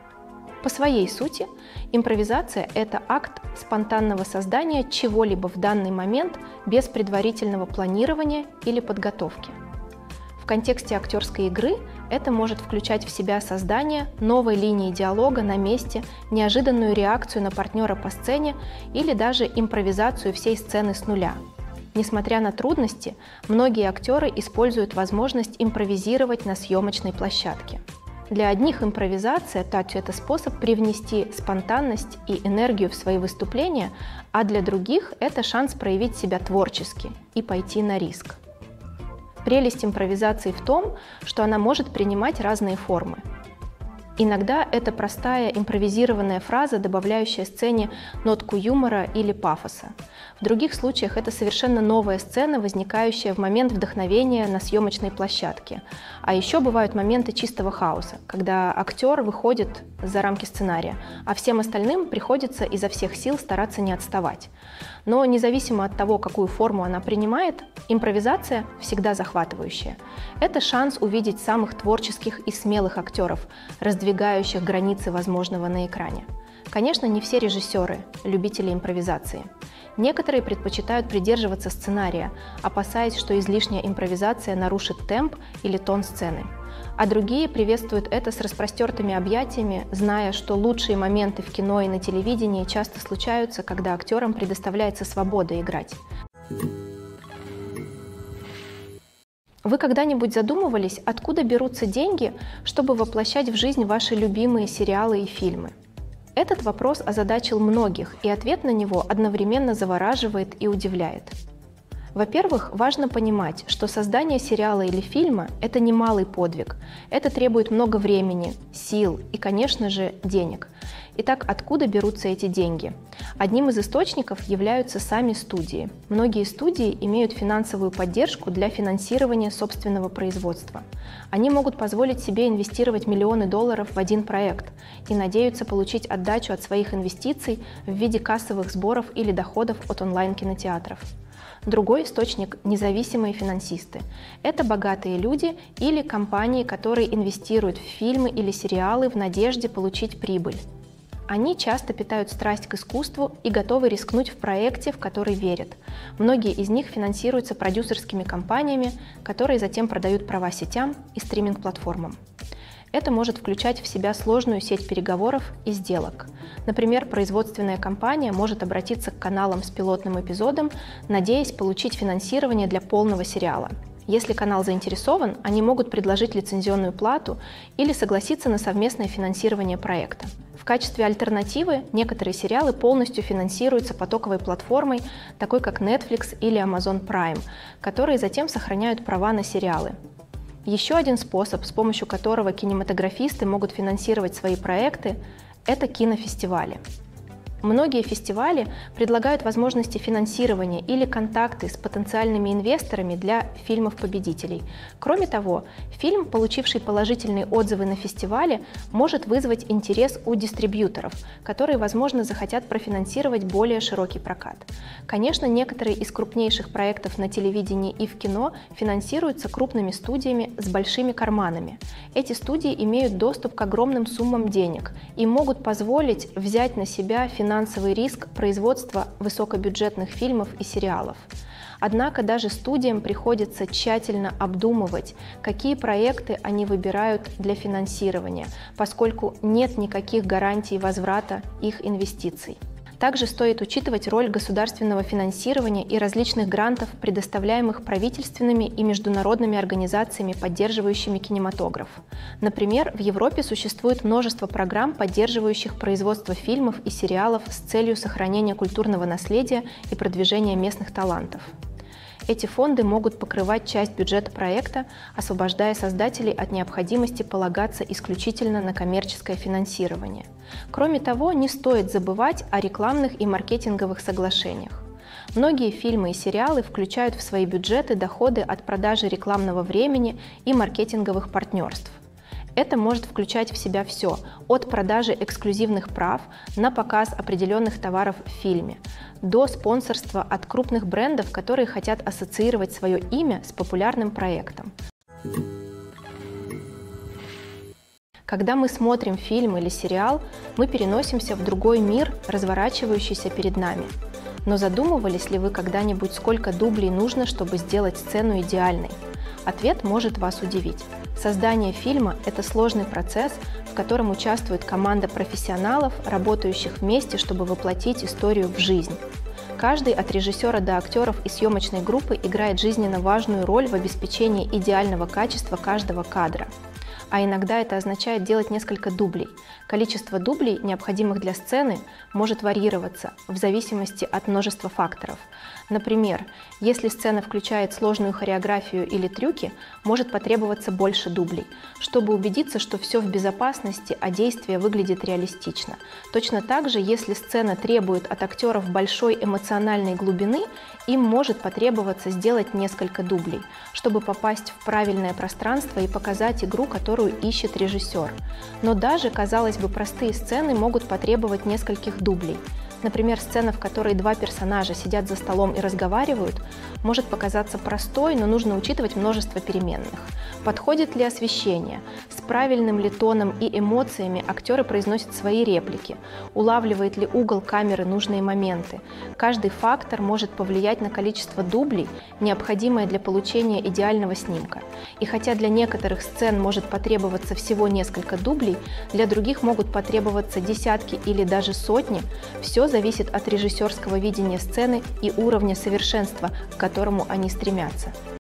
По своей сути, импровизация – это акт спонтанного создания чего-либо в данный момент без предварительного планирования или подготовки. В контексте актерской игры это может включать в себя создание новой линии диалога на месте, неожиданную реакцию на партнера по сцене или даже импровизацию всей сцены с нуля. Несмотря на трудности, многие актеры используют возможность импровизировать на съемочной площадке. Для одних импровизация – это способ привнести спонтанность и энергию в свои выступления, а для других – это шанс проявить себя творчески и пойти на риск. Прелесть импровизации в том, что она может принимать разные формы. Иногда это простая импровизированная фраза, добавляющая сцене нотку юмора или пафоса. В других случаях это совершенно новая сцена, возникающая в момент вдохновения на съемочной площадке. А еще бывают моменты чистого хаоса, когда актер выходит за рамки сценария, а всем остальным приходится изо всех сил стараться не отставать. Но независимо от того, какую форму она принимает, импровизация всегда захватывающая. Это шанс увидеть самых творческих и смелых актеров, раздвигающих границы возможного на экране. Конечно, не все режиссеры – любители импровизации. Некоторые предпочитают придерживаться сценария, опасаясь, что излишняя импровизация нарушит темп или тон сцены. А другие приветствуют это с распростертыми объятиями, зная, что лучшие моменты в кино и на телевидении часто случаются, когда актерам предоставляется свобода играть. Вы когда-нибудь задумывались, откуда берутся деньги, чтобы воплощать в жизнь ваши любимые сериалы и фильмы? Этот вопрос озадачил многих, и ответ на него одновременно завораживает и удивляет. Во-первых, важно понимать, что создание сериала или фильма – это немалый подвиг. Это требует много времени, сил и, конечно же, денег. Итак, откуда берутся эти деньги? Одним из источников являются сами студии. Многие студии имеют финансовую поддержку для финансирования собственного производства. Они могут позволить себе инвестировать миллионы долларов в один проект и надеются получить отдачу от своих инвестиций в виде кассовых сборов или доходов от онлайн-кинотеатров. Другой источник – независимые финансисты. Это богатые люди или компании, которые инвестируют в фильмы или сериалы в надежде получить прибыль. Они часто питают страсть к искусству и готовы рискнуть в проекте, в который верят. Многие из них финансируются продюсерскими компаниями, которые затем продают права сетям и стриминг-платформам. Это может включать в себя сложную сеть переговоров и сделок. Например, производственная компания может обратиться к каналам с пилотным эпизодом, надеясь получить финансирование для полного сериала. Если канал заинтересован, они могут предложить лицензионную плату или согласиться на совместное финансирование проекта. В качестве альтернативы некоторые сериалы полностью финансируются потоковой платформой, такой как Netflix или Amazon Prime, которые затем сохраняют права на сериалы. Еще один способ, с помощью которого кинематографисты могут финансировать свои проекты, это кинофестивали. Многие фестивали предлагают возможности финансирования или контакты с потенциальными инвесторами для фильмов-победителей. Кроме того, фильм, получивший положительные отзывы на фестивале, может вызвать интерес у дистрибьюторов, которые, возможно, захотят профинансировать более широкий прокат. Конечно, некоторые из крупнейших проектов на телевидении и в кино финансируются крупными студиями с большими карманами. Эти студии имеют доступ к огромным суммам денег и могут позволить взять на себя финансовые финансовый риск производства высокобюджетных фильмов и сериалов. Однако даже студиям приходится тщательно обдумывать, какие проекты они выбирают для финансирования, поскольку нет никаких гарантий возврата их инвестиций. Также стоит учитывать роль государственного финансирования и различных грантов, предоставляемых правительственными и международными организациями, поддерживающими кинематограф. Например, в Европе существует множество программ, поддерживающих производство фильмов и сериалов с целью сохранения культурного наследия и продвижения местных талантов. Эти фонды могут покрывать часть бюджета проекта, освобождая создателей от необходимости полагаться исключительно на коммерческое финансирование. Кроме того, не стоит забывать о рекламных и маркетинговых соглашениях. Многие фильмы и сериалы включают в свои бюджеты доходы от продажи рекламного времени и маркетинговых партнерств. Это может включать в себя все, от продажи эксклюзивных прав на показ определенных товаров в фильме, до спонсорства от крупных брендов, которые хотят ассоциировать свое имя с популярным проектом. Когда мы смотрим фильм или сериал, мы переносимся в другой мир, разворачивающийся перед нами. Но задумывались ли вы когда-нибудь, сколько дублей нужно, чтобы сделать сцену идеальной? Ответ может вас удивить. Создание фильма – это сложный процесс, в котором участвует команда профессионалов, работающих вместе, чтобы воплотить историю в жизнь. Каждый от режиссера до актеров и съемочной группы играет жизненно важную роль в обеспечении идеального качества каждого кадра. А иногда это означает делать несколько дублей. Количество дублей, необходимых для сцены, может варьироваться в зависимости от множества факторов. Например, если сцена включает сложную хореографию или трюки, может потребоваться больше дублей, чтобы убедиться, что все в безопасности, а действие выглядит реалистично. Точно так же, если сцена требует от актеров большой эмоциональной глубины, им может потребоваться сделать несколько дублей, чтобы попасть в правильное пространство и показать игру, которую ищет режиссер. Но даже, казалось бы, простые сцены могут потребовать нескольких дублей. Например, сцена, в которой два персонажа сидят за столом и разговаривают, может показаться простой, но нужно учитывать множество переменных. Подходит ли освещение? С правильным ли тоном и эмоциями актеры произносят свои реплики? Улавливает ли угол камеры нужные моменты? Каждый фактор может повлиять на количество дублей, необходимое для получения идеального снимка. И хотя для некоторых сцен может потребоваться всего несколько дублей, для других могут потребоваться десятки или даже сотни, все зависит от режиссерского видения сцены и уровня совершенства, к которому они стремятся.